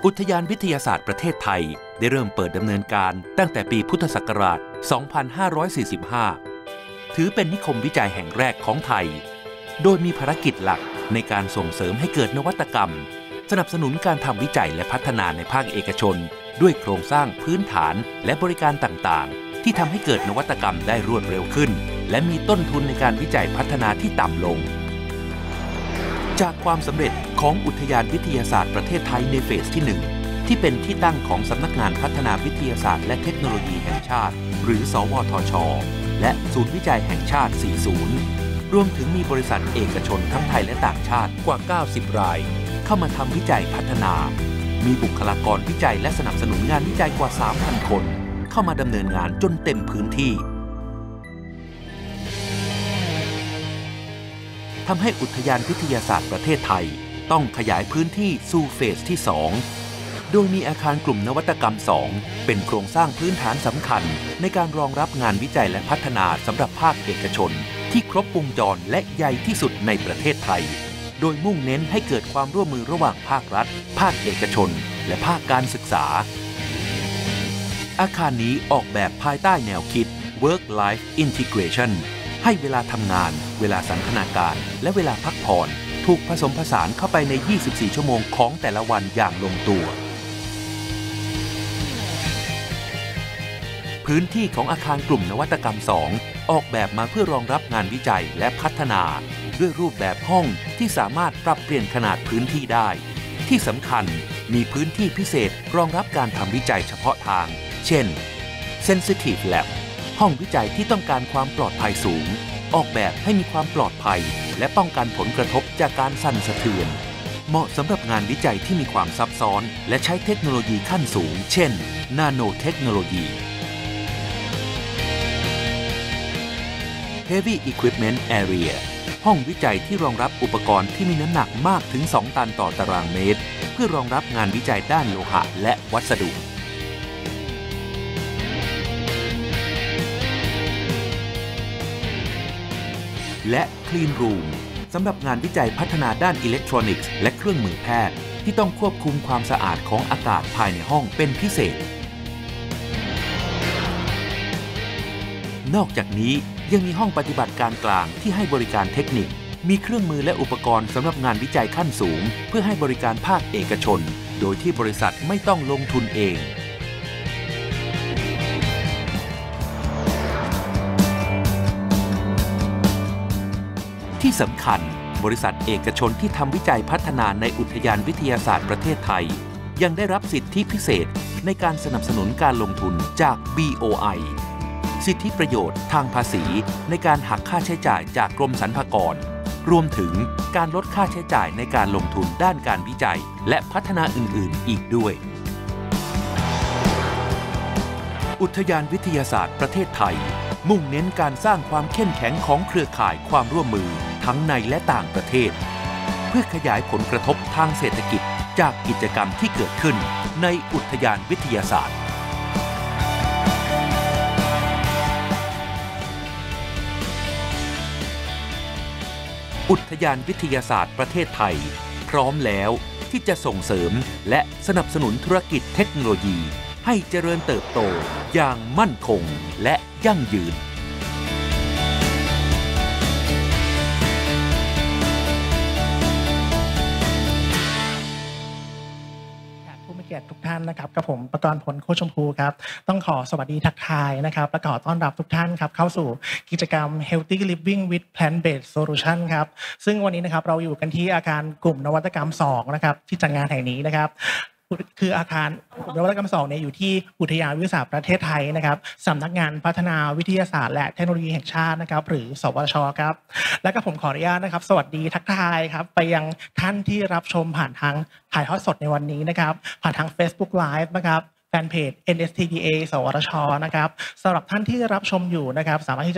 อุทยานวิทยาศาสตร์ประเทศไทยได้เริ่มเปิดดำเนินการตั้งแต่ปีพุทธศักราช 2545 ถือเป็นนิคมวิจัยแห่งแรกของไทย โดยมีภารกิจหลักในการส่งเสริมให้เกิดนวัตกรรม สนับสนุนการทำวิจัยและพัฒนาในภาคเอกชนด้วยโครงสร้างพื้นฐานและบริการต่างๆที่ทำให้เกิดนวัตกรรมได้รวดเร็วขึ้นและมีต้นทุนในการวิจัยพัฒนาที่ต่ำลงจากความสำเร็จของอุทยานวิทยาศาสตร์ประเทศไทยในเฟสที่ 1 ที่เป็นที่ตั้งของสำนักงานพัฒนาวิทยาศาสตร์และเทคโนโลยีแห่งชาติหรือสวทช.และศูนย์วิจัยแห่งชาติ 4 ศูนย์รวมถึงมีบริษัทเอกชนทั้งไทยและต่างชาติกว่า 90 รายเข้ามาทำวิจัยพัฒนามีบุคลากรวิจัยและสนับสนุนงานวิจัยกว่า 3,000 คนเข้ามาดำเนินงานจนเต็มพื้นที่ทำให้อุทยานวิทยาศาสตร์ประเทศไทยต้องขยายพื้นที่สู่เฟสที่ 2 โดยมีอาคารกลุ่มนวัตกรรม 2 เป็นโครงสร้างพื้นฐานสำคัญในการรองรับงานวิจัยและพัฒนาสำหรับภาคเอกชนที่ครบวงจรและใหญ่ที่สุดในประเทศไทยโดยมุ่งเน้นให้เกิดความร่วมมือระหว่างภาครัฐภาคเอกชนและภาคการศึกษาอาคารนี้ออกแบบภายใต้แนวคิด Work Life Integration ให้เวลาทำงานเวลาสันทนาการและเวลาพักผ่อนถูกผสมผสานเข้าไปใน 24 ชั่วโมงของแต่ละวันอย่างลงตัวพื้นที่ของอาคารกลุ่มนวัตกรรม 2 ออกแบบมาเพื่อรองรับงานวิจัยและพัฒนาด้วยรูปแบบห้องที่สามารถปรับเปลี่ยนขนาดพื้นที่ได้ที่สำคัญมีพื้นที่พิเศษรองรับการทำวิจัยเฉพาะทางเช่น Sensitive Lab ห้องวิจัยที่ต้องการความปลอดภัยสูงออกแบบให้มีความปลอดภัยและป้องกันผลกระทบจากการสั่นสะเทือนเหมาะสำหรับงานวิจัยที่มีความซับซ้อนและใช้เทคโนโลยีขั้นสูงเช่นนาโนเทคโนโลยี Heavy Equipment Area ห้องวิจัยที่รองรับอุปกรณ์ที่มีน้ำหนักมากถึง 2 ตันต่อตารางเมตรเพื่อรองรับงานวิจัยด้านโลหะและวัสดุและ Clean Room สำหรับงานวิจัยพัฒนาด้านอิเล็กทรอนิกส์และเครื่องมือแพทย์ที่ต้องควบคุมความสะอาดของอากาศภายในห้องเป็นพิเศษนอกจากนี้ยังมีห้องปฏิบัติการกลางที่ให้บริการเทคนิคมีเครื่องมือและอุปกรณ์สำหรับงานวิจัยขั้นสูงเพื่อให้บริการภาคเอกชนโดยที่บริษัทไม่ต้องลงทุนเองที่สำคัญบริษัทเอกชนที่ทำวิจัยพัฒนาในอุทยานวิทยาศาสตร์ประเทศไทยยังได้รับสิทธิพิเศษในการสนับสนุนการลงทุนจาก BOI สิทธิประโยชน์ทางภาษีในการหักค่าใช้จ่ายจากกรมสรรพากรรวมถึงการลดค่าใช้จ่ายในการลงทุนด้านการวิจัยและพัฒนาอื่นๆอีกด้วยอุทยานวิทยาศาสตร์ประเทศไทยมุ่งเน้นการสร้างความเข้มแข็งของเครือข่ายความร่วมมือทั้งในและต่างประเทศเพื่อขยายผลกระทบทางเศรษฐกิจจากกิจกรรมที่เกิดขึ้นในอุทยานวิทยาศาสตร์อุทยานวิทยาศาสตร์ประเทศไทยพร้อมแล้วที่จะส่งเสริมและสนับสนุนธุรกิจเทคโนโลยีให้เจริญเติบโตอย่างมั่นคงและยั่งยืนเกียรติทุกท่านนะครับกับผมประกรณ์ผลโคชมพูครับต้องขอสวัสดีทักทายนะครับและขอต้อนรับทุกท่านครับเข้าสู่กิจกรรม Healthy Living with Plant-Based Solution ครับซึ่งวันนี้นะครับเราอยู่กันที่อาคารกลุ่มนวัตกรรม2นะครับที่จัดงานแห่งนี้นะครับคืออาคารนวัตกรรม2เนี่ยอยู่ที่อุทยานวิทยาศาสตร์ประเทศไทยนะครับสำนักงานพัฒนาวิทยาศาสตร์และเทคโนโลยีแห่งชาตินะครับหรือสวทช.ครับและก็ผมขออนุญาตนะครับสวัสดีทักทายครับไปยังท่านที่รับชมผ่านทางถ่ายทอดสดในวันนี้นะครับผ่านทาง Facebook Live นะครับแฟนเพจ NSTDA สวทช.นะครับสำหรับท่านที่รับชมอยู่นะครับสามารถที่จะ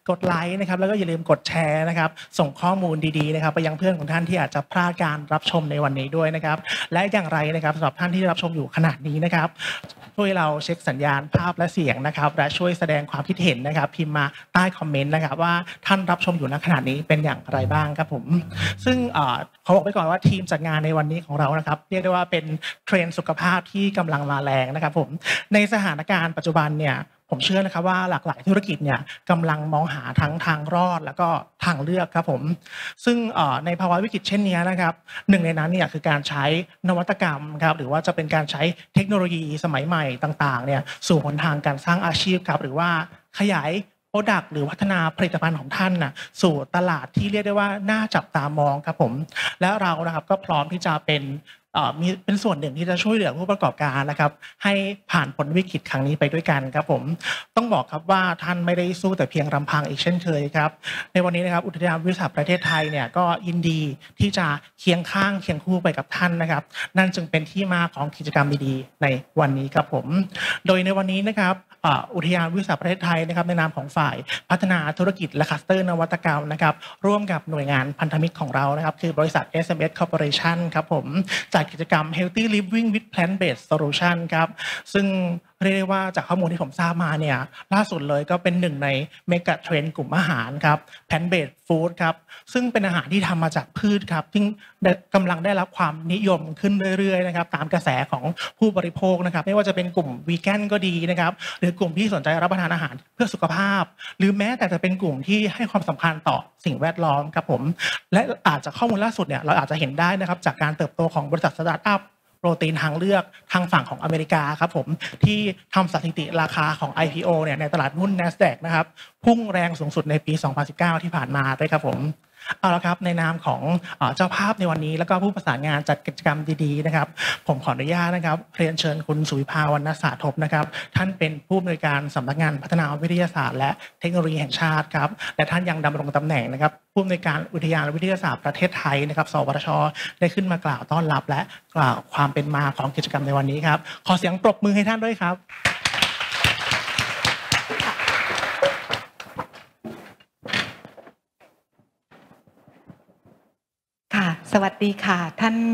กดไลค์นะครับแล้วก็อย่าลืมกดแชร์นะครับส่งข้อมูลดีๆนะครับไปยังเพื่อนของท่านที่อาจจะพลาดการรับชมในวันนี้ด้วยนะครับและอย่างไรนะครับสำหรับท่านที่รับชมอยู่ขณะนี้นะครับช่วยเราเช็คสัญญาณภาพและเสียงนะครับและช่วยแสดงความคิดเห็นนะครับพิมพ์มาใต้คอมเมนต์นะครับว่าท่านรับชมอยู่ณขณะนี้เป็นอย่างไรบ้างครับผมซึ่งขอบอกไปก่อนว่าทีมจัดงานในวันนี้ของเรานะครับเรียกได้ว่าเป็นเทรนด์สุขภาพที่กำลังมาแรงนะครับผมในสถานการณ์ปัจจุบันเนี่ยผมเชื่อนะครับว่าหลากหลายธุรกิจเนี่ยกำลังมองหาทั้งทางรอดแล้วก็ทางเลือกครับผมซึ่งในภาวะวิกฤตเช่นนี้นะครับหนึ่งในนั้นเนี่ยคือการใช้นวัตกรรมครับหรือว่าจะเป็นการใช้เทคโนโลยีสมัยใหม่ต่างๆเนี่ยสู่หนทางการสร้างอาชีพครับหรือว่าขยายโปรดักต์หรือพัฒนาผลิตภัณฑ์ของท่านนะสู่ตลาดที่เรียกได้ว่าน่าจับตามองครับผมและเรานะครับก็พร้อมที่จะเป็นส่วนหนึ่งที่จะช่วยเหลือผู้ประกอบการนะครับให้ผ่านพ้นวิกฤตครั้งนี้ไปด้วยกันครับผมต้องบอกครับว่าท่านไม่ได้สู้แต่เพียงลำพังอีกเช่นเคยครับในวันนี้นะครับอุทยานวิทยาศาสตร์ประเทศไทยเนี่ยก็ยินดีที่จะเคียงข้างเคียงคู่ไปกับท่านนะครับนั่นจึงเป็นที่มาของกิจกรรมดีๆในวันนี้ครับผมโดยในวันนี้นะครับอุทยานวิทยาศาสตร์ประเทศไทยนะครับในนามของฝ่ายพัฒนาธุรกิจและคลัสเตอร์นวัตกรรมนะครับร่วมกับหน่วยงานพันธมิตรของเรานะครับคือบริษัท SMS Corporation ครับผมจัดกิจกรรม Healthy Living with Plant-Based Solution ครับซึ่งเรียกได้ว่าจากข้อมูลที่ผมทราบมาเนี่ยล่าสุดเลยก็เป็นหนึ่งในเมกะเทรนด์กลุ่มอาหารครับ Plant-Based Food ครับซึ่งเป็นอาหารที่ทำมาจากพืชครับที่กำลังได้รับความนิยมขึ้นเรื่อยๆนะครับตามกระแสของผู้บริโภคนะครับไม่ว่าจะเป็นกลุ่มวีแกนก็ดีนะครับหรือกลุ่มที่สนใจรับประทานอาหารเพื่อสุขภาพหรือแม้แต่จะเป็นกลุ่มที่ให้ความสำคัญต่อสิ่งแวดล้อมครับผมและอาจจะข้อมูลล่าสุดเนี่ยเราอาจจะเห็นได้นะครับจากการเติบโตของบริษัทสตาร์ทอัพโปรตีนทางเลือกทางฝั่งของอเมริกาครับผมที่ทำสถิติราคาของ IPO เนี่ยในตลาดหุ้น NASDAQ นะครับพุ่งแรงสูงสุดในปี 2019 ที่ผ่านมาด้วยครับผมเอาละครับในนามของเจ้าภาพในวันนี้แล้วก็ผู้ประสานงานจัดกิจกรรมดีๆนะครับผมขออนุญาตนะครับเรียนเชิญคุณสุวิภาวรรณสาธบนะครับท่านเป็นผู้อำนวยการสำนักงานพัฒนาวิทยาศาสตร์และเทคโนโลยีแห่งชาติครับและท่านยังดำรงตำแหน่งนะครับผู้อำนวยการอุทยานวิทยาศาสตร์ประเทศไทยนะครับสวทช.ได้ขึ้นมากล่าวต้อนรับและกล่าวความเป็นมาของกิจกรรมในวันนี้ครับขอเสียงปรบมือให้ท่านด้วยครับสวัสดีค่ะท่าน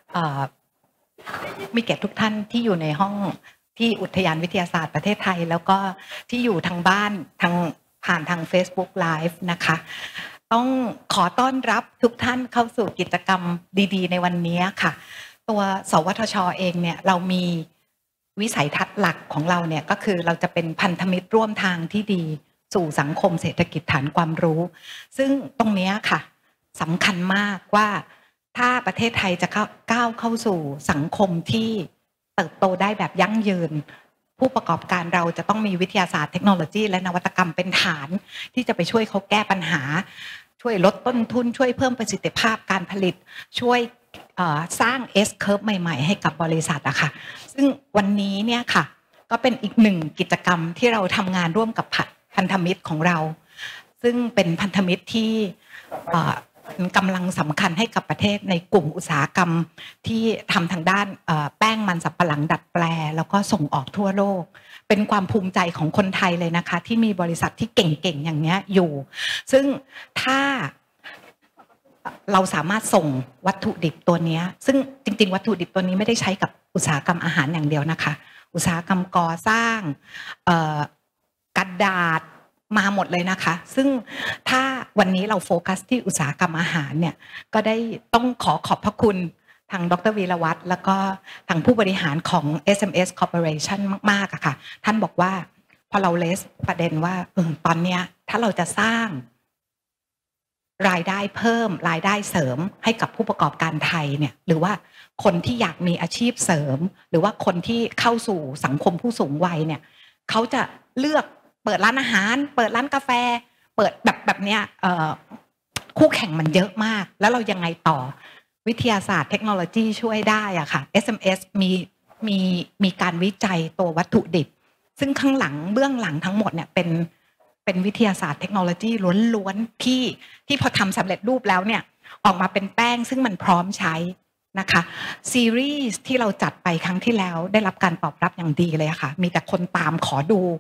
มีเกียรติทุกท่านที่อยู่ในห้องที่อุทยานวิทยาศาสตร์ประเทศไทยแล้วก็ที่อยู่ทางบ้านผ่านทาง Facebook Live นะคะต้องขอต้อนรับทุกท่านเข้าสู่กิจกรรมดีๆในวันนี้ค่ะตัวสวทช.เองเนี่ยเรามีวิสัยทัศน์หลักของเราเนี่ยก็คือเราจะเป็นพันธมิตรร่วมทางที่ดีสู่สังคมเศรษฐกิจฐานความรู้ซึ่งตรงนี้ค่ะสำคัญมากว่าถ้าประเทศไทยจะก้าวเข้าสู่สังคมที่เติบโตได้แบบยั่งยืนผู้ประกอบการเราจะต้องมีวิทยาศาสตร์เทคโนโลยีและนวัตกรรมเป็นฐานที่จะไปช่วยเขาแก้ปัญหาช่วยลดต้นทุนช่วยเพิ่มประสิทธิภาพการผลิตช่วยสร้าง S curve ใหม่ๆให้กับบริษัทอะค่ะซึ่งวันนี้เนี่ยค่ะก็เป็นอีกหนึ่งกิจกรรมที่เราทำงานร่วมกับพันธมิตรของเราซึ่งเป็นพันธมิตรที่กำลังสำคัญให้กับประเทศในกลุ่มอุตสาหกรรมที่ทำทางด้านแป้งมันสำปะหลังดัดแปลแล้วก็ส่งออกทั่วโลกเป็นความภูมิใจของคนไทยเลยนะคะที่มีบริษัทที่เก่งๆอย่างนี้อยู่ซึ่งถ้าเราสามารถส่งวัตถุดิบตัวนี้ซึ่งจริงๆวัตถุดิบตัวนี้ไม่ได้ใช้กับอุตสาหกรรมอาหารอย่างเดียวนะคะอุตสาหกรรมก่อสร้างกระดาษมาหมดเลยนะคะซึ่งถ้าวันนี้เราโฟกัสที่อุตสาหกรรมอาหารเนี่ยก็ได้ต้องขอบพระคุณทางดร.วีรวัฒน์แล้วก็ทางผู้บริหารของ SMS Corporation มากๆอะค่ะท่านบอกว่าพอเราเลสประเด็นว่าตอนเนี้ยถ้าเราจะสร้างรายได้เพิ่มรายได้เสริมให้กับผู้ประกอบการไทยเนี่ยหรือว่าคนที่อยากมีอาชีพเสริมหรือว่าคนที่เข้าสู่สังคมผู้สูงวัยเนี่ยเขาจะเลือกเปิดร้านอาหารเปิดร้านกาแฟเปิดแบบเนี้ยคู่แข่งมันเยอะมากแล้วเรายังไงต่อวิทยาศาสตร์เทคโนโลยีช่วยได้อะค่ะ SMS มีการวิจัยตัววัตถุดิบซึ่งข้างหลังเบื้องหลังทั้งหมดเนี่ยเป็นวิทยาศาสตร์เทคโนโลยีล้วนๆที่พอทำสำเร็จรูปแล้วเนี่ยออกมาเป็นแป้งซึ่งมันพร้อมใช้นะคะซีรีส์ที่เราจัดไปครั้งที่แล้วได้รับการตอบรับอย่างดีเลยค่ะมีแต่คนตามขอดู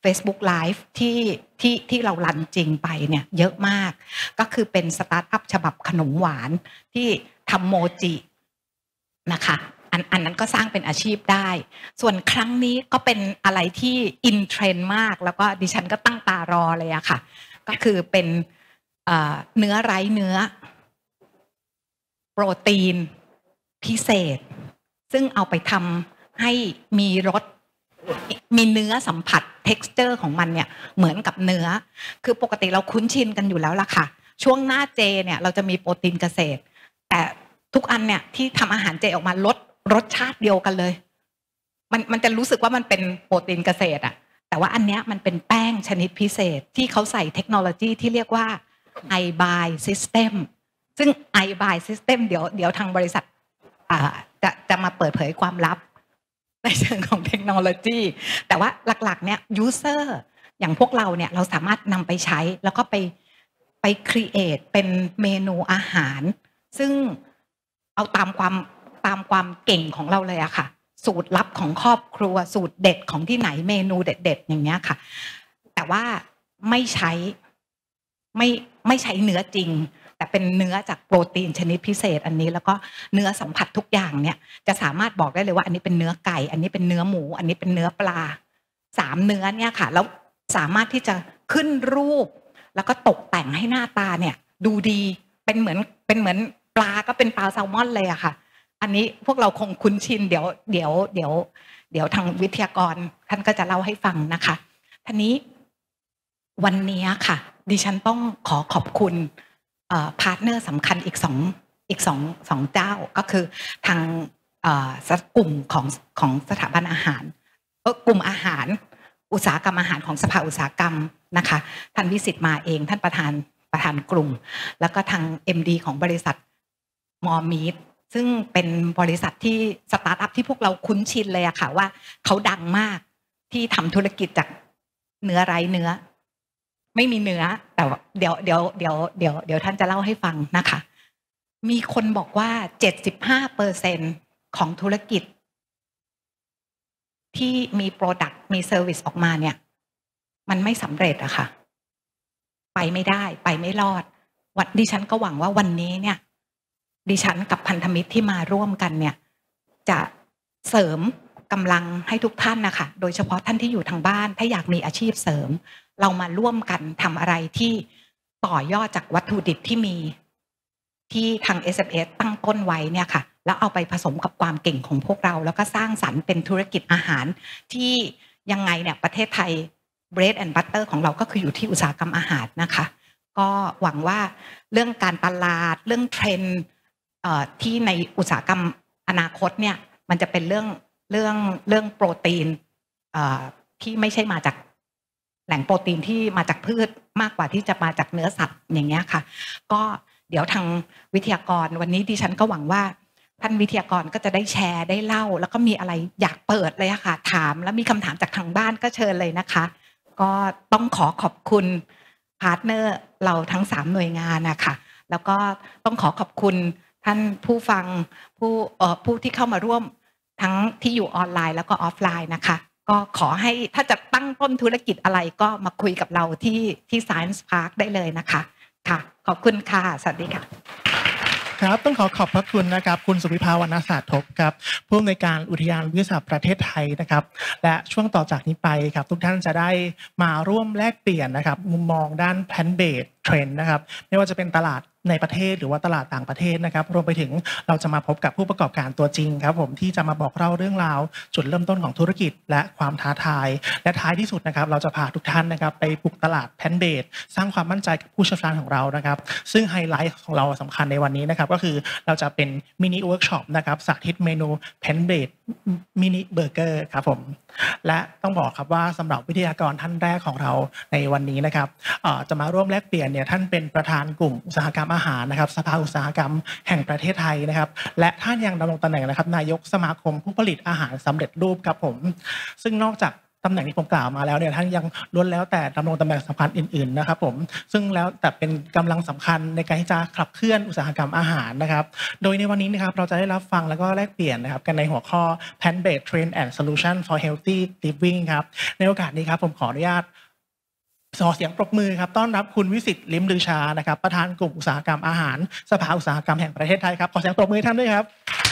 Facebook Live ที่เรารันจริงไปเนี่ยเยอะมากก็คือเป็นสตาร์ทอัพฉบับขนมหวานที่ทำโมจินะคะอันนั้นก็สร้างเป็นอาชีพได้ส่วนครั้งนี้ก็เป็นอะไรที่อินเทรนด์มากแล้วก็ดิฉันก็ตั้งตารอเลยอะค่ะก็คือเป็นเนื้อไร้เนื้อโปรตีนพิเศษซึ่งเอาไปทำให้มีรสมีเนื้อสัมผัส texture ของมันเนี่ยเหมือนกับเนื้อคือปกติเราคุ้นชินกันอยู่แล้วล่ะค่ะช่วงหน้าเจเนี่ยเราจะมีโปรตีนเกษตรแต่ทุกอันเนี่ยที่ทำอาหารเจออกมารสชาติเดียวกันเลยมันจะรู้สึกว่ามันเป็นโปรตีนเกษตรอะแต่ว่าอันเนี้ยมันเป็นแป้งชนิดพิเศษที่เขาใส่เทคโนโลยีที่เรียกว่า iBuy System ซึ่ง iBuy System เดี๋ยวทางบริษัทจะมาเปิดเผยความลับในเชิงของเทคโนโลยีแต่ว่าหลักๆเนี่ย user อย่างพวกเราเนี่ยเราสามารถนำไปใช้แล้วก็ไป create เป็นเมนูอาหารซึ่งเอาตามความเก่งของเราเลยอะค่ะสูตรลับของครอบครัวสูตรเด็ดของที่ไหนเมนูเด็ดๆอย่างเงี้ยค่ะแต่ว่าไม่ใช้เนื้อจริงแต่เป็นเนื้อจากโปรตีนชนิดพิเศษอันนี้แล้วก็เนื้อสัมผัสทุกอย่างเนี่ยจะสามารถบอกได้เลยว่าอันนี้เป็นเนื้อไก่อันนี้เป็นเนื้อหมูอันนี้เป็นเนื้อปลา3เนื้อเนี่ยค่ะแล้วสามารถที่จะขึ้นรูปแล้วก็ตกแต่งให้หน้าตาเนี่ยดูดีเป็นเหมือนปลาก็เป็นปลาแซลมอนเลยอะค่ะอันนี้พวกเราคงคุ้นชินเดี๋ยวทางวิทยากรท่านก็จะเล่าให้ฟังนะคะทีนี้วันนี้ค่ะดิฉันต้องขอบคุณพาร์ทเนอร์สำคัญอีกสองเจ้าก็คือทางกลุ่มของสถาบันอาหารกลุ่มอาหารอุตสาหกรรมอาหารของสภาอุตสาหกรรมนะคะท่านวิสิตมาเองท่านประธานกลุ่มแล้วก็ทาง MD ของบริษัทมอมีดซึ่งเป็นบริษัทที่สตาร์ทอัพที่พวกเราคุ้นชินเลยอะค่ะว่าเขาดังมากที่ทำธุรกิจจากเนื้อไร้เนื้อไม่มีเนื้อแต่เดี๋ยวท่านจะเล่าให้ฟังนะคะมีคนบอกว่า 75% ของธุรกิจที่มีโปรดักต์มีเซอร์วิสออกมาเนี่ยมันไม่สำเร็จอะค่ะไปไม่ได้ไปไม่รอดดิฉันก็หวังว่าวันนี้เนี่ยดิฉันกับพันธมิตรที่มาร่วมกันเนี่ยจะเสริมกำลังให้ทุกท่านนะคะโดยเฉพาะท่านที่อยู่ทางบ้านถ้าอยากมีอาชีพเสริมเรามาร่วมกันทำอะไรที่ต่อยอดจากวัตถุดิบที่มีที่ทาง SMS ตั้งต้นไว้เนี่ยค่ะแล้วเอาไปผสมกับความเก่งของพวกเราแล้วก็สร้างสรรค์เป็นธุรกิจอาหารที่ยังไงเนี่ยประเทศไทย bread and butter ของเราก็คืออยู่ที่อุตสาหกรรมอาหารนะคะก็หวังว่าเรื่องการตลาดเรื่องเทรนด์ที่ในอุตสาหกรรมอนาคตเนี่ยมันจะเป็นเรื่องโปรตีนที่ไม่ใช่มาจากแหล่งโปรตีนที่มาจากพืชมากกว่าที่จะมาจากเนื้อสัตว์อย่างเงี้ยค่ะก็เดี๋ยวทางวิทยากรวันนี้ดิฉันก็หวังว่าท่านวิทยากรก็จะได้แชร์ได้เล่าแล้วก็มีอะไรอยากเปิดเลยค่ะถามแล้วมีคำถามจากทางบ้านก็เชิญเลยนะคะก็ต้องขอบคุณพาร์ทเนอร์เราทั้ง3หน่วยงานนะคะแล้วก็ต้องขอบคุณท่านผู้ฟังผู้ที่เข้ามาร่วมทั้งที่อยู่ออนไลน์แล้วก็ออฟไลน์นะคะก็ขอให้ถ้าจะตั้งต้นธุรกิจอะไรก็มาคุยกับเราที่ Science Park ได้เลยนะคะค่ะขอบคุณค่ะสวัสดีค่ะครับต้องขอบพระคุณนะครับคุณสุวิภาวรรณศาสตร์ทบครับผู้อำนวยการอุทยานวิทยาศาสตร์ประเทศไทยนะครับและช่วงต่อจากนี้ไปครับทุกท่านจะได้มาร่วมแลกเปลี่ยนนะครับมุมมองด้าน Plant-based Trend นะครับไม่ว่าจะเป็นตลาดในประเทศหรือว่าตลาดต่างประเทศนะครับรวมไปถึงเราจะมาพบกับผู้ประกอบการตัวจริงครับผมที่จะมาบอกเล่าเรื่องราวจุดเริ่มต้นของธุรกิจและความท้าทายและท้ายที่สุดนะครับเราจะพาทุกท่านนะครับไปปลุกตลาดแพนเบสสร้างความมั่นใจกับผู้เชี่ยวชาญของเรานะครับซึ่งไฮไลท์ของเราสำคัญในวันนี้นะครับก็คือเราจะเป็นมินิเวิร์กช็อปนะครับสาธิตเมนูแพนเบสมินิเบอร์เกอร์ครับผมและต้องบอกครับว่าสำหรับวิทยากรท่านแรกของเราในวันนี้นะครับจะมาร่วมแลกเปลี่ยนเนี่ยท่านเป็นประธานกลุ่มอุตสาหกรรมอาหารนะครับสภาอุตสาหกรรมแห่งประเทศไทยนะครับและท่านยังดำรงตำแหน่งนะครับนายกสมาคมผู้ผลิตอาหารสำเร็จรูปครับผมซึ่งนอกจากตำแหน่งที่ผมกล่าวมาแล้วเนี่ยท่านยังล้วนแล้วแต่ดำรงตำแหน่งสำคัญอื่นๆนะครับผมซึ่งแล้วแต่เป็นกำลังสำคัญในการที่จะขับเคลื่อนอุตสาหกรรมอาหารนะครับโดยในวันนี้นะครับเราจะได้รับฟังแล้วก็แลกเปลี่ยนนะครับกันในหัวข้อ Plant-based Trend and Solution for Healthy Living ครับในโอกาสนี้ครับผมขออนุญาตขอเสียงปรบมือครับต้อนรับคุณวิสิทธิ์ลิ้มลือชานะครับประธานกลุ่มอุตสาหกรรมอาหารสภาอุตสาหกรรมแห่งประเทศไทยครับขอเสียงปรบมือท่านด้วยครับ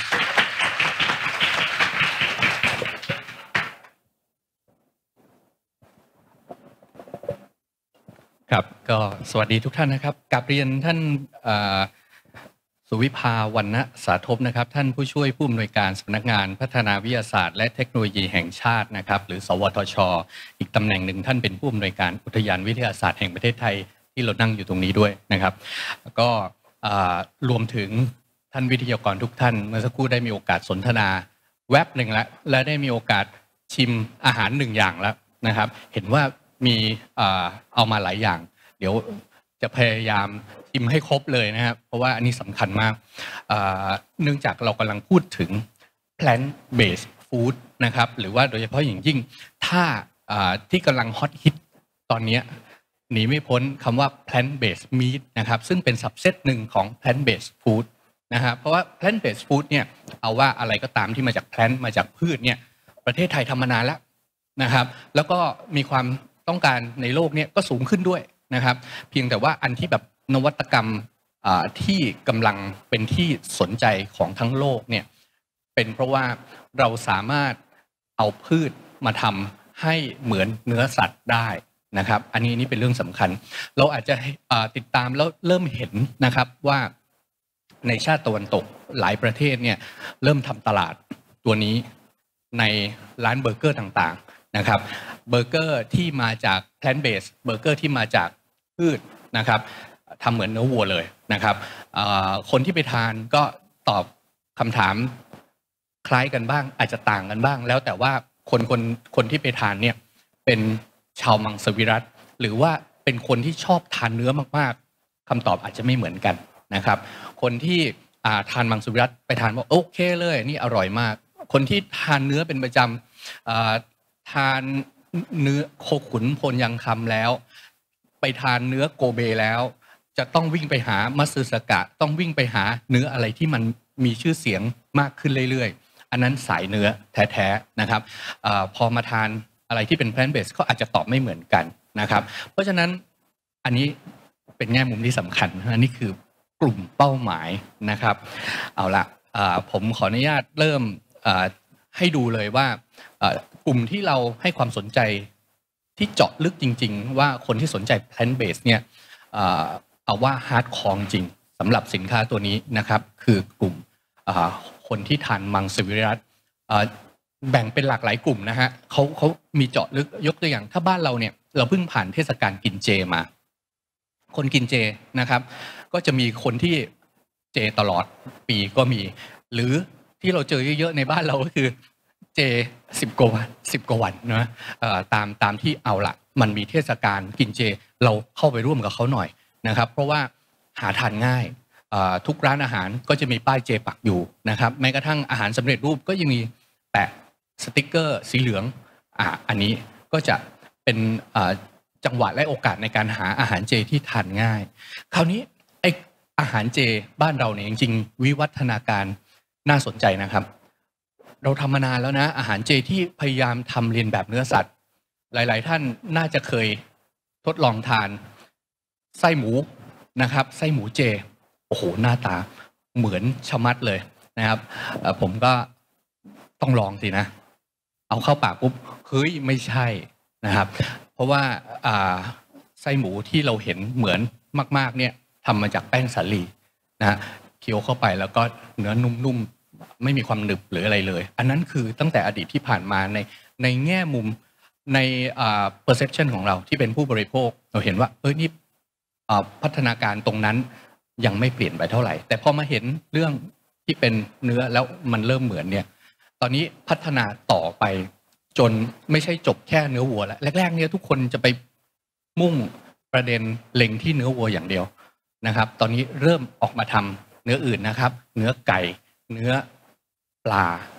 ครับก็สวัสดีทุกท่านนะครับกราบเรียนท่านสุวิภาวรรณสาทพนะครับท่านผู้ช่วยผู้อำนวยการสำนักงานพัฒนาวิทยาศาสตร์และเทคโนโลยีแห่งชาตินะครับหรือสวทช.อีกตำแหน่งหนึ่งท่านเป็นผู้อำนวยการอุทยานวิทยาศาสตร์แห่งประเทศไทยที่เรานั่งอยู่ตรงนี้ด้วยนะครับแล้วก็รวมถึงท่านวิทยากรทุกท่านเมื่อสักครู่ได้มีโอกาสสนทนาแวบหนึ่งแล้วและได้มีโอกาสชิมอาหารหนึ่งอย่างแล้วนะครับเห็นว่ามีเอามาหลายอย่างเดี๋ยวจะพยายามชิมให้ครบเลยนะครับเพราะว่าอันนี้สำคัญมากเนื่องจากเรากำลังพูดถึง plant based food นะครับหรือว่าโดยเฉพาะอย่างยิ่งถ้าที่กำลังฮอตฮิตตอนนี้หนีไม่พ้นคำว่า plant based meat นะครับซึ่งเป็น subset หนึ่งของ plant based food นะครับเพราะว่า plant based food เนี่ยเอาว่าอะไรก็ตามที่มาจาก plant มาจากพืชเนี่ยประเทศไทยทำมานานแล้วนะครับแล้วก็มีความต้องการในโลกเนี่ยก็สูงขึ้นด้วยนะครับเพียงแต่ว่าอันที่แบบนวัตกรรมที่กำลังเป็นที่สนใจของทั้งโลกเนี่ยเป็นเพราะว่าเราสามารถเอาพืชมาทำให้เหมือนเนื้อสัตว์ได้นะครับอันนี้เป็นเรื่องสำคัญเราอาจจะติดตามแล้วเริ่มเห็นนะครับว่าในชาติตะวันตกหลายประเทศเนี่ยเริ่มทำตลาดตัวนี้ในร้านเบอร์เกอร์ต่างๆนะครับเบอร์เกอร์ที่มาจาก plant based เบอร์เกอร์ที่มาจากพืชนะครับทำเหมือนเนื้อวัวเลยนะครับคนที่ไปทานก็ตอบคำถามคล้ายกันบ้างอาจจะต่างกันบ้างแล้วแต่ว่าคนที่ไปทานเนี่ยเป็นชาวมังสวิรัติหรือว่าเป็นคนที่ชอบทานเนื้อมากๆคำตอบอาจจะไม่เหมือนกันนะครับคนที่ทานมังสวิรัติไปทานว่าโอเคเลยนี่อร่อยมากคนที่ทานเนื้อเป็นประจำทานเนื้อโคขุนพลยังคำแล้วไปทานเนื้อโกเบแล้วจะต้องวิ่งไปหามัตสึสกะต้องวิ่งไปหาเนื้ออะไรที่มันมีชื่อเสียงมากขึ้นเรื่อยๆอันนั้นสายเนื้อแท้ๆนะครับพอมาทานอะไรที่เป็น plant based ก็อาจจะตอบไม่เหมือนกันนะครับเพราะฉะนั้นอันนี้เป็นแง่มุมที่สำคัญอันนี้คือกลุ่มเป้าหมายนะครับเอาละผมขออนุญาตเริ่มให้ดูเลยว่ากลุ่มที่เราให้ความสนใจที่เจาะลึกจริงๆว่าคนที่สนใจ plant based เนี่ยเอาว่าฮาร์ดคอร์จริงสำหรับสินค้าตัวนี้นะครับคือกลุ่มคนที่ทานมังสวิรัติแบ่งเป็นหลากหลายกลุ่มนะฮะเขามีเจาะลึกยกตัวอย่างถ้าบ้านเราเนี่ยเราเพิ่งผ่านเทศกาลกินเจมาคนกินเจนะครับก็จะมีคนที่เจตลอดปีก็มีหรือที่เราเจอเยอะๆในบ้านเราก็คือเจ10 กว่าวันนะตามที่เอาละมันมีเทศกาลกินเจเราเข้าไปร่วมกับเขาหน่อยนะครับเพราะว่าหาทานง่ายทุกร้านอาหารก็จะมีป้ายเจปักอยู่นะครับแม้กระทั่งอาหารสำเร็จรูปก็ยังมีแปะสติ๊กเกอร์สีเหลืองอันนี้ก็จะเป็นจังหวะและโอกาสในการหาอาหารเจที่ทานง่ายคราวนี้ไออาหารเจบ้านเราเนี่ยจริงๆวิวัฒนาการน่าสนใจนะครับเราทำมานานแล้วนะอาหารเจที่พยายามทำเรียนแบบเนื้อสัตว์หลายๆท่านน่าจะเคยทดลองทานไส้หมูนะครับไส้หมูเจโอ้โหหน้าตาเหมือนชะมัดเลยนะครับผมก็ต้องลองสินะเอาเข้าปากปุ๊บเฮ้ยไม่ใช่นะครับเพราะว่าไส้หมูที่เราเห็นเหมือนมากๆเนี่ยทำมาจากแป้งสาลีนะเคี้ยวเข้าไปแล้วก็เนื้อนุ่มๆไม่มีความหนึบหรืออะไรเลยอันนั้นคือตั้งแต่อดีตที่ผ่านมาในแง่มุมในperception ของเราที่เป็นผู้บริโภคเราเห็นว่านี่พัฒนาการตรงนั้นยังไม่เปลี่ยนไปเท่าไหร่แต่พอมาเห็นเรื่องที่เป็นเนื้อแล้วมันเริ่มเหมือนเนี่ยตอนนี้พัฒนาต่อไปจนไม่ใช่จบแค่เนื้อวัวแล้วแรกๆเนี่ยทุกคนจะไปมุ่งประเด็นเล็งที่เนื้อวัวอย่างเดียวนะครับตอนนี้เริ่มออกมาทำเนื้ออื่นนะครับเนื้อไก่เนื้อปลา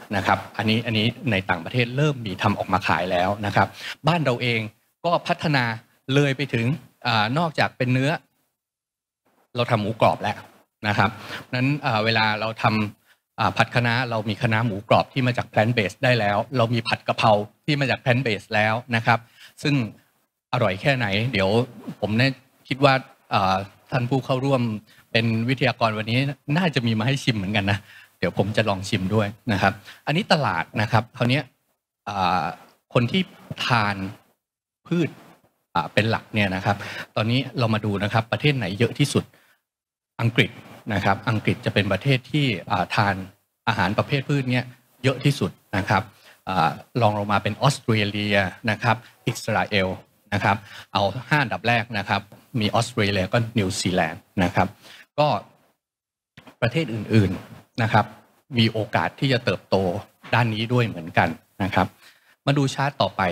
นะครับอันนี้ในต่างประเทศเริ่มมีทำออกมาขายแล้วนะครับบ้านเราเองก็พัฒนาเลยไปถึงนอกจากเป็นเนื้อเราทำหมูกรอบแล้วนะครับนั้นเวลาเราทำผัดคะน้าเรามีคะน้าหมูกรอบที่มาจากแพลนต์เบสได้แล้วเรามีผัดกะเพราที่มาจากแพลนต์เบสแล้วนะครับซึ่งอร่อยแค่ไหนเดี๋ยวผมเนี่ยคิดว่าท่านผู้เข้าร่วมเป็นวิทยากรวันนี้น่าจะมีมาให้ชิมเหมือนกันนะเดี๋ยวผมจะลองชิมด้วยนะครับอันนี้ตลาดนะครับคราวนี้คนที่ทานพืชเป็นหลักเนี่ยนะครับตอนนี้เรามาดูนะครับประเทศไหนเยอะที่สุดอังกฤษนะครับอังกฤษจะเป็นประเทศที่ทานอาหารประเภทพืชเนี่ยเยอะที่สุดนะครับลองลงมาเป็นออสเตรเลียนะครับอิสราเอลนะครับเอา5อันดับแรกนะครับมีออสเตรเลียก็นิวซีแลนด์นะครับก็ประเทศอื่นๆนะครับมีโอกาสที่จะเติบโตด้านนี้ด้วยเหมือนกันนะครับมาดูชาร์ตต่อไป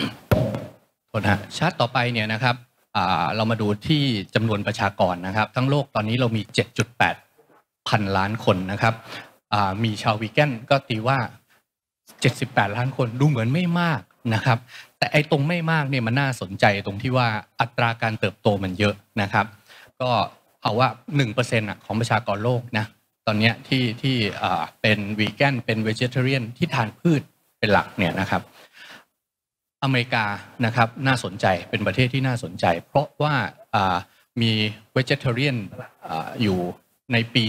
ชาร์ตต่อไปเนี่ยนะครับเรามาดูที่จำนวนประชากรนะครับทั้งโลกตอนนี้เรามี 7.8 พันล้านคนนะครับมีชาววีแกนก็ตีว่า78ล้านคนดูเหมือนไม่มากนะครับแต่ไอ้ตรงไม่มากเนี่ยมันน่าสนใจตรงที่ว่าอัตราการเติบโตมันเยอะนะครับก็เอาว่า 1% ของประชากรโลกนะตอนนี้ที่เป็นวีแกนเป็นเวจิเทเรียนที่ทานพืชเป็นหลักเนี่ยนะครับอเมริกานะครับน่าสนใจเป็นประเทศที่น่าสนใจเพราะว่ามีเวจิเทเรียนอยู่ในปี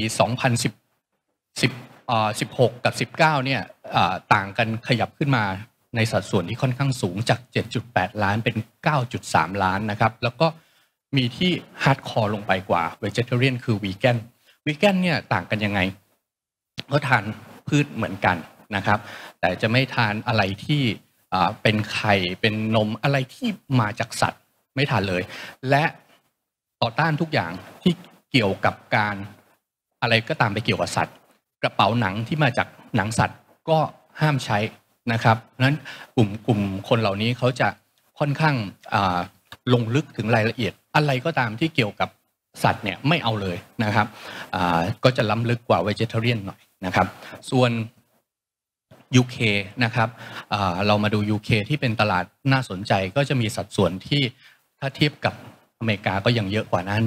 2016กับ19เนี่ยต่างกันขยับขึ้นมาในสัดส่วนที่ค่อนข้างสูงจาก 7.8 ล้านเป็น 9.3 ล้านนะครับแล้วก็มีที่ฮาร์ดคอร์ลงไปกว่าเวจิเทเรียนคือวีแกนเนี่ยต่างกันยังไงก็ทานพืชเหมือนกันนะครับแต่จะไม่ทานอะไรที่เป็นไข่เป็นนมอะไรที่มาจากสัตว์ไม่ทานเลยและต่อต้านทุกอย่างที่เกี่ยวกับการอะไรก็ตามไปเกี่ยวกับสัตว์กระเป๋าหนังที่มาจากหนังสัตว์ก็ห้ามใช้นะครับนั้นกลุ่มคนเหล่านี้เขาจะค่อนข้างลงลึกถึงรายละเอียดอะไรก็ตามที่เกี่ยวกับสัตว์เนี่ยไม่เอาเลยนะครับก็จะล้ำลึกกว่า vegetarian หน่อยนะครับส่วน UK นะครับเรามาดู UK ที่เป็นตลาดน่าสนใจก็จะมีสัดส่วนที่ถ้าเทียบกับอเมริกาก็ยังเยอะกว่านะ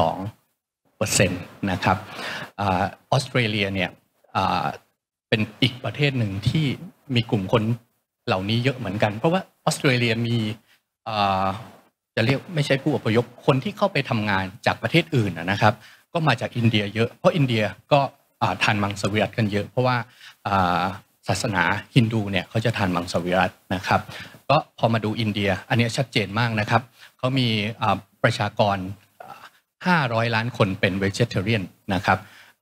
1.2% นะครับออสเตรเลียเนี่ยเป็นอีกประเทศหนึ่งที่มีกลุ่มคนเหล่านี้เยอะเหมือนกันเพราะว่าออสเตรเลียมีจะเรียกไม่ใช่ผู้อพยพคนที่เข้าไปทำงานจากประเทศอื่นนะครับก็มาจากอินเดียเยอะเพราะอินเดียก็ทานมังสวิรัติกันเยอะเพราะว่าศาสนาฮินดูเนี่ยเขาจะทานมังสวิรัตินะครับก็พอมาดูอินเดียอันนี้ชัดเจนมากนะครับเขามีประชากร500 ล้านคนเป็น vegetarian นะครับ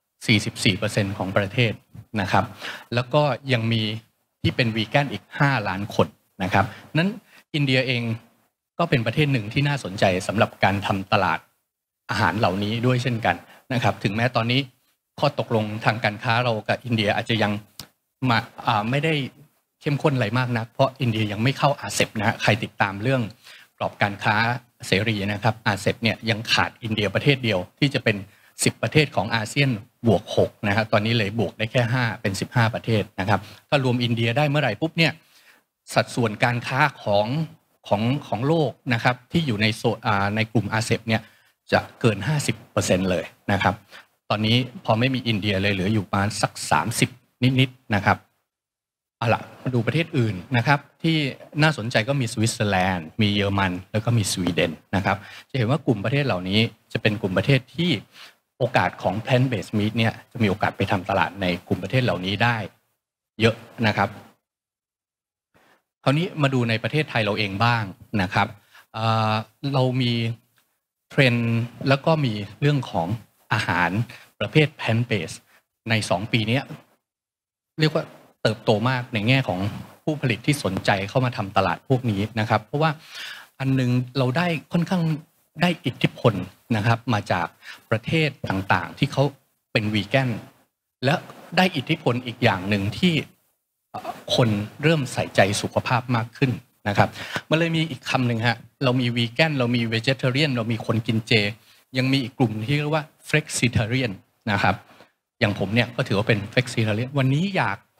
44% ของประเทศนะครับแล้วก็ยังมีที่เป็นวีแกนอีก5 ล้านคนนะครับนั้นอินเดียเองก็เป็นประเทศหนึ่งที่น่าสนใจสำหรับการทำตลาดอาหารเหล่านี้ด้วยเช่นกันนะครับถึงแม้ตอนนี้ข้อตกลงทางการค้าเรากับอินเดียอาจจะยังไม่ได้เข้มข้นอะไรมากนักเพราะอินเดียยังไม่เข้าอาเซปนะใครติดตามเรื่องกรอบการค้าเสรีนะครับอาเซปเนี่ยยังขาดอินเดียประเทศเดียวที่จะเป็น10ประเทศของอาเซียนบวก6นะครับตอนนี้เลยบวกได้แค่5เป็น15ประเทศนะครับถ้ารวมอินเดียได้เมื่อไหร่ปุ๊บเนี่ยสัดส่วนการค้าของโลกนะครับที่อยู่ในกลุ่มอาเซปเนี่ยจะเกิน 50% เลยนะครับตอนนี้พอไม่มีอินเดียเลยเหลืออยู่ประมาณสัก30นิดๆนะครับเอาล่ะมาดูประเทศอื่นนะครับที่น่าสนใจก็มีสวิตเซอร์แลนด์มีเยอรมันแล้วก็มีสวีเดนนะครับจะเห็นว่ากลุ่มประเทศเหล่านี้จะเป็นกลุ่มประเทศที่โอกาสของ plant based meat เนี่ยจะมีโอกาสไปทำตลาดในกลุ่มประเทศเหล่านี้ได้เยอะนะครับคราวนี้มาดูในประเทศไทยเราเองบ้างนะครับเรามีเทรนด์แล้วก็มีเรื่องของอาหารประเภท plant based ใน2 ปีนี้เรียกว่าเติบโตมากในแง่ของผู้ผลิตที่สนใจเข้ามาทำตลาดพวกนี้นะครับเพราะว่าอันนึงเราได้ค่อนข้างได้อิทธิพลนะครับมาจากประเทศต่างๆที่เขาเป็นวีแกนและได้อิทธิพลอีกอย่างหนึ่งที่คนเริ่มใส่ใจสุขภาพมากขึ้นนะครับมันเลยมีอีกคำหนึ่งฮะเรามีวีแกนเรามีเวจิเทเรียนเรามีคนกินเจยังมีอีกกลุ่มที่เรียกว่า flexitarian นะครับอย่างผมเนี่ยก็ถือว่าเป็น flexitarian วันนี้อยาก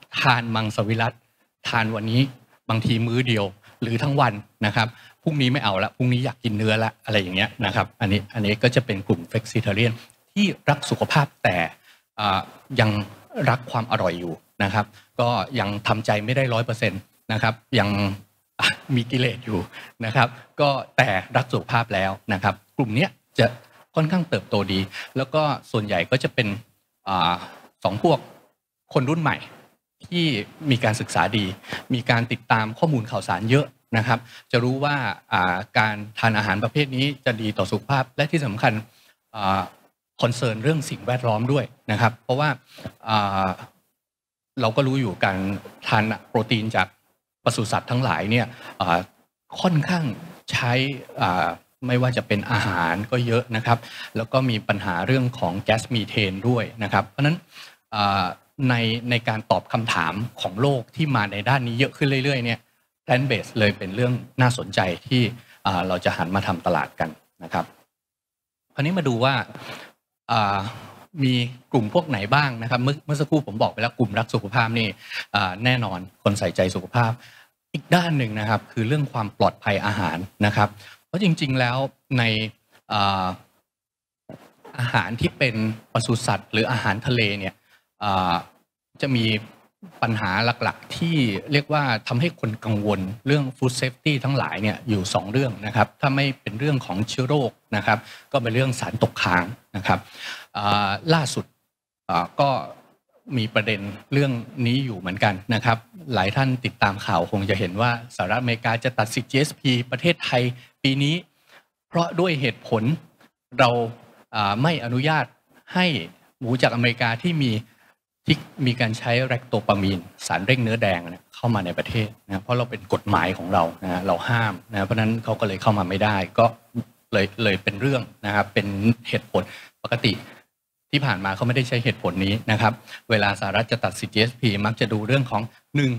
ทานมังสวิรัติทานวันนี้บางทีมื้อเดียวหรือทั้งวันนะครับพรุ่งนี้ไม่เอาละพรุ่งนี้อยากกินเนื้อละอะไรอย่างเงี้ยนะครับอันนี้ก็จะเป็นกลุ่ม flexitarian ที่รักสุขภาพแต่ยังรักความอร่อยอยู่นะครับก็ยังทำใจไม่ได้ 100% นะครับยังมีกิเลสอยู่นะครับก็แต่รักสุขภาพแล้วนะครับกลุ่มนี้จะค่อนข้างเติบโตดีแล้วก็ส่วนใหญ่ก็จะเป็นสองพวกคนรุ่นใหม่ที่มีการศึกษาดีมีการติดตามข้อมูลข่าวสารเยอะนะครับจะรู้ว่าการทานอาหารประเภทนี้จะดีต่อสุขภาพและที่สำคัญคอนเซิร์นเรื่องสิ่งแวดล้อมด้วยนะครับเพราะว่าเราก็รู้อยู่การทานโปรตีนจากปศุสัตว์ทั้งหลายเนี่ยค่อนข้างใช้ไม่ว่าจะเป็นอาหารก็เยอะนะครับแล้วก็มีปัญหาเรื่องของแก๊สมีเทนด้วยนะครับเพราะฉะนั้นในการตอบคำถามของโลกที่มาในด้านนี้เยอะขึ้นเรื่อยๆเนี่ย plant based เลยเป็นเรื่องน่าสนใจที่เราจะหันมาทำตลาดกันนะครับคราวนี้มาดูว่ามีกลุ่มพวกไหนบ้างนะครับเมื่อสักครู่ผมบอกไปแล้วกลุ่มรักสุขภาพนี่แน่นอนคนใส่ใจสุขภาพอีกด้านหนึ่งนะครับคือเรื่องความปลอดภัยอาหารนะครับเพราะจริงๆแล้วในอาหารที่เป็นปศุสัตว์หรืออาหารทะเลเนี่ยจะมีปัญหาหลักๆที่เรียกว่าทำให้คนกังวลเรื่อง food safety ทั้งหลายเนี่ยอยู่2เรื่องนะครับถ้าไม่เป็นเรื่องของเชื้อโรคนะครับก็เป็นเรื่องสารตกค้างนะครับล่าสุดก็มีประเด็นเรื่องนี้อยู่เหมือนกันนะครับหลายท่านติดตามข่าวคงจะเห็นว่าสหรัฐอเมริกาจะตัดสิทธิ์ GSP ประเทศไทยปีนี้เพราะด้วยเหตุผลเราไม่อนุญาตให้หมูจากอเมริกาที่มีการใช้แรคโตปามีนสารเร่งเนื้อแดงเข้ามาในประเทศนะเพราะเราเป็นกฎหมายของเรานะเราห้ามนะเพราะนั้นเขาก็เลยเข้ามาไม่ได้ก็เลยเป็นเรื่องนะครับเป็นเหตุผลปกติที่ผ่านมาเขาไม่ได้ใช้เหตุผลนี้นะครับเวลาสหรัฐจะตัดสิทธิ์ GSP มักจะดูเรื่องของ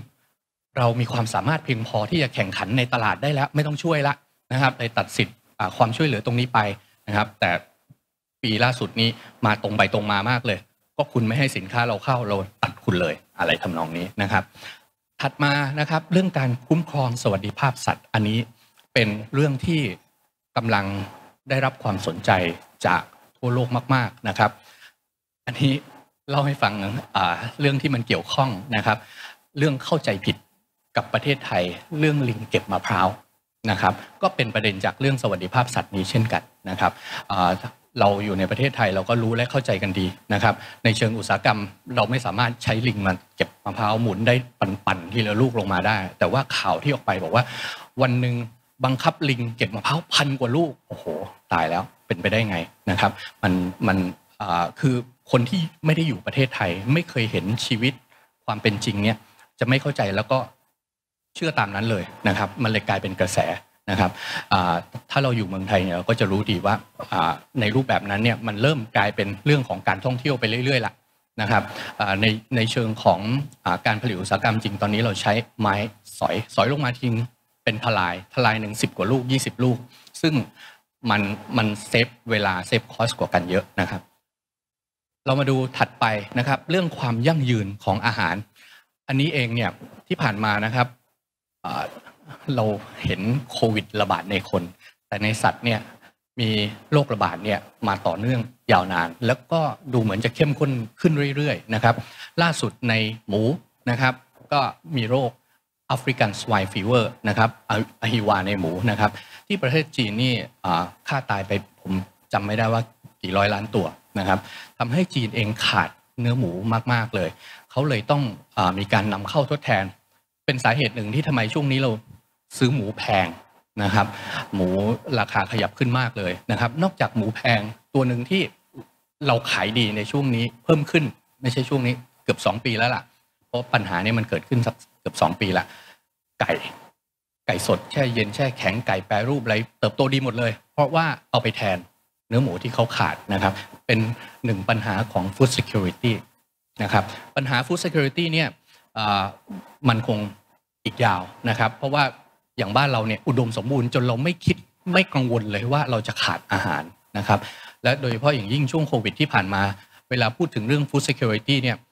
1เรามีความสามารถเพียงพอที่จะแข่งขันในตลาดได้แล้วไม่ต้องช่วยละนะครับเลยตัดสิทธิ์ความช่วยเหลือตรงนี้ไปนะครับแต่ปีล่าสุดนี้มาตรงไปตรงมามากเลยก็คุณไม่ให้สินค้าเราเข้าเราตัดคุณเลยอะไรทำนองนี้นะครับถัดมานะครับเรื่องการคุ้มครองสวัสดิภาพสัตว์อันนี้เป็นเรื่องที่กำลังได้รับความสนใจจากทั่วโลกมากๆนะครับอันนี้เล่าให้ฟังเรื่องที่มันเกี่ยวข้องนะครับเรื่องเข้าใจผิดกับประเทศไทยเรื่องลิงเก็บมะพร้าวนะครับก็เป็นประเด็นจากเรื่องสวัสดิภาพสัตว์นี้เช่นกันนะครับเราอยู่ในประเทศไทยเราก็รู้และเข้าใจกันดีนะครับในเชิงอุตสาหกรรมเราไม่สามารถใช้ลิงมาเก็บมะพร้าวหมุนได้ปั่นๆทีละลูกลงมาได้แต่ว่าข่าวที่ออกไปบอกว่าวันหนึ่งบังคับลิงเก็บมะพร้าว1,000 กว่าลูกโอ้โหตายแล้วเป็นไปได้ไงนะครับมันคือคนที่ไม่ได้อยู่ประเทศไทยไม่เคยเห็นชีวิตความเป็นจริงเนี่ยจะไม่เข้าใจแล้วก็เชื่อตามนั้นเลยนะครับมันเลยกลายเป็นกระแสนะครับถ้าเราอยู่เมืองไทยเนี่ยเราก็จะรู้ดีว่าในรูปแบบนั้นเนี่ยมันเริ่มกลายเป็นเรื่องของการท่องเที่ยวไปเรื่อยๆละนะครับในเชิงของการผลิตอุตสาหกรรมจริงตอนนี้เราใช้ไม้สอยลงมาทิ้งเป็นทลายหนึ่ง10 กว่าลูก20 ลูกซึ่งมันเซฟเวลาเซฟคอสกว่ากันเยอะนะครับเรามาดูถัดไปนะครับเรื่องความยั่งยืนของอาหารอันนี้เองเนี่ยที่ผ่านมานะครับเราเห็นโควิดระบาดในคนแต่ในสัตว์เนี่ยมีโรคระบาดเนี่ยมาต่อเนื่องยาวนานแล้วก็ดูเหมือนจะเข้มข้นขึ้นเรื่อยๆนะครับล่าสุดในหมูนะครับก็มีโรคแอฟริกันสไวน์ฟีเวอร์นะครับอะฮิวาในหมูนะครับที่ประเทศจีนนี่ฆ่าตายไปผมจำไม่ได้ว่ากี่ร้อยล้านตัวนะครับทำให้จีนเองขาดเนื้อหมูมากๆเลยเขาเลยต้องมีการนำเข้าทดแทนเป็นสาเหตุหนึ่งที่ทำไมช่วงนี้เราซื้อหมูแพงนะครับหมูราคาขยับขึ้นมากเลยนะครับนอกจากหมูแพงตัวหนึ่งที่เราขายดีในช่วงนี้เพิ่มขึ้นไม่ใช่ช่วงนี้เกือบ2 ปีแล้วล่ะเพราะปัญหานี้มันเกิดขึ้นสักเกือบ2 ปีละไก่สดแช่เย็นแช่แข็งไก่แปรรูปอะไรเติบโตดีหมดเลยเพราะว่าเอาไปแทนเนื้อหมูที่เขาขาดนะครับเป็น1ปัญหาของ food security นะครับปัญหา food security เนี่ยมันคงอีกยาวนะครับเพราะว่าอย่างบ้านเราเนี่ยอุดมสมบูรณ์จนเราไม่กังวลเลยว่าเราจะขาดอาหารนะครับและโดยเฉพาะอย่างยิ่งช่วงโควิดที่ผ่านมาเวลาพูดถึงเรื่อง food security เนี่ย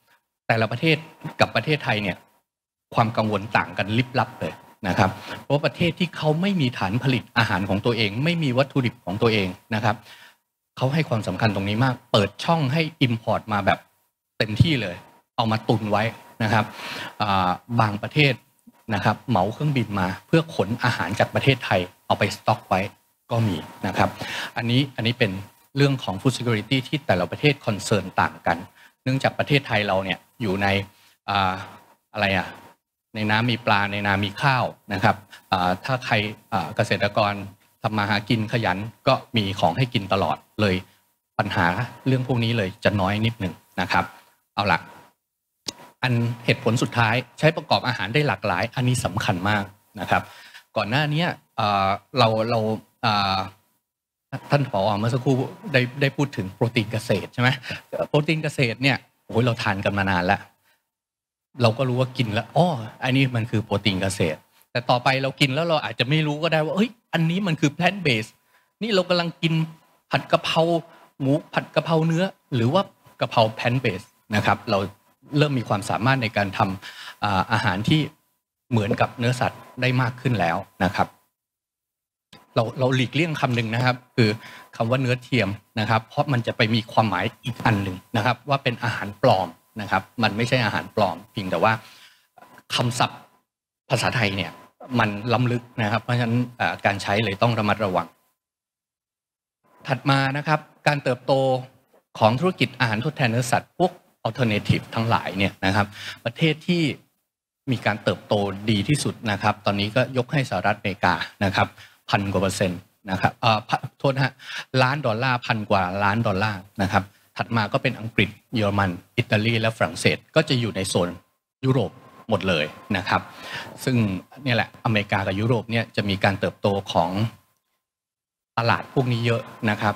แต่ละประเทศกับประเทศไทยเนี่ยความกังวลต่างกันลิบลับเลยนะครับเพราะประเทศที่เขาไม่มีฐานผลิตอาหารของตัวเองไม่มีวัตถุดิบของตัวเองนะครับเขาให้ความสำคัญตรงนี้มากเปิดช่องให้ import มาแบบเต็มที่เลยเอามาตุนไว้นะครับบางประเทศนะครับเหมาเครื่องบินมาเพื่อขนอาหารจากประเทศไทยเอาไปสต็อกไว้ก็มีนะครับอันนี้เป็นเรื่องของ food security ที่แต่ละประเทศคอนเซิร์นต่างกันเนื่องจากประเทศไทยเราเนี่ยอยู่ในอะไรในน้ำมีปลาในนามีข้าวนะครับถ้าใครเกษตรกรทำมาหากินขยันก็มีของให้กินตลอดเลยปัญหาเรื่องพวกนี้เลยจะน้อยนิดหนึ่งนะครับเอาล่ะอันเหตุผลสุดท้ายใช้ประกอบอาหารได้หลากหลายอันนี้สำคัญมากนะครับก่อนหน้านี้เราท่านผอ.เมื่อสักครู่ได้พูดถึงโปรตีนเกษตรใช่ไหมโปรตีนเกษตรเนี่ยโอ้ยเราทานกันมานานแล้วเราก็รู้ว่ากินแล้วอันนี้มันคือโปรตีนเกษตรแต่ต่อไปเรากินแล้วเราอาจจะไม่รู้ก็ได้ว่าอันนี้มันคือ plant based นี่เรากำลังกินผัดกะเพราหมูผัดกะเพราเนื้อหรือว่ากะเพรา plant based นะครับเราเริ่มมีความสามารถในการทำอาหารที่เหมือนกับเนื้อสัตว์ได้มากขึ้นแล้วนะครับเราหลีกเลี่ยงคำหนึ่งนะครับคือคำว่าเนื้อเทียมนะครับเพราะมันจะไปมีความหมายอีกอันหนึ่งนะครับว่าเป็นอาหารปลอมนะครับมันไม่ใช่อาหารปลอมเพียงแต่ว่าคำศัพท์ภาษาไทยเนี่ยมันล้ำลึกนะครับเพราะฉะนั้นการใช้เลยต้องระมัดระวังถัดมานะครับการเติบโตของธุรกิจอาหารทดแทนเนื้อสัตว์พวก alternative ทั้งหลายเนี่ยนะครับประเทศที่มีการเติบโตดีที่สุดนะครับตอนนี้ก็ยกให้สหรัฐอเมริกานะครับ1,000 กว่า%นะครับโทษนะฮะ$1,000,000,000 1,000 กว่าล้านดอลลาร์นะครับถัดมาก็เป็นอังกฤษเยอรมันอิตาลีและฝรั่งเศสก็จะอยู่ในโซนยุโรปหมดเลยนะครับซึ่งนี่แหละอเมริกากับยุโรปเนี่ยจะมีการเติบโตของตลาดพวกนี้เยอะนะครับ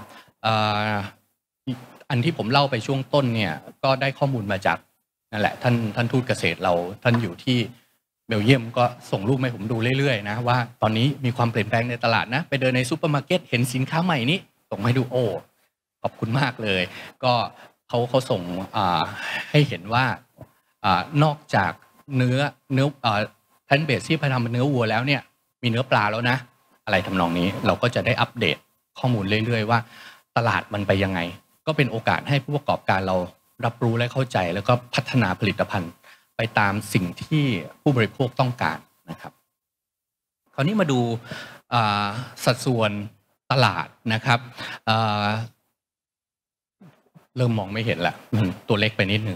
อันที่ผมเล่าไปช่วงต้นเนี่ยก็ได้ข้อมูลมาจากนั่นแหละท่านทูตเกษตรเราท่านอยู่ที่เบลเยียมก็ส่งรูปให้ผมดูเรื่อยๆนะว่าตอนนี้มีความเปลี่ยนแปลงในตลาดนะไปเดินในซูเปอร์มาร์เก็ตเห็นสินค้าใหม่นี้ส่งให้ดูขอบคุณมากเลยก็เขาส่งให้เห็นว่านอกจากเนื้อแพลนท์เบสที่พยายามเป็นเนื้อวัวแล้วเนี่ยมีเนื้อปลาแล้วนะอะไรทำนองนี้เราก็จะได้อัปเดตข้อมูลเรื่อยๆว่าตลาดมันไปยังไงก็เป็นโอกาสให้ผู้ประกอบการเรารับรู้และเข้าใจแล้วก็พัฒนาผลิตภัณฑ์ไปตามสิ่งที่ผู้บริโภคต้องการนะครับคราวนี้มาดูสัดส่วนตลาดนะครับเริ่มมองไม่เห็นละมันตัวเล็กไปนิดนึง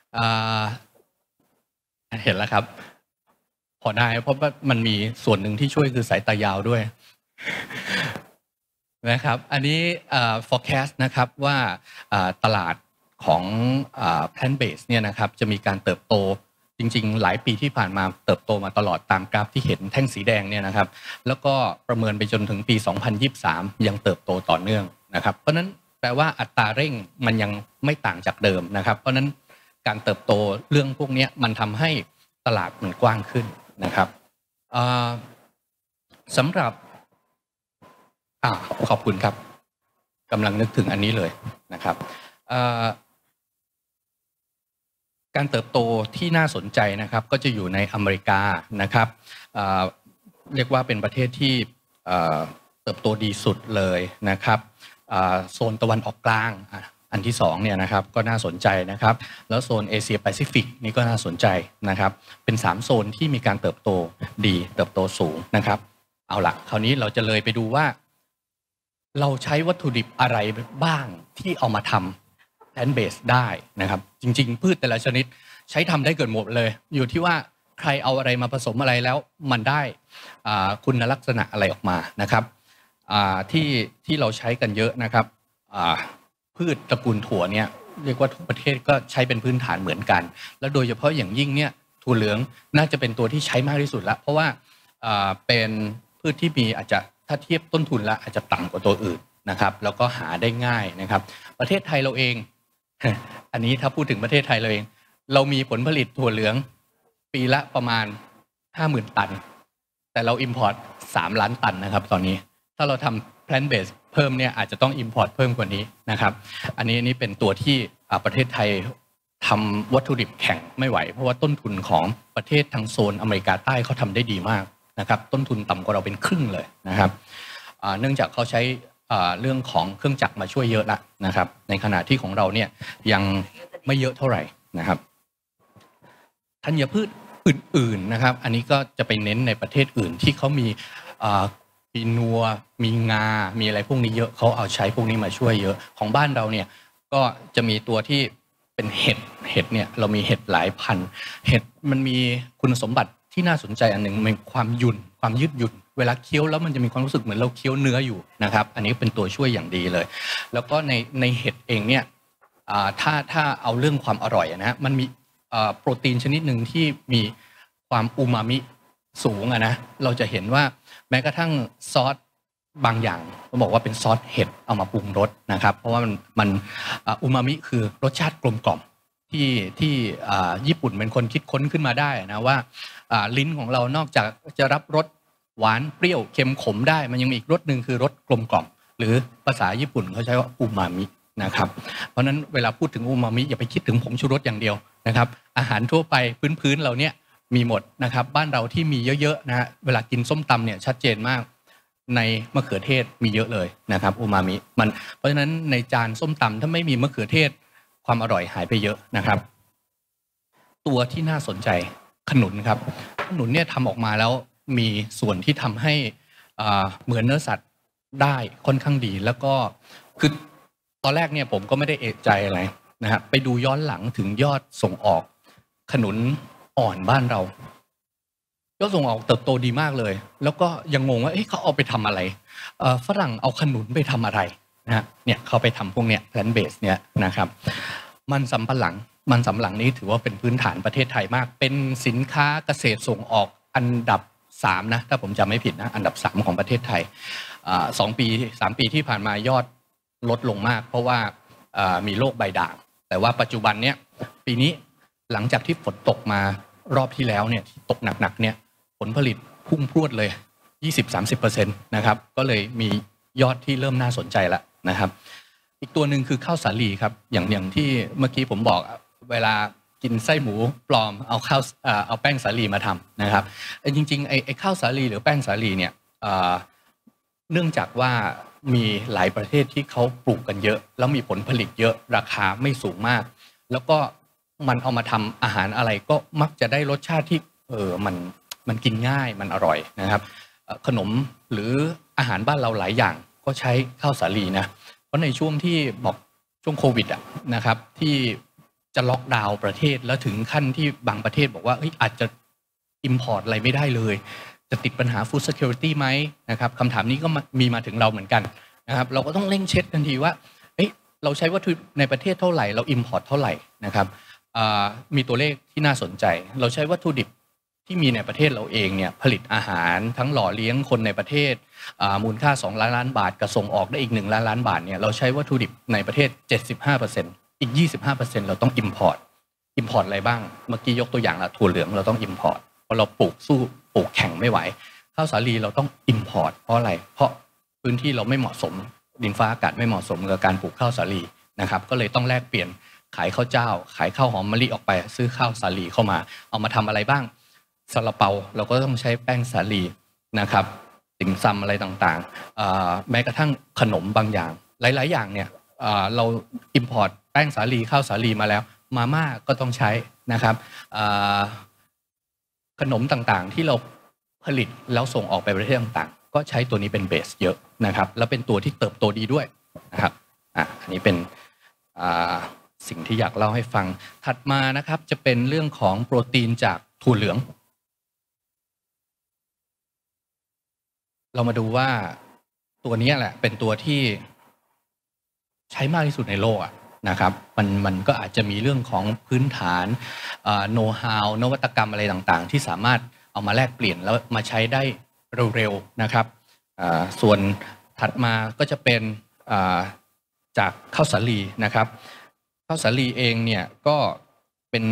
เห็นแล้วครับพอได้เพราะว่ามันมีส่วนหนึ่งที่ช่วยคือสายตายาวด้วยนะครับอันนี้forecast นะครับว่าตลาดของplant based เนี่ยนะครับจะมีการเติบโตจริงๆหลายปีที่ผ่านมาเติบโตมาตลอดตามกราฟที่เห็นแท่งสีแดงเนี่ยนะครับแล้วก็ประเมินไปจนถึงปี2023ยังเติบโตต่อเนื่องนะครับเพราะนั้นแปลว่าอัตราเร่งมันยังไม่ต่างจากเดิมนะครับเพราะนั้นการเติบโตเรื่องพวกนี้มันทำให้ตลาดมันกว้างขึ้นนะครับสำหรับขอบคุณครับกำลังนึกถึงอันนี้เลยนะครับการเติบโตที่น่าสนใจนะครับก็จะอยู่ในอเมริกานะครับเรียกว่าเป็นประเทศที่เติบโตดีสุดเลยนะครับโซนตะวันออกกลางอันที่2เนี่ยนะครับก็น่าสนใจนะครับแล้วโซนเอเชียแปซิฟิกนี่ก็น่าสนใจนะครับเป็น3โซนที่มีการเติบโตดีเติบโตสูงนะครับเอาล่ะคราวนี้เราจะเลยไปดูว่าเราใช้วัตถุดิบอะไรบ้างที่เอามาทำแพลนท์เบสได้นะครับจริงๆพืชแต่ละชนิดใช้ทำได้เกิดหมดเลยอยู่ที่ว่าใครเอาอะไรมาผสมอะไรแล้วมันได้คุณลักษณะอะไรออกมานะครับที่เราใช้กันเยอะนะครับพืชตระกูลถั่วเนี่ยเรียกว่าทุกประเทศก็ใช้เป็นพื้นฐานเหมือนกันและโดยเฉพาะอย่างยิ่งเนี่ยถั่วเหลืองน่าจะเป็นตัวที่ใช้มากที่สุดแล้วเพราะว่าเป็นพืชที่มีอาจจะถ้าเทียบต้นทุนแล้วอาจจะต่ำกว่าตัวอื่นนะครับแล้วก็หาได้ง่ายนะครับประเทศไทยเราเองอันนี้ถ้าพูดถึงประเทศไทยเราเองเรามีผลผลิตถั่วเหลืองปีละประมาณ 50,000 ตันแต่เรา import 3 ล้านตันนะครับตอนนี้ถ้าเราทำ plant based เพิ่มเนี่ยอาจจะต้อง import เพิ่มกว่านี้นะครับอันนี้เป็นตัวที่ประเทศไทยทำวัตถุดิบแข่งไม่ไหวเพราะว่าต้นทุนของประเทศทางโซนอเมริกาใต้เขาทำได้ดีมากนะครับต้นทุนต่ำกว่าเราเป็นครึ่งเลยนะครับเนื่องจากเขาใช้เรื่องของเครื่องจักรมาช่วยเยอะละนะครับในขณะที่ของเราเนี่ยยังไม่เยอะเท่าไหร่นะครับธัญพืชอื่นๆนะครับอันนี้ก็จะไปเน้นในประเทศอื่นที่เขามีนัวมีงามีอะไรพวกนี้เยอะเขาเอาใช้พวกนี้มาช่วยเยอะของบ้านเราเนี่ยก็จะมีตัวที่เป็นเห็ดเนี่ยเรามีเห็ดหลายพันเห็ดมันมีคุณสมบัติที่น่าสนใจอันหนึ่งมันความยืดหยุ่นเวลาเคี้ยวแล้วมันจะมีความรู้สึกเหมือนเราเคี้ยวเนื้ออยู่นะครับอันนี้เป็นตัวช่วยอย่างดีเลยแล้วก็ในเห็ดเองเนี่ยถ้าเอาเรื่องความอร่อยนะมันมีโปรตีนชนิดหนึ่งที่มีความอูมามิสูงนะเราจะเห็นว่าแม้กระทั่งซอสบางอย่างต้องบอกว่าเป็นซอสเห็ดเอามาปรุงรสนะครับเพราะว่ามันอูมามิคือรสชาติกลมกล่อมที่ญี่ปุ่นเป็นคนคิดค้นขึ้นมาได้นะว่าลิ้นของเรานอกจากจะรับรสหวานเปรี้ยวเค็มขมได้มันยังมีอีกรสหนึ่งคือรสกลมกล่อมหรือภาษาญี่ปุ่นเขาใช้ว่าอูมามินะครับเพราะฉะนั้นเวลาพูดถึงอูมามิอย่าไปคิดถึงผงชูรสอย่างเดียวนะครับอาหารทั่วไปพื้นเราเนี่ยมีหมดนะครับบ้านเราที่มีเยอะๆนะฮะเวลากินส้มตำเนี่ยชัดเจนมากในมะเขือเทศมีเยอะเลยนะครับอูมามิมันเพราะฉะนั้นในจานส้มตำถ้าไม่มีมะเขือเทศความอร่อยหายไปเยอะนะครับตัวที่น่าสนใจขนุนครับขนุนเนี่ยทำออกมาแล้วมีส่วนที่ทำให้เหมือนเนื้อสัตว์ได้ค่อนข้างดีแล้วก็คือตอนแรกเนี่ยผมก็ไม่ได้เอะใจอะไรนะครับไปดูย้อนหลังถึงยอดส่งออกขนุนอ่อนบ้านเรายอดส่งออกเติบโตดีมากเลยแล้วก็ยังงงว่าเขาเอาไปทำอะไรฝรั่งเอาขนุนไปทำอะไรนะเนี่ยเขาไปทำพวกเนี้ย plant based เนี่ยนะครับมันสำปะหลังนี้ถือว่าเป็นพื้นฐานประเทศไทยมากเป็นสินค้าเกษตรส่งออกอันดับ3นะถ้าผมจำไม่ผิดนะอันดับ3ของประเทศไทย3 ปีที่ผ่านมายอดลดลงมากเพราะว่ามีโรคใบด่างแต่ว่าปัจจุบันเนี้ยปีนี้หลังจากที่ฝนตกมารอบที่แล้วเนี่ยตกหนักๆเนี่ยผลผลิตพุ่งพรวดเลย 20-30% นะครับก็เลยมียอดที่เริ่มน่าสนใจแล้วนะครับอีกตัวหนึ่งคือข้าวสาลีครับอย่างที่เมื่อกี้ผมบอกเวลากินไส้หมูปลอมเอาแป้งสาลีมาทำนะครับจริงๆไอ้ข้าวสาลีหรือแป้งสาลีเนี่ยเนื่องจากว่ามีหลายประเทศที่เขาปลูกกันเยอะแล้วมีผลผลิตเยอะราคาไม่สูงมากแล้วก็มันเอามาทำอาหารอะไรก็มักจะได้รสชาติที่มันกินง่ายมันอร่อยนะครับขนมหรืออาหารบ้านเราหลายอย่างก็ใช้ข้าวสาลีนะเพราะในช่วงที่บอกช่วงโควิดนะครับที่จะล็อกดาวน์ประเทศแล้วถึงขั้นที่บางประเทศบอกว่าอาจจะ import อะไรไม่ได้เลยจะติดปัญหา food security ไหมนะครับคำถามนี้ก็มีมาถึงเราเหมือนกันนะครับเราก็ต้องเร่งเช็คทันทีว่าเราใช้วัตถุดิบในประเทศเท่าไหร่เรา import เท่าไหร่นะครับมีตัวเลขที่น่าสนใจเราใช้วัตถุดิบที่มีในประเทศเราเองเนี่ยผลิตอาหารทั้งหล่อเลี้ยงคนในประเทศมูลค่า2 ล้านบาทกระส่งออกได้อีก1 ล้านบาทเนี่ยเราใช้วัตถุดิบในประเทศ 75% อีก 25% เราต้อง import อะไรบ้างเมื่อกี้ยกตัวอย่างละถั่วเหลืองเราต้อง import เพราะเราปลูกแข่งไม่ไหวข้าวสาลีเราต้อง import เพราะอะไรเพราะพื้นที่เราไม่เหมาะสมดินฟ้าอากาศไม่เหมาะสมกับการปลูกข้าวสาลีนะครับก็เลยต้องแลกเปลี่ยนขายข้าวเจ้าขายข้าวหอมมะลิออกไปซื้อข้าวสาลีเข้ามาเอามาทำอะไรบ้างซาลาเปาเราก็ต้องใช้แป้งสาลีนะครับติ่มซำอะไรต่างๆแม้กระทั่งขนมบางอย่างหลายๆอย่างเนี่ยเรา import แป้งสาลีข้าวสาลีมาแล้วมาม่าก็ต้องใช้นะครับขนมต่างๆที่เราผลิตแล้วส่งออกไปประเทศต่างๆก็ใช้ตัวนี้เป็นเบสเยอะนะครับแล้วเป็นตัวที่เติบโตดีด้วยนะครับอันนี้เป็นสิ่งที่อยากเล่าให้ฟังถัดมานะครับจะเป็นเรื่องของโปรตีนจากถั่วเหลืองเรามาดูว่าตัวนี้แหละเป็นตัวที่ใช้มากที่สุดในโลกนะครับมันก็อาจจะมีเรื่องของพื้นฐานโน้ตฮาวนวัตกรรมอะไรต่างๆที่สามารถเอามาแลกเปลี่ยนแล้วมาใช้ได้เร็วๆนะครับส่วนถัดมาก็จะเป็นจากข้าวสาลีนะครับข้าวสาลีเองเนี่ยก็เป็น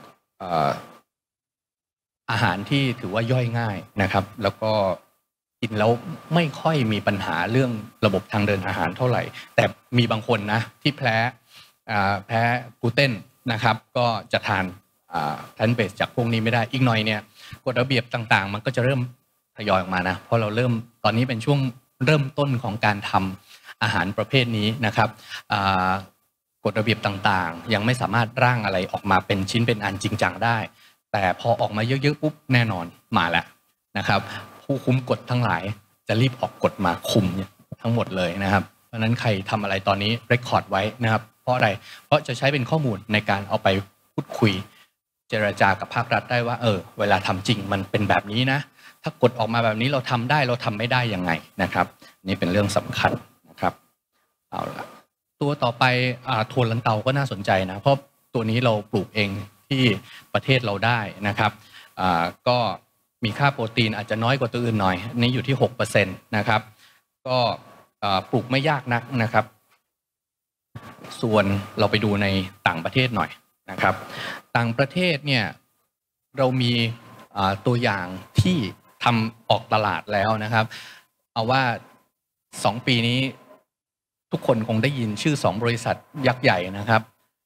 อาหารที่ถือว่าย่อยง่ายนะครับแล้วก็กินแล้วไม่ค่อยมีปัญหาเรื่องระบบทางเดินอาหารเท่าไหร่แต่มีบางคนนะที่แพ้กลูเตนนะครับก็จะทานแพลนต์เบสจากพวกนี้ไม่ได้อีกหน่อยเนี่ยกฎระเบียบต่างๆมันก็จะเริ่มทยอยออกมานะเพราะเราเริ่มตอนนี้เป็นช่วงเริ่มต้นของการทำอาหารประเภทนี้นะครับกฎระเบียบต่างๆยังไม่สามารถร่างอะไรออกมาเป็นชิ้นเป็นอันจริงจังได้แต่พอออกมาเยอะๆปุ๊บแน่นอนมาแล้วนะครับผู้คุมกฎทั้งหลายจะรีบออกกฎมาคุมทั้งหมดเลยนะครับเพราะนั้นใครทำอะไรตอนนี้เรคคอร์ดไว้นะครับเพราะอะไรเพราะจะใช้เป็นข้อมูลในการเอาไปพูดคุยเจรจากับภาครัฐได้ว่าเวลาทำจริงมันเป็นแบบนี้นะถ้ากฎออกมาแบบนี้เราทำได้เราทำไม่ได้ยังไงนะครับนี่เป็นเรื่องสำคัญนะครับเอาละตัวต่อไปถั่วลันเตาก็น่าสนใจนะเพราะตัวนี้เราปลูกเองที่ประเทศเราได้นะครับก็มีค่าโปรตีนอาจจะน้อยกว่าตัวอื่นหน่อยนี่อยู่ที่ 6% นะครับก็ปลูกไม่ยากนักนะครับส่วนเราไปดูในต่างประเทศหน่อยนะครับต่างประเทศเนี่ยเรามีตัวอย่างที่ทำออกตลาดแล้วนะครับเอาว่า2 ปีนี้ทุกคนคงได้ยินชื่อ2 บริษัทยักษ์ใหญ่นะครับ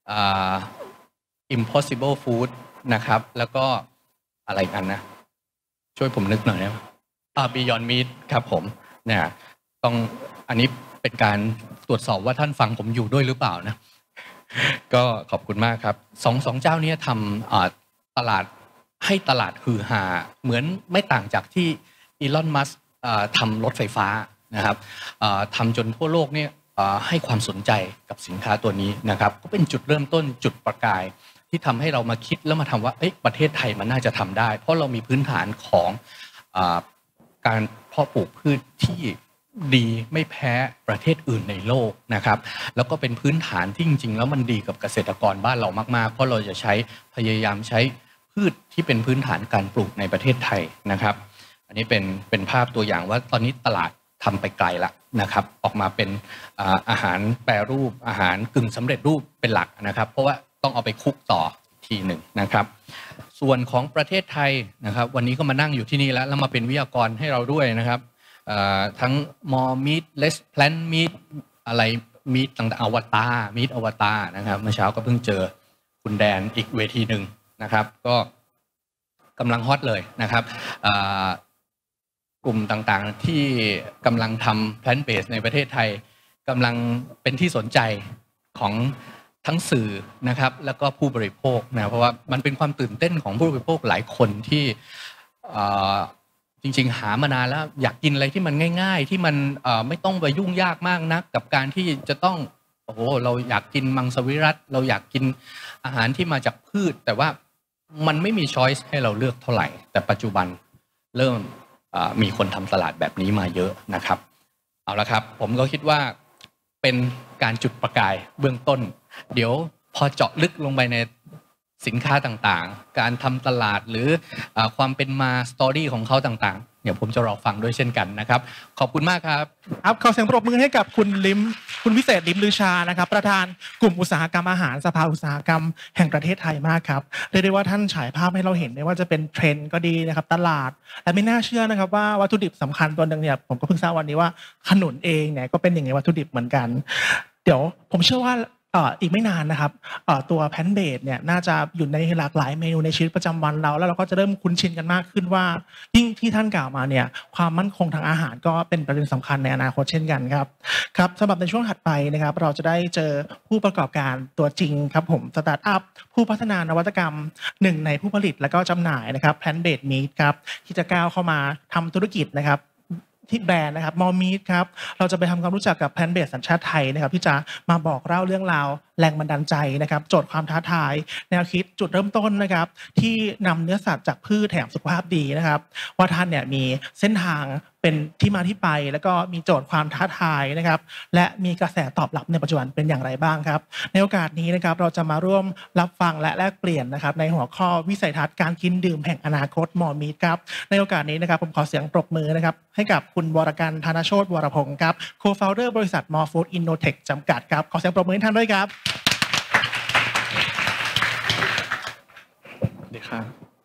Impossible Food นะครับแล้วก็อะไรกันนะช่วยผมนึกหน่อยนะBeyond Meat ครับผมเนี่ยต้องอันนี้เป็นการตรวจสอบว่าท่านฟังผมอยู่ด้วยหรือเปล่านะก็ขอบคุณมากครับสองเจ้านี้ทำตลาดให้ตลาดฮือฮาเหมือนไม่ต่างจากที่อีลอน มัสก์ทำรถไฟฟ้านะครับทำจนทั่วโลกเนี่ยให้ความสนใจกับสินค้าตัวนี้นะครับก็เป็นจุดเริ่มต้นจุดประกายที่ทำให้เรามาคิดแล้วมาทำว่าประเทศไทยมันน่าจะทำได้เพราะเรามีพื้นฐานของการเพาะปลูกพืชที่ดีไม่แพ้ประเทศอื่นในโลกนะครับแล้วก็เป็นพื้นฐานที่จริงๆแล้วมันดีกับเกษตรกรบ้านเรามากๆเพราะเราจะพยายามใช้พืชที่เป็นพื้นฐานการปลูกในประเทศไทยนะครับอันนี้เป็นภาพตัวอย่างว่าตอนนี้ตลาดทำไปไกลแล้วนะครับออกมาเป็นอาหารแปรรูปอาหารกึ่งสำเร็จรูปเป็นหลักนะครับเพราะว่าต้องเอาไปคลุกต่อทีหนึ่งนะครับส่วนของประเทศไทยนะครับวันนี้ก็มานั่งอยู่ที่นี่แล้วมาเป็นวิทยากรให้เราด้วยนะครับทั้ง more meat less plant meat อะไร meat ต่างๆอวตาร meat อวตารนะครับเมื่อเช้าก็เพิ่งเจอคุณแดนอีกเวทีหนึ่งนะครับก็กำลังฮอตเลยนะครับกลุ่มต่างๆที่กำลังทำ plant based ในประเทศไทยกำลังเป็นที่สนใจของทั้งสื่อนะครับแล้วก็ผู้บริโภคนะเพราะว่ามันเป็นความตื่นเต้นของผู้บริโภคหลายคนที่จริงๆหามานานแล้วอยากกินอะไรที่มันง่ายๆที่มันไม่ต้องไปยุ่งยากมากนักกับการที่จะต้องเราอยากกินมังสวิรัติเราอยากกินอาหารที่มาจากพืชแต่ว่ามันไม่มีช้อยส์ให้เราเลือกเท่าไหร่แต่ปัจจุบันเริ่มมีคนทำตลาดแบบนี้มาเยอะนะครับเอาละครับผมก็คิดว่าเป็นการจุดประกายเบื้องต้นเดี๋ยวพอเจาะลึกลงไปในสินค้าต่างๆการทำตลาดหรือความเป็นมาสตอรี่ของเขาต่างๆเดี๋ยวผมจะรอฟังด้วยเช่นกันนะครับขอบคุณมากครับครับขอเสียงปรบมือให้กับคุณวิเศษ ลิ้มลือชานะครับประธานกลุ่มอุตสาหกรรมอาหารสภาอุตสาหกรรมแห่งประเทศไทยมากครับเรียกได้ว่าท่านฉายภาพให้เราเห็นได้ว่าจะเป็นเทรนด์ก็ดีนะครับตลาดและไม่น่าเชื่อนะครับว่าวัตถุดิบสำคัญตัวหนึ่งเนี่ยผมก็เพิ่งทราบวันนี้ว่าขนุนเองเนี่ยก็เป็นหนึ่งในวัตถุดิบเหมือนกันเดี๋ยวผมเชื่อว่าอีกไม่นานนะครับตัวแพนเบดเนี่ยน่าจะอยู่ในหลากหลายเมนูในชีวิตประจำวันเราแล้วเราก็จะเริ่มคุ้นชินกันมากขึ้นว่ายิ่งที่ท่านกล่าวมาเนี่ยความมั่นคงทางอาหารก็เป็นประเด็นสำคัญในอนาคตเช่นกันครับสำหรับในช่วงถัดไปนะครับเราจะได้เจอผู้ประกอบการตัวจริงครับผมสตาร์ทอัพผู้พัฒนานวัตกรรมหนึ่งในผู้ผลิตและก็จำหน่ายนะครับแพนเบดมีทครับที่จะก้าวเข้ามาทำธุรกิจนะครับที่แบรนด์นะครับมอลมีทครับเราจะไปทำความรู้จักกับแพนเบสสัญชาติไทยนะครับที่จะมาบอกเล่าเรื่องราวแรงบันดาลใจนะครับโจทย์ความท้าทายแนวคิดจุดเริ่มต้นนะครับที่นำเนื้อสัตว์จากพืชแถมสุขภาพดีนะครับว่าท่านเนี่ยมีเส้นทางเป็นที่มาที่ไปแล้วก็มีโจทย์ความท้าทายนะครับและมีกระแสตอบรับในปัจจุบันเป็นอย่างไรบ้างครับในโอกาสนี้นะครับเราจะมาร่วมรับฟังและแลกเปลี่ยนนะครับในหัวข้อวิสัยทัศน์การกินดื่มแห่งอนาคตมอมีทครับในโอกาสนี้นะครับผมขอเสียงปรบมือนะครับให้กับคุณวรกันธนโชติวรพงศ์ครับ Co-founder บริษัท More Food Innotech จำกัดครับขอเสียงปรบมือให้ท่านด้วยครับดีครับ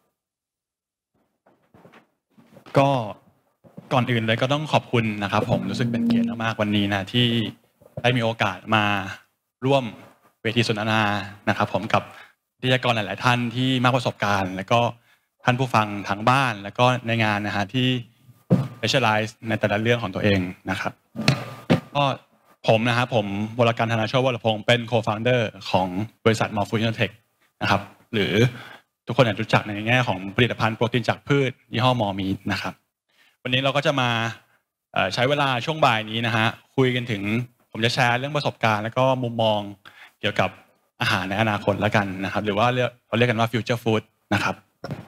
ก็ก่อนอื่นเลยก็ต้องขอบคุณนะครับผมรู้สึกเป็นเกียรติมากๆวันนี้นะที่ได้มีโอกาสมาร่วมเวทีสนทนานะครับผมกับทยากรหลายๆท่านที่มากประสบการณ์แล้วก็ท่านผู้ฟังทางบ้านแล้วก็ในงานนะฮะที่ specialize ในแต่ละเรื่องของตัวเองนะครับก็ผมนะครับผมวรการธนาโชติวรพงศ์เป็น co-founder ของบริษัท Morpho Inotech นะครับหรือทุกคนอาจจะรู้จักในแง่ของผลิตภัณฑ์โปรตีนจากพืชยี่ห้อมอมีนะครับวันนี้เราก็จะมาใช้เวลาช่วงบ่ายนี้นะฮะคุยกันถึงผมจะแชร์เรื่องประสบการณ์แล้วก็มุมมองเกี่ยวกับอาหารในอนาคตแล้วกันนะครับหรือว่าเราเรียกกันว่า future food นะครับ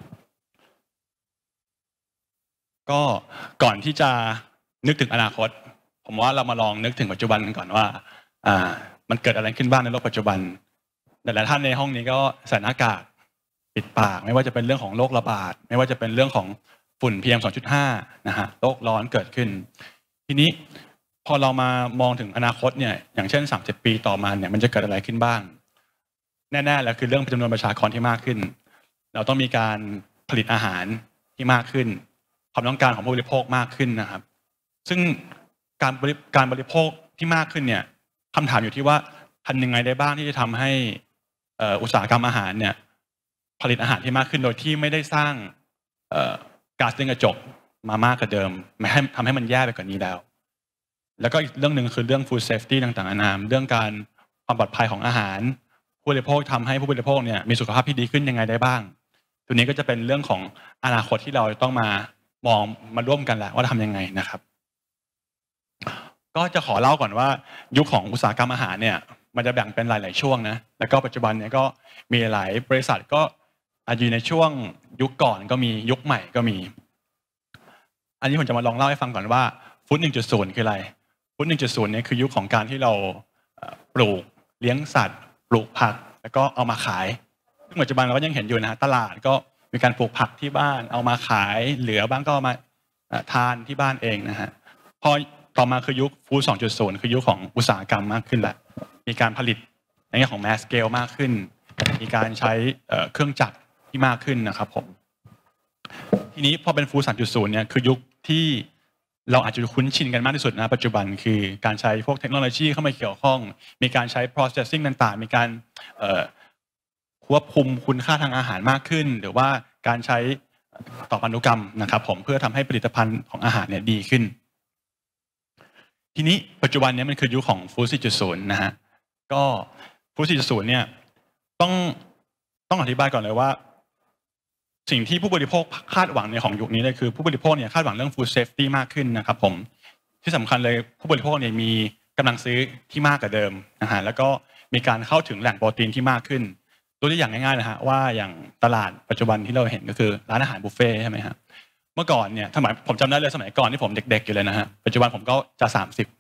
ก็ก่อนที่จะนึกถึงอนาคตผมว่าเรามาลองนึกถึงปัจจุบันกันก่อนว่ามันเกิดอะไรขึ้นบ้างในโลกปัจจุบันหลายๆท่านในห้องนี้ก็ใส่หน้ากากปิดปากไม่ว่าจะเป็นเรื่องของโรคระบาดไม่ว่าจะเป็นเรื่องของฝุ่น PM 2.5 นะฮะโลกร้อนเกิดขึ้นทีนี้พอเรามามองถึงอนาคตเนี่ยอย่างเช่น30 ปีต่อมาเนี่ยมันจะเกิดอะไรขึ้นบ้างแน่ๆแล้วคือเรื่องจำนวนประชากรที่มากขึ้นเราต้องมีการผลิตอาหารที่มากขึ้นความต้องการของผู้บริโภคมากขึ้นนะครับซึ่งการบริโภคที่มากขึ้นเนี่ยคำถามอยู่ที่ว่าทำยังไงได้บ้างที่จะทำให้อุตสาหกรรมอาหารเนี่ยผลิตอาหารที่มากขึ้นโดยที่ไม่ได้สร้างก๊าซเรือนกระจกมามากกว่าเดิมไม่ให้ทำให้มันแย่ไปกว่านี้แล้วก็อีกเรื่องหนึ่งคือเรื่อง food safety ต่างๆนานาเรื่องการความปลอดภัยของอาหารผู้บริโภคทำให้ผู้บริโภคเนี่ยมีสุขภาพที่ดีขึ้นยังไงได้บ้างตัวนี้ก็จะเป็นเรื่องของอนาคตที่เราต้องมองมาร่วมกันแหละว่าทำยังไงนะครับก็จะขอเล่าก่อนว่ายุคของอุตสาหกรรมอาหารเนี่ยมันจะแบ่งเป็นหลายๆช่วงนะแล้วก็ปัจจุบันเนี่ยก็มีหลายบริษัทก็อยู่ในช่วงยุคก่อนก็มียุคใหม่ก็มีอันนี้ผมจะมาลองเล่าให้ฟังก่อนว่าฟู้ด 1.0 คืออะไรฟู้ด 1.0 เนี่ยคือยุคของการที่เราปลูกเลี้ยงสัตว์ปลูกผักแล้วก็เอามาขายซึ่งปัจจุบันเราก็ยังเห็นอยู่นะฮะตลาดก็มีการปลูกผักที่บ้านเอามาขายเหลือบ้างก็เอามาทานที่บ้านเองนะฮะพอต่อมาคือยุคฟู้ด 2.0 คือยุคของอุตสาหกรรมมากขึ้นแหละมีการผลิตในแง่ของ mass scale มากขึ้นมีการใช้เครื่องจักรที่มากขึ้นนะครับผมทีนี้พอเป็นฟู้ด 3.0 เนี่ยคือยุคที่เราอาจจะคุ้นชินกันมากที่สุดนะปัจจุบันคือการใช้พวกเทคโนโลยีเข้ามาเกี่ยวข้องมีการใช้ processing ต่างๆมีการควบคุมคุณค่าทางอาหารมากขึ้นหรือว่าการใช้ต่อพันธุกรรมนะครับผมเพื่อทำให้ผลิตภัณฑ์ของอาหารเนี่ยดีขึ้นทีนี้ปัจจุบันนี้มันคือยุคของฟู้ด 4.0 นะฮะก็ฟู้ด 4.0 เนี่ยต้องอธิบายก่อนเลยว่าสิ่งที่ผู้บริโภคคาดหวังในของยุคนี้เลยคือผู้บริโภคเนี่ยคาดหวังเรื่อง food safety มากขึ้นนะครับผมที่สำคัญเลยผู้บริโภคเนี่ยมีกำลังซื้อที่มากกว่าเดิมนะฮะแล้วก็มีการเข้าถึงแหล่งโปรตีนที่มากขึ้นตัวอย่างง่ายๆนะฮะว่าอย่างตลาดปัจจุบันที่เราเห็นก็คือร้านอาหารบุฟเฟ่ใช่ไหมฮะเมื่อก่อนเนี่ยผมจำได้เลยสมัยก่อนที่ผมเด็กๆอยู่เลยนะฮะปัจจุบันผมก็จะ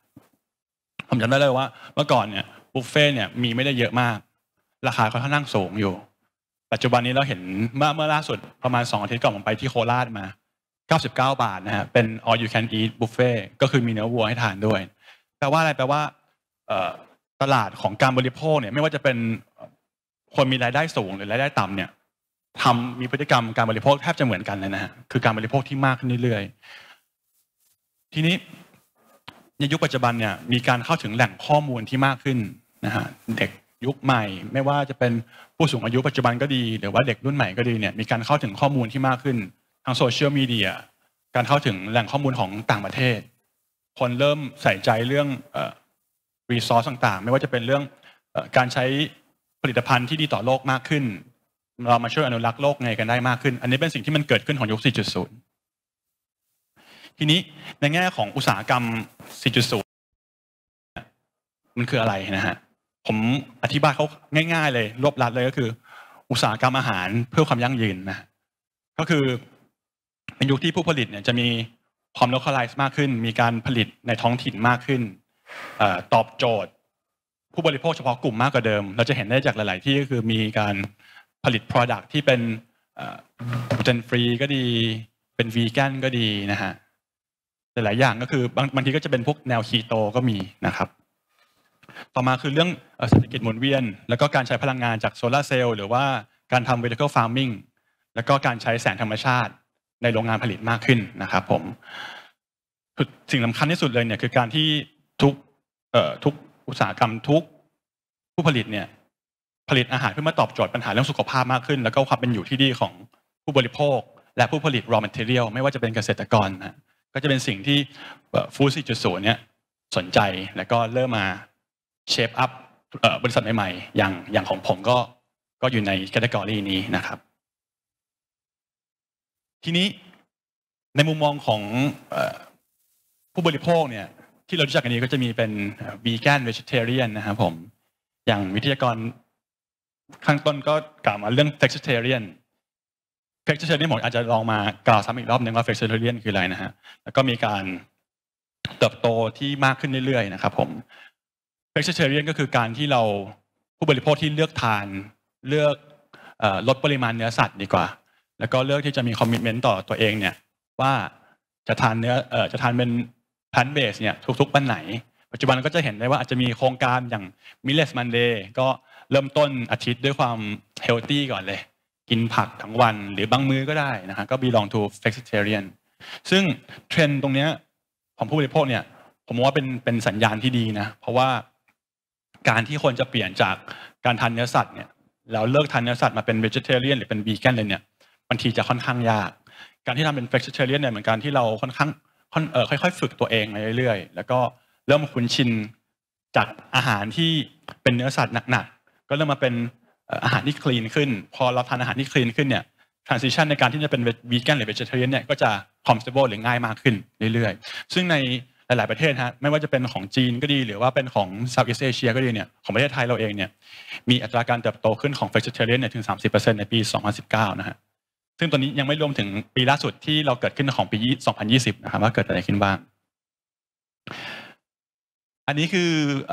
30ผมจำได้เลยว่าเมื่อก่อนเนี่ยบุฟเฟ่เนี่ยมีไม่ได้เยอะมากราคาค่อนข้างสูงอยู่ปัจจุบันนี้เราเห็นเมื่อล่าสุดประมาณ2 อาทิตย์ก่อนผมไปที่โคราชมา99 บาทนะฮะเป็น all you can eat buffet ก็คือมีเนื้อวัวให้ทานด้วยแปลว่าอะไรแปลว่าตลาดของการบริโภคเนี่ยไม่ว่าจะเป็นคนมีรายได้สูงหรือรายได้ต่ำเนี่ยมีพฤติกรรมการบริโภคแทบจะเหมือนกันเลยนะฮะคือการบริโภคที่มากขึ้นเรื่อยๆทีนี้ในยุคปัจจุบันเนี่ยมีการเข้าถึงแหล่งข้อมูลที่มากขึ้นนะฮะเด็กยุคใหม่ไม่ว่าจะเป็นผู้สูงอายุปัจจุบันก็ดีหรือว่าเด็กรุ่นใหม่ก็ดีเนี่ยมีการเข้าถึงข้อมูลที่มากขึ้นทางโซเชียลมีเดียการเข้าถึงแหล่งข้อมูลของต่างประเทศคนเริ่มใส่ใจเรื่องรีซอสต่างๆไม่ว่าจะเป็นเรื่องการใช้ผลิตภัณฑ์ที่ดีต่อโลกมากขึ้นเรามาช่วยอนุรักษ์โลกไงกันได้มากขึ้นอันนี้เป็นสิ่งที่มันเกิดขึ้นของยุค 4.0 ทีนี้ในแง่ของอุตสาหกรรม 4.0 มันคืออะไรนะฮะผมอธิบายเขาง่ายๆเลยรวบรัดเลยก็คืออุตสาหกรรมอาหารเพื่อความยั่งยืนนะก็คือเป็นยุคที่ผู้ผลิตเนี่ยจะมีความ localize มากขึ้นมีการผลิตในท้องถิ่นมากขึ้นตอบโจทย์ผู้บริโภคเฉพาะกลุ่มมากกว่าเดิมเราจะเห็นได้จากหลายๆที่ก็คือมีการผลิต product ที่เป็นgluten free ก็ดีเป็นวีแกนก็ดีนะฮะหลายๆอย่างก็คือบางทีก็จะเป็นพวกแนวคีโตก็มีนะครับต่อมาคือเรื่องเศรษฐกิจหมุนเวียนแล้วก็การใช้พลังงานจากโซลาร์เซลล์หรือว่าการทำ vertical farming แล้วก็การใช้แสงธรรมชาติในโรงงานผลิตมากขึ้นนะครับผมสิ่งสำคัญที่สุดเลยเนี่ยคือการที่ทุกอุตสาหกรรมทุกผู้ผลิตเนี่ยผลิตอาหารเพื่อมาตอบโจทย์ปัญหาเรื่องสุขภาพมากขึ้นแล้วก็ความเป็นอยู่ที่ดีของผู้บริโภคและผู้ผลิต raw material ไม่ว่าจะเป็นเกษตรกรนะก็จะเป็นสิ่งที่Food 4.0 เนี่ยสนใจแล้วก็เริ่มมาเชฟอัพบริษัทใหม่ๆอย่างของผมก็อยู่ในแคตตากรีนี้นะครับทีนี้ในมุมมองของผู้บริโภคเนี่ยที่เรารู้จักกันนี้ก็จะมีเป็นวีแกนเวจิเทเรียนนะครับผมอย่างวิทยากรข้างต้นก็กล่าวมาเรื่อง flexitarian ผมอาจจะลองมากล่าวซ้ำอีกรอบนึงว่า flexitarian คืออะไรนะฮะแล้วก็มีการเติบโตที่มากขึ้นเรื่อยๆนะครับผม flexitarian ก็คือการที่เราผู้บริโภคที่เลือกทานเลือกลดปริมาณเนื้อสัตว์ดีกว่าแล้วก็เลือกที่จะมีคอมมิตเมนต์ต่อตัวเองเนี่ยว่าจะทานเป็น plant based เนี่ยทุกๆวันไหนปัจจุบันก็จะเห็นได้ว่าอาจจะมีโครงการอย่าง Millet Monday ก็เริ่มต้นอาทิตย์ด้วยความ healthy ก่อนเลยกินผักทั้งวันหรือบางมื้อก็ได้นะฮะก็ belong to flexitarian ซึ่งเทรนด์ตรงเนี้ยของผู้บริโภคเนี่ยผมว่าเป็นสัญญาณที่ดีนะเพราะว่าการที่คนจะเปลี่ยนจากการทานเนื้อสัตว์เนี่ยแล้วเลิกทานเนื้อสัตว์มาเป็น vegetarian หรือเป็น vegan เลยเนี่ยบางทีจะค่อนข้างยากการที่ทำเป็น flexitarian เนี่ยเหมือนกันที่เราค่อยๆฝึกตัวเองไปเรื่อยๆแล้วก็เริ่มคุ้นชินจากอาหารที่เป็นเนื้อสัตว์หนักๆก็เริ่มมาเป็นอาหารที่คลีนขึ้นพอเราทานอาหารที่คลีนขึ้นเนี่ย transition ในการที่จะเป็น vegan หรือ vegetarian เนี่ยก็จะ comfortable หรือง่ายมากขึ้นเรื่อยๆซึ่งในหลายๆประเทศฮะไม่ว่าจะเป็นของจีนก็ดีหรือว่าเป็นของ Southeast Asia ก็ดีเนี่ยของประเทศไทยเราเองเนี่ยมีอัตราการเติบโตขึ้นของ vegetarian เนี่ยถึง 30% ในปี 2019 นะฮะซึ่งตอนนี้ยังไม่รวมถึงปีล่าสุดที่เราเกิดขึ้นของปี 2020 นะครับว่าเกิดอะไรขึ้นบ้างอันนี้คือ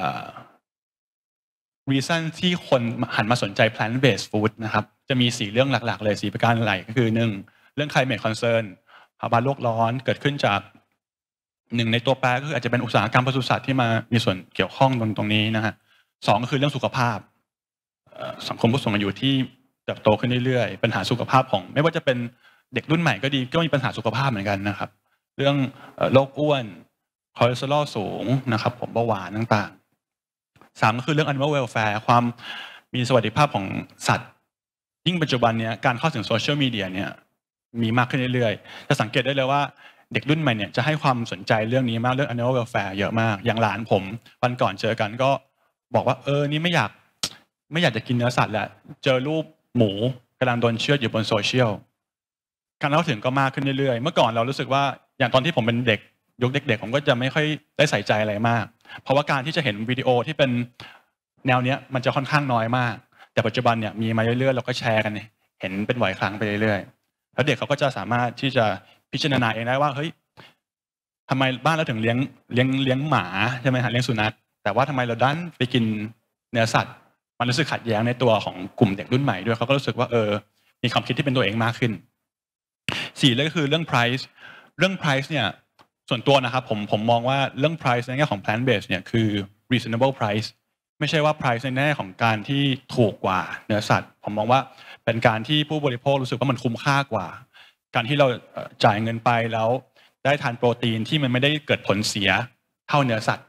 reason ที่คนหันมาสนใจ plant based food นะครับจะมี4เรื่องหลักๆเลย4ประการหลักก็คือ1เรื่อง climate concern ภาวะโลกร้อนเกิดขึ้นจาก1ในตัวแปรก็คืออาจจะเป็นอุตสาหกรรมปศุสัตว์ที่มามีส่วนเกี่ยวข้องตรงนี้นะฮะ2ก็คือเรื่องสุขภาพสังคมผู้สูงอายุที่เติบโตขึ้นเรื่อยๆปัญหาสุขภาพของไม่ว่าจะเป็นเด็กรุ่นใหม่ก็ดีก็มีปัญหาสุขภาพเหมือนกันนะครับเรื่องโรคอ้วนคอเลสเตอรอลสูงนะครับผมเบาหวานต่างๆ3ก็คือเรื่อง animal welfare ความมีสวัสดิภาพของสัตว์ยิ่งปัจจุบันเนี้ยการเข้าถึงโซเชียลมีเดียเนี่ยมีมากขึ้นเรื่อยๆจะสังเกตได้เลยว่าเด็กรุ่นใหม่เนี่ยจะให้ความสนใจเรื่องนี้มากเรื่อง animal welfare เยอะมากอย่างหลานผมวันก่อนเจอกันก็บอกว่านี่ไม่อยากจะกินเนื้อสัตว์แล้วเจอรูปหมูกำลังโดนเชือดอยู่บนโซเชียลการเข้าถึงก็มากขึ้นเรื่อยๆเมื่อก่อนเรารู้สึกว่าอย่างตอนที่ผมเป็นเด็กยุคเด็กๆผมก็จะไม่ค่อยได้ใส่ใจอะไรมากเพราะว่าการที่จะเห็นวิดีโอที่เป็นแนวเนี้ยมันจะค่อนข้างน้อยมากแต่ปัจจุบันเนี่ยมีมาเรื่อยๆเราก็แชร์กันเห็นเป็นบ่อยครั้งไปเรื่อยๆแล้วเด็กเขาก็จะสามารถที่จะพิจารณาเองได้ว่าเฮ้ยทำไมบ้านเราถึงเลี้ยงหมาใช่ไหมฮะเลี้ยงสุนัขแต่ว่าทำไมเราดันไปกินเนื้อสัตว์มันรู้สึกขัดแย้งในตัวของกลุ่มเด็กรุ่นใหม่ด้วยเขาก็รู้สึกว่ามีความคิดที่เป็นตัวเองมากขึ้น4เลยก็คือเรื่อง price เนี่ยส่วนตัวนะครับผมมองว่าเรื่อง price ในแง่ของ plant based เนี่ยคือ reasonable price ไม่ใช่ว่า price ในแง่ของการที่ถูกกว่าเนื้อสัตว์ผมมองว่าเป็นการที่ผู้บริโภครู้สึกว่ามันคุ้มค่ากว่าการที่เราจ่ายเงินไปแล้วได้ทานโปรตีนที่มันไม่ได้เกิดผลเสียเท่าเนื้อสัตว์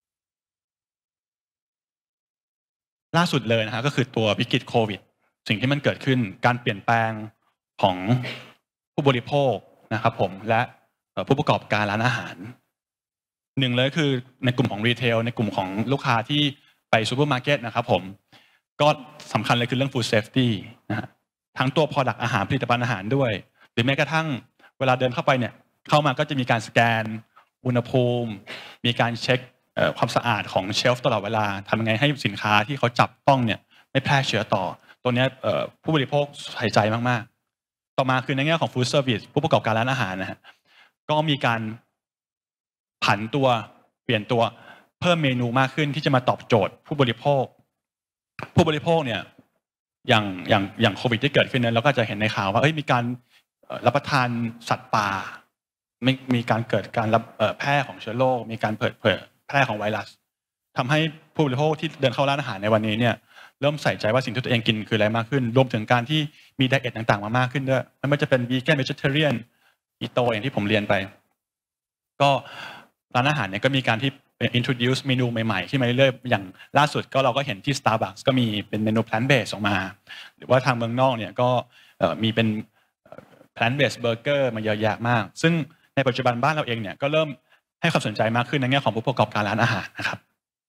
ล่าสุดเลยนะฮะก็คือตัววิกฤตโควิดสิ่งที่มันเกิดขึ้นการเปลี่ยนแปลงของผู้บริโภคนะครับผมและผู้ประกอบการร้านอาหารหนึ่งเลยคือในกลุ่มของรีเทลในกลุ่มของลูกค้าที่ไปซูเปอร์มาร์เก็ตนะครับผมก็สำคัญเลยคือเรื่อง food safety นะฮะทั้งตัว product อาหารผลิตภัณฑ์อาหารด้วยหรือแม้กระทั่งเวลาเดินเข้าไปเนี่ยเข้ามาก็จะมีการสแกนอุณหภูมิมีการเช็คความสะอาดของเชลฟ์ตลอดเวลาทำยังไงให้สินค้าที่เขาจับต้องเนี่ยไม่แพร่เชื้อต่อตัวนี้ผู้บริโภคใส่ใจมากๆต่อมาคือในแง่ของ food service ผู้ประกอบการร้านอาหารนะฮะก็มีการผันตัวเปลี่ยนตัวเพิ่มเมนูมากขึ้นที่จะมาตอบโจทย์ผู้บริโภคเนี่ยอย่างโควิดที่เกิดขึ้นนั้นเราก็จะเห็นในข่าวว่ามีการรับประทานสัตว์ป่าไม่มีการเกิดการแพร่ของเชื้อโรคมีการเผยแพร่ของไวรัสทำให้ผู้บริโภคที่เดินเข้าร้านอาหารในวันนี้เนี่ยเริ่มใส่ใจว่าสิ่งที่ตัวเองกินคืออะไรมากขึ้นรวมถึงการที่มีไดเอทต่างๆมามากขึ้นด้วยไม่ว่าจะเป็นวีแกน vegetarian อีโตอย่างที่ผมเรียนไปก็ร้านอาหารเนี่ยก็มีการที่introduce เมนูใหม่ๆที่มาเรื่อยๆอย่างล่าสุดก็เราก็เห็นที่ Starbucks ก็มีเป็นเมนู plant based ออกมาหรือว่าทางเมืองนอกเนี่ยก็มีเป็น plant based burger มาเยอะแยะมากซึ่งในปัจจุบันบ้านเราเองเนี่ยก็เริ่มให้ความสนใจมากขึ้นในแง่ของผู้ประกอบการร้านอาหารนะครับ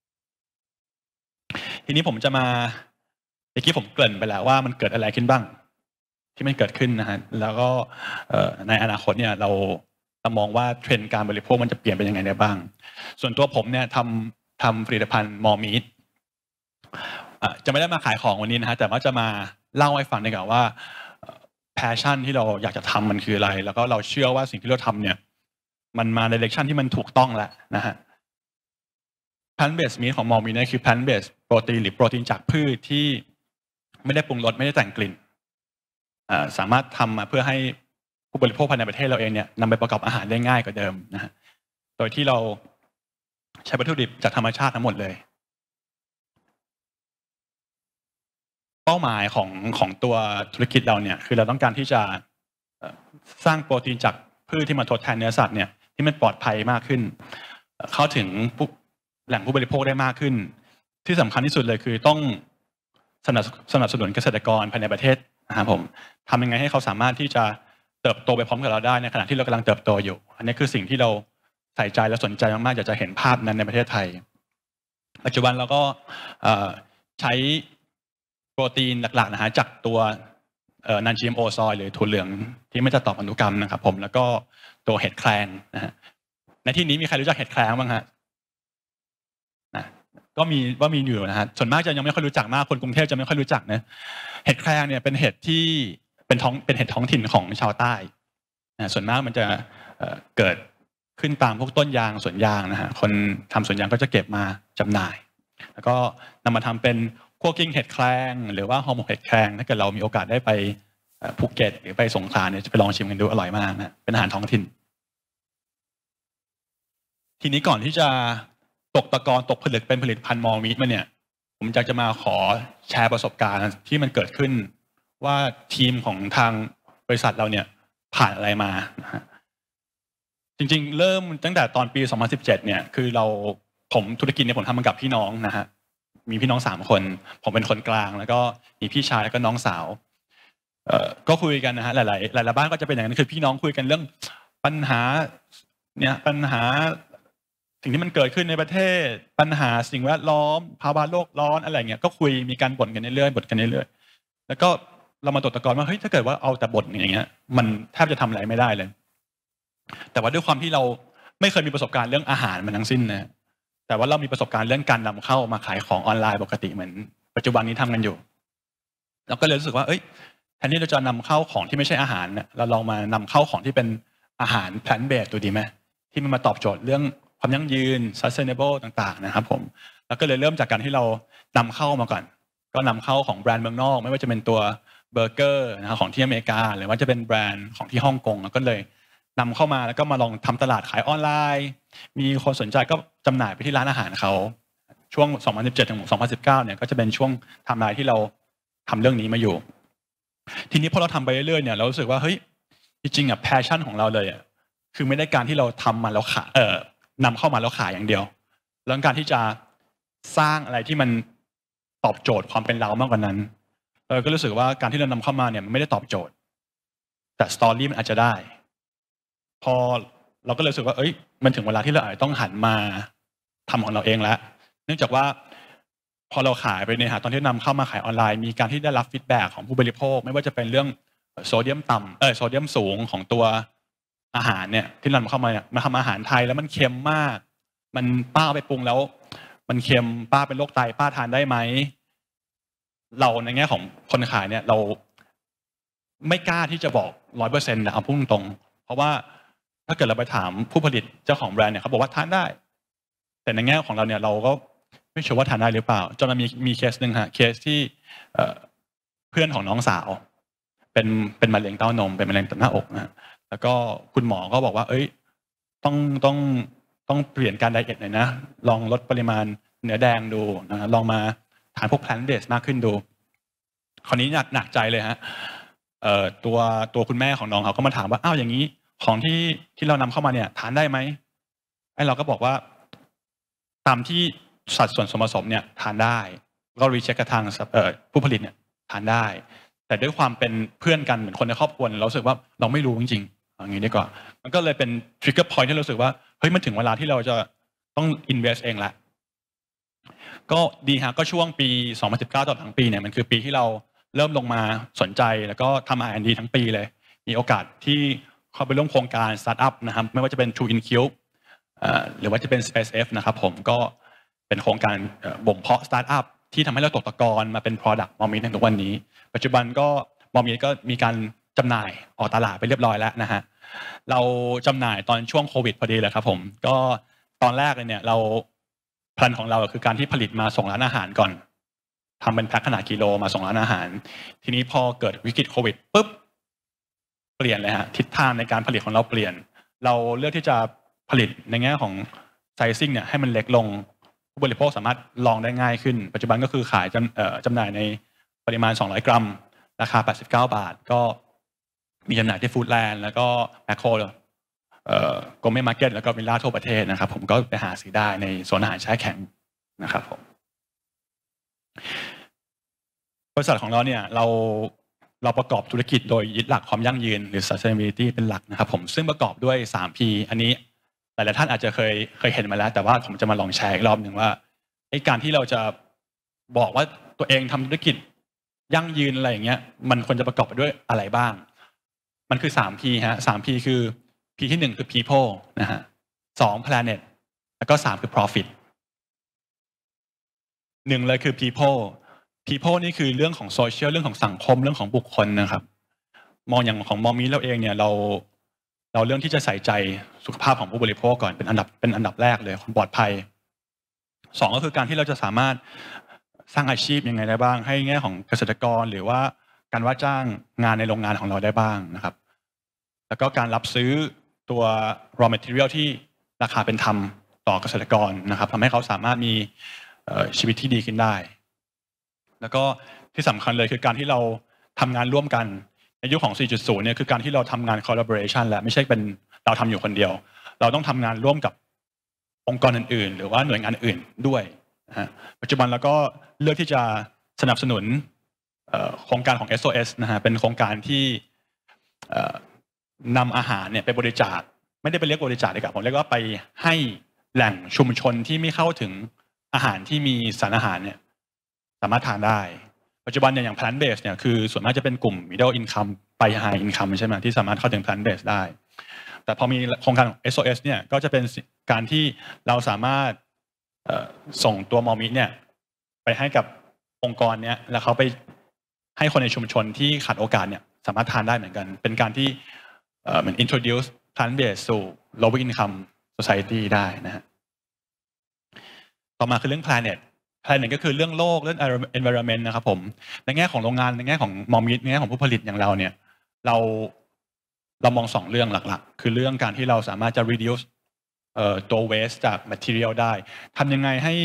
ทีนี้ผมจะมาเมื่อกี้ผมเกริ่นไปแล้วว่ามันเกิดอะไรขึ้นบ้างที่มันเกิดขึ้นนะฮะแล้วก็ในอนาคตเนี่ยเรามองว่าเทรนด์การบริโภคมันจะเปลี่ยนเป็นยังไงได้บ้างส่วนตัวผมเนี่ยทำผลิตภัณฑ์มอมีทจะไม่ได้มาขายของวันนี้นะฮะแต่ว่าจะมาเล่าให้ฟังดีกว่าว่าแพชชั่นที่เราอยากจะทำมันคืออะไรแล้วก็เราเชื่อว่าสิ่งที่เราทำเนี่ยมันมาในเดเรคชั่นที่มันถูกต้องแล้วนะฮะplant based meat ของมอมีเนี่ยคือ plant based โปรตีนหรือโปรตีนจากพืชที่ไม่ได้ปรุงรสไม่ได้แต่งกลิ่นสามารถทำมาเพื่อให้ผู้บริโภคภายในประเทศเราเองเนี่ยนำไปประกอบอาหารได้ง่ายกว่าเดิมนะฮะโดยที่เราใช้วัตถุดิบจากธรรมชาติทั้งหมดเลยเป้าหมายของตัวธุรกิจเราเนี่ยคือเราต้องการที่จะสร้างโปรตีนจากพืชที่มาทดแทนเนื้อสัตว์เนี่ยที่มันปลอดภัยมากขึ้นเข้าถึงแหล่งผู้บริโภคได้มากขึ้นที่สำคัญที่สุดเลยคือต้องสนับสนุนเกษตรกรภายในประเทศนะครับผมทำยังไงให้เขาสามารถที่จะเติบโตไปพร้อมกับเราได้ในขณะที่เรากำลังเติบโตอยู่อันนี้คือสิ่งที่เราใส่ใจและสนใจมากๆอยากจะเห็นภาพนั้นในประเทศไทยปัจจุบันเราก็ใช้โปรตีนหลักๆนะฮะจากตัวนัน GMO ซอยหรือถั่วเหลืองที่ไม่จะต่อพันธุกรรมนะครับผมแล้วก็ตัวเห็ดแครงนะฮะในที่นี้มีใครรู้จักเห็ดแครงบ้างฮะก็มีอยู่นะฮะส่วนมากจะยังไม่ค่อยรู้จักมากคนกรุงเทพจะไม่ค่อยรู้จักนะเห็ดแครงเนี่ยเป็นเห็ดที่เป็นเห็ดท้องถิ่นของชาวใต้ส่วนมากมันจะเกิดขึ้นตามพวกต้นยางสวนยางนะฮะคนทำสวนยางก็จะเก็บมาจำหน่ายแล้วก็นำมาทำเป็นคั่วกลิ้งเห็ดแครงหรือว่าห่อหมกเห็ดแครงถ้าเกิดเรามีโอกาสได้ไปภูเก็ตหรือไปสงขลาเนี่ยจะไปลองชิมกันดูอร่อยมากนะเป็นอาหารท้องถิ่นทีนี้ก่อนที่จะตกตะกอนตกผลึกเป็นผลิตภัณฑ์มอมีทมาเนี่ยผมอยากจะมาขอแชร์ประสบการณ์ที่มันเกิดขึ้นว่าทีมของทางบริษัทเราเนี่ยผ่านอะไรมานะฮะจริงๆเริ่มตั้งแต่ตอนปี2017เนี่ยคือผมธุรกิจเนี่ยผมทำมันกับพี่น้องนะฮะมีพี่น้อง3คนผมเป็นคนกลางแล้วก็มีพี่ชายแล้วก็น้องสาวก็คุยกันนะฮะหลายบ้านก็จะเป็นอย่างนั้นคือพี่น้องคุยกันเรื่องปัญหาสิ่งที่มันเกิดขึ้นในประเทศปัญหาสิ่งแวดล้อมภาวะโลกร้อนอะไรเงี้ยก็คุยมีการบ่นกันเรื่อยๆแล้วก็เรามาตกตะกอนว่าเฮ้ยถ้าเกิดว่าเอาแต่บ่นอย่างเงี้ยมันแทบจะทำอะไรไม่ได้เลยแต่ว่าด้วยความที่เราไม่เคยมีประสบการณ์เรื่องอาหารมันทั้งสิ้นนะแต่ว่าเรามีประสบการณ์เรื่องการนำเข้ามาขายของออนไลน์ปกติเหมือนปัจจุบันนี้ทำกันอยู่เราก็เลยรู้สึกว่าแทนที่เราจะนำเข้าของที่ไม่ใช่อาหารเราลองมานำเข้าของที่เป็นอาหาร plant based ดูดีไหมที่มันมาตอบโจทย์เรื่องความยั่งยืน sustainable ต่างๆนะครับผมแล้วก็เลยเริ่มจากการที่เรานำเข้ามาก่อนก็นำเข้าของแบรนด์เมืองนอกไม่ว่าจะเป็นตัวเบอร์เกอร์นะครับของที่อเมริกาหรือว่าจะเป็นแบรนด์ของที่ฮ่องกงแล้วก็เลยนำเข้ามาแล้วก็มาลองทำตลาดขายออนไลน์มีคนสนใจก็จำหน่ายไปที่ร้านอาหารเขาช่วง2017ถึง2019เนี่ยก็จะเป็นช่วงไทม์ไลน์ที่เราทำเรื่องนี้มาอยู่ทีนี้พอเราทำไปเรื่อยๆเนี่ยเรารู้สึกว่าเฮ้ยจริงๆแพชชั่นของเราเลยคือไม่ได้การที่เราทำมาแล้วขายนำเข้ามาแล้วขายอย่างเดียวแล้วการที่จะสร้างอะไรที่มันตอบโจทย์ความเป็นเรามากกว่านั้นก็รู้สึกว่าการที่เรานำเข้ามาเนี่ยมันไม่ได้ตอบโจทย์แต่สตอรี่มันอาจจะได้พอเราก็เลยรู้สึกว่ามันถึงเวลาที่เราอาจจะต้องหันมาทำของเราเองแล้วเนื่องจากว่าพอเราขายไปเนี่ยตอนที่นำเข้ามาขายออนไลน์มีการที่ได้รับฟีดแบ็กของผู้บริโภคไม่ว่าจะเป็นเรื่องโซเดียมต่ำโซเดียมสูงของตัวอาหารเนี่ยที่นำเข้ามาเนี่ยมาทำอาหารไทยแล้วมันเค็มมากมันป้าเอาไปปรุงแล้วมันเค็มป้าเป็นโรคไตป้าทานได้ไหมเราในแง่ของคนขายเนี่ยเราไม่กล้าที่จะบอก 100% นะเอาพูดตรงๆเพราะว่าถ้าเกิดเราไปถามผู้ผลิตเจ้าของแบรนด์เนี่ยเขาบอกว่าทานได้แต่ในแง่ของเราเนี่ยเราก็ไม่ชัวร์ว่าทานได้หรือเปล่าจนมีเคสหนึ่งฮะเคสที่เพื่อนของน้องสาวเป็นมะเร็งเต้านมเป็นมะเร็งหน้าอกนะแล้วก็คุณหมอก็บอกว่าต้องเปลี่ยนการไดเอทหน่อยนะลองลดปริมาณเนื้อแดงดูนะลองมาทานพวก plant based มากขึ้นดูคราวนี้หนักใจเลยฮะตัวคุณแม่ของน้องเขาก็มาถามว่าอ้าวอย่างนี้ของที่เรานำเข้ามาเนี่ยทานได้ไหมเราก็บอกว่าตามที่สัดส่วนส่วนผสมเนี่ยทานได้ก็รีเช็คกับทางผู้ผลิตเนี่ยทานได้แต่ด้วยความเป็นเพื่อนกันเหมือนคนในครอบครัวเรารู้สึกว่าเราไม่รู้จริงๆอย่างนี้ดีกว่ามันก็เลยเป็น trigger point ที่เรารู้สึกว่าเฮ้ยมันถึงเวลาที่เราจะต้อง invest เองละก็ดีฮะก็ช่วงปี 2019 ต่อทั้งปีเนี่ยมันคือปีที่เราเริ่มลงมาสนใจแล้วก็ทำ R&D ทั้งปีเลยมีโอกาสที่เข้าไปร่วมโครงการสตาร์ทอัพนะครับไม่ว่าจะเป็น True InCube หรือว่าจะเป็น SpaceF นะครับผมก็เป็นโครงการบ่มเพาะสตาร์ทอัพที่ทำให้เราตกตะกอนมาเป็น Product มอมิในทุกวันนี้ปัจจุบันก็มอมิก็มีการจำหน่ายออกตลาดไปเรียบร้อยแล้วนะฮะเราจำหน่ายตอนช่วงโควิดพอดีเลยครับผมก็ตอนแรกเลยเนี่ยเราแผนของเราคือการที่ผลิตมาส่งร้านอาหารก่อนทำเป็นแพ็คขนาดกิโลมาส่งร้านอาหารทีนี้พอเกิดวิกฤตโควิดปุ๊บเปลี่ยนเลยฮะทิศทางในการผลิตของเราเปลี่ยนเราเลือกที่จะผลิตในแง่ของไซซิ่งเนี่ยให้มันเล็กลงผู้บริโภคสามารถลองได้ง่ายขึ้นปัจจุบันก็คือขายจำหน่ายในปริมาณ200 กรัมราคา89 บาทก็มีจำหน่ายที่ฟู้ดแลนด์แล้วก็แมคโครโกลเม่มาร์เก็ตแล้วก็วิลล่าทั่วประเทศนะครับผมก็ไปหาซื้อได้ในโซนอาหารแช่แข็งนะครับผมบริษัทของเราเนี่ยเราประกอบธุรกิจโดยยึดหลักความยั่งยืนหรือ sustainability เป็นหลักนะครับผมซึ่งประกอบด้วย 3P อันนี้หลายๆท่านอาจจะเคยเห็นมาแล้วแต่ว่าผมจะมาลองแชร์อีกรอบหนึ่งว่าการที่เราจะบอกว่าตัวเองทำธุรกิจยั่งยืนอะไรอย่างเงี้ยมันควรจะประกอบไปด้วยอะไรบ้างมันคือ 3P ฮะ 3P คือ P ที่1คือ people นะฮะ2 planet แล้วก็3คือ profit 1เลยคือ people นี่คือเรื่องของโซเชียลเรื่องของสังคมเรื่องของบุคคลนะครับมองอย่างของมอมีเราเองเนี่ยเราเรื่องที่จะใส่ใจสุขภาพของผู้บริโภคก่อนเป็นอันดับแรกเลยความปลอดภัย2ก็คือการที่เราจะสามารถสร้างอาชีพยังไงได้บ้างให้แง่ของเกษตรกรหรือว่าการว่าจ้างงานในโรงงานของเราได้บ้างนะครับแล้วก็การรับซื้อตัว raw material ที่ราคาเป็นธรรมต่อเกษตรกรนะครับทำให้เขาสามารถมีชีวิตที่ดีขึ้นได้แล้วก็ที่สำคัญเลยคือการที่เราทำงานร่วมกันในยุคของ 4.0 เนี่ยคือการที่เราทำงาน collaboration และไม่ใช่เป็นเราทำอยู่คนเดียวเราต้องทำงานร่วมกับองค์กรอื่นๆหรือว่าหน่วยงานอื่นด้วยนะฮะปัจจุบันเราก็เลือกที่จะสนับสนุนโครงการของ SOS นะฮะเป็นโครงการที่นำอาหารเนี่ยไปบริจาคไม่ได้ไปเรียกบริจาคเลยครับผมเรียกว่าไปให้แหล่งชุมชนที่ไม่เข้าถึงอาหารที่มีสารอาหารเนี่ยสามารถทานได้ปัจจุบันเนี่ยอย่าง plant based เนี่ยคือส่วนมากจะเป็นกลุ่ม middle income ไป high income ใช่ไหมที่สามารถเข้าถึง plant based ได้แต่พอมีโครงการ SOS เนี่ยก็จะเป็นการที่เราสามารถส่งตัวมอมิเนี่ยไปให้กับองค์กรเนี้ยแล้วเขาไปให้คนในชุมชนที่ขาดโอกาสเนี่ยสามารถทานได้เหมือนกันเป็นการที่เหมือน introduce plant based สู่ lower income society ได้นะฮะต่อมาคือเรื่อง planet ก็คือเรื่องโลกเรื่อง environment นะครับผมในแง่ของโรงงานในแง่ของมอมิในแง่ของผู้ผลิตอย่างเราเนี่ยเรามอง2เรื่องหลักๆคือเรื่องการที่เราสามารถจะ reduce ตัว waste จาก material ได้ทำยังไงให้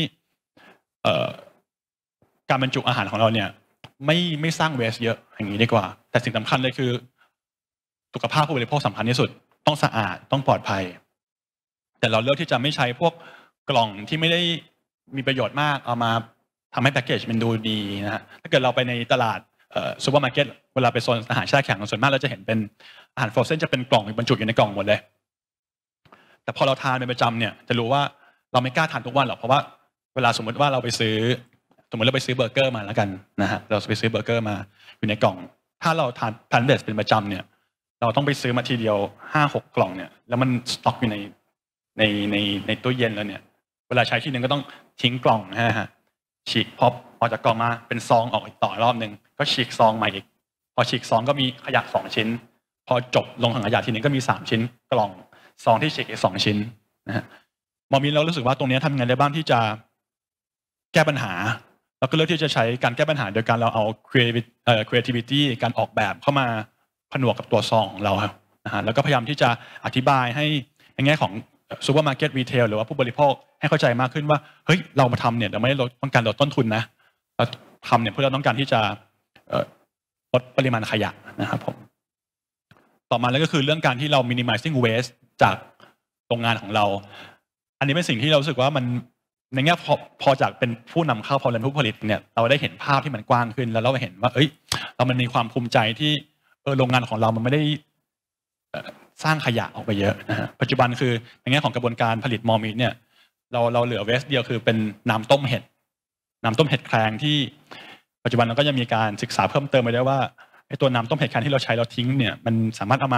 การบรรจุอาหารของเราเนี่ยไม่สร้าง waste เยอะอย่างนี้ดีกว่าแต่สิ่งสำคัญเลยคือสุขภาพผู้บริโภคสำคัญที่สุดต้องสะอาดต้องปลอดภัยแต่เราเลือกที่จะไม่ใช้พวกกล่องที่ไม่ได้มีประโยชน์มากเอามาทำให้แพ็กเกจมันดูดีนะฮะถ้าเกิดเราไปในตลาดซูเปอร์มาร์เก็ตเวลาไปโซนอาหารแช่แข็งส่วนมากเราจะเห็นเป็นอาหารฟรอเซนจะเป็นกล่องบรรจุอยู่ในกล่องหมดเลยแต่พอเราทานเป็นประจำเนี่ยจะรู้ว่าเราไม่กล้าทานทุกวันหรอกเพราะว่าเวลาสมมติว่าเราไปซื้อเบอร์เกอร์มาแล้วกันนะฮะเราไปซื้อเบอร์เกอร์มาอยู่ในกล่องถ้าเราทานแพลนท์เบสเป็นประจำเนี่ยเราต้องไปซื้อมาทีเดียว 5-6 กล่องเนี่ยแล้วมันสต็อกอยู่ในตู้เย็นแล้วเนี่ยเวลาใช้ทีนึงก็ต้องทิ้งกล่องนะฮะฉีกพอออกจากกล่องมาเป็นซองออกอีกต่อรอบนึงก็ฉีกซองใหม่อีกพอฉีกซองก็มีขยะ2 ชิ้นพอจบลงถังขยะทีนึงก็มี3 ชิ้นกล่องซองที่ฉีกอีก2 ชิ้นนะฮะมอมินเรารู้สึกว่าตรงนี้ทำยังไงได้บ้างที่จะแก้ปัญหาเราก็เลือกที่จะใช้การแก้ปัญหาโดยการเราเอา creativity การออกแบบเข้ามาผนวกกับตัวซองของเราครับนะฮะแล้วก็พยายามที่จะอธิบายให้ในแง่ของซูเปอร์มาร์เก็ตรีเทลหรือว่าผู้บริโภคให้เข้าใจมากขึ้นว่าเฮ้ยเรามาทำเนี่ยเราไม่ได้ต้องการลดต้นทุนนะเราทำเนี่ยเพื่อเราต้องการที่จะลดปริมาณขยะนะครับผมต่อมาแล้วก็คือเรื่องการที่เรา minimizing waste จากโรงงานของเรานนี้เป็นสิ่งที่เรารู้สึกว่ามันในแง่พอจากเป็นผู้นำเข้าพอเป็นผู้ผลิตเนี่ยเราได้เห็นภาพที่มันกว้างขึ้นแล้วเราเห็นว่าเรามันมีความภูมิใจที่โรงงานของเรามันไม่ได้สร้างขยะออกไปเยอะนะฮะปัจจุบันคือในแง่ของกระบวนการผลิตมอลมีทเนี่ยเราเหลือเวสเดียวคือเป็นน้ำต้มเห็ดแครงที่ปัจจุบันเราก็ยังมีการศึกษาเพิ่มเติมไปได้ว่าไอ้ตัวน้ำต้มเห็ดแครงที่เราใช้เราทิ้งเนี่ยมันสามารถเอามา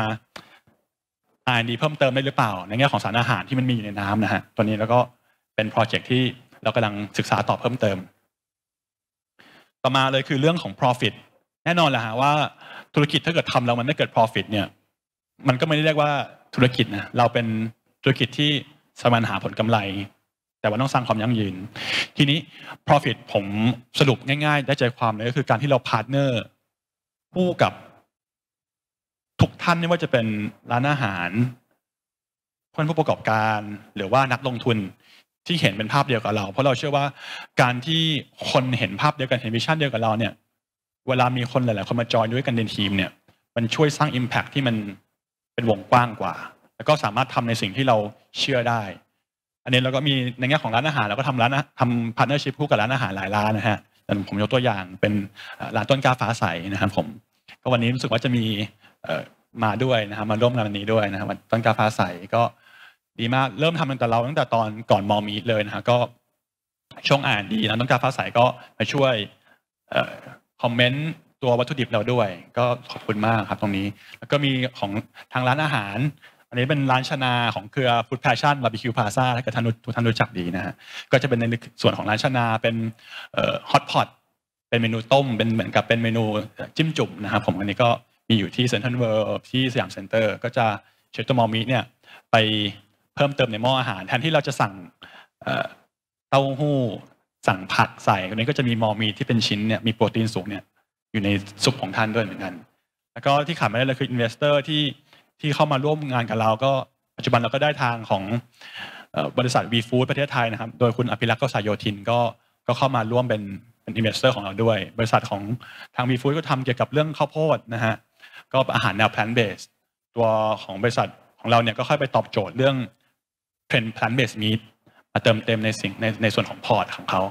R&D เพิ่มเติมได้หรือเปล่าในแง่ของสารอาหารที่มันมีอยู่ในน้ำนะฮะตัวนี้แล้วก็เป็นโปรเจกต์ที่เรากำลังศึกษาต่อเพิ่มเติมต่อมาเลยคือเรื่องของ profit แน่นอนแหละฮะว่าธุรกิจถ้าเกิดทำแล้วมันไม่เกิด profit เนี่ยมันก็ไม่ได้เรียกว่าธุรกิจนะเราเป็นธุรกิจที่แสวงหาผลกำไรแต่ว่าต้องสร้างความยั่งยืนทีนี้ profit ผมสรุปง่ายๆได้ใจความเลยก็คือการที่เราพาร์ทเนอร์คู่กับทุกท่านไม่ว่าจะเป็นร้านอาหารผู้ประกอบการหรือว่านักลงทุนที่เห็นเป็นภาพเดียวกับเราเพราะเราเชื่อว่าการที่คนเห็นภาพเดียวกันเห็นวิชั่นเดียวกับเราเนี่ยเวลามีคนหลายๆคนมาจอยด้วยกันในทีมเนี่ยมันช่วยสร้าง impact ที่มันเป็นวงกว้างกว่าแล้วก็สามารถทำในสิ่งที่เราเชื่อได้อันนี้เราก็มีในแง่ของร้านอาหารเราก็ทำพาร์ทเนอร์ชิพคู่กับร้านอาหารหลายร้านนะฮะผมยกตัวอย่างเป็นร้านต้นกล้าฟ้าใสนะครับผมก็วันนี้รู้สึกว่าจะมีมาด้วยนะครับมาร่วมงานวันนี้ด้วยนะครับต้นกล้าฟ้าใสก็ดีมากเริ่มทำตั้งแต่ตอนก่อนมอมีเลยนะฮะก็ช่วงดีนะต้นกล้าฟ้าใสก็มาช่วยคอมเมนต์ตัววัตถุดิบเราด้วยก็ขอบคุณมากครับตรงนี้แล้วก็มีของทางร้านอาหารอันนี้เป็นร้านชนาของเครือ Food Passion Barbecue Plaza ถ้าเกิดทุกท่านรู้จักดีนะฮะก็จะเป็นในส่วนของร้านชนาเป็นฮอตพอตเป็นเมนูต้มเป็นเหมือนกับเป็นเมนูจิ้มจุ่มนะครับผมอันนี้ก็มีอยู่ที่เซ็นทรัลเวิลด์ที่สยามเซ็นเตอร์ก็จะเชิญตัวมอมีเนี่ยไปเพิ่มเติมในหม้ออาหารแทนที่เราจะสั่งเต้าหู้สั่งผักใส่อันนี้ก็จะมีมอมีที่เป็นชิ้นเนี่ยมีโปรตีนสูงเนี่ยอยู่ในซุปของท่านด้วยเหมือนกันแล้วก็ที่ขาดไม่ได้เลยคืออินเวสเตอร์ที่เข้ามาร่วมงานกับเราก็ปัจจุบันเราก็ได้ทางของบริษัท V Food ประเทศไทยนะครับโดยคุณอภิรักษ์ กษาโยธินก็เข้ามาร่วมเป็นอินเวสเตอร์ของเราด้วยบริษัทของทาง V Food ก็ทำเกี่ยวกับเรื่องข้าวโพดนะฮะก็อาหารแนว plant based ตัวของบริษัทของเราเนี่ยก็ค่อยไปตอบโจทย์เรื่องเทรนด์ plant based meat มาเติมเต็มในส่วนของพอร์ตของเขา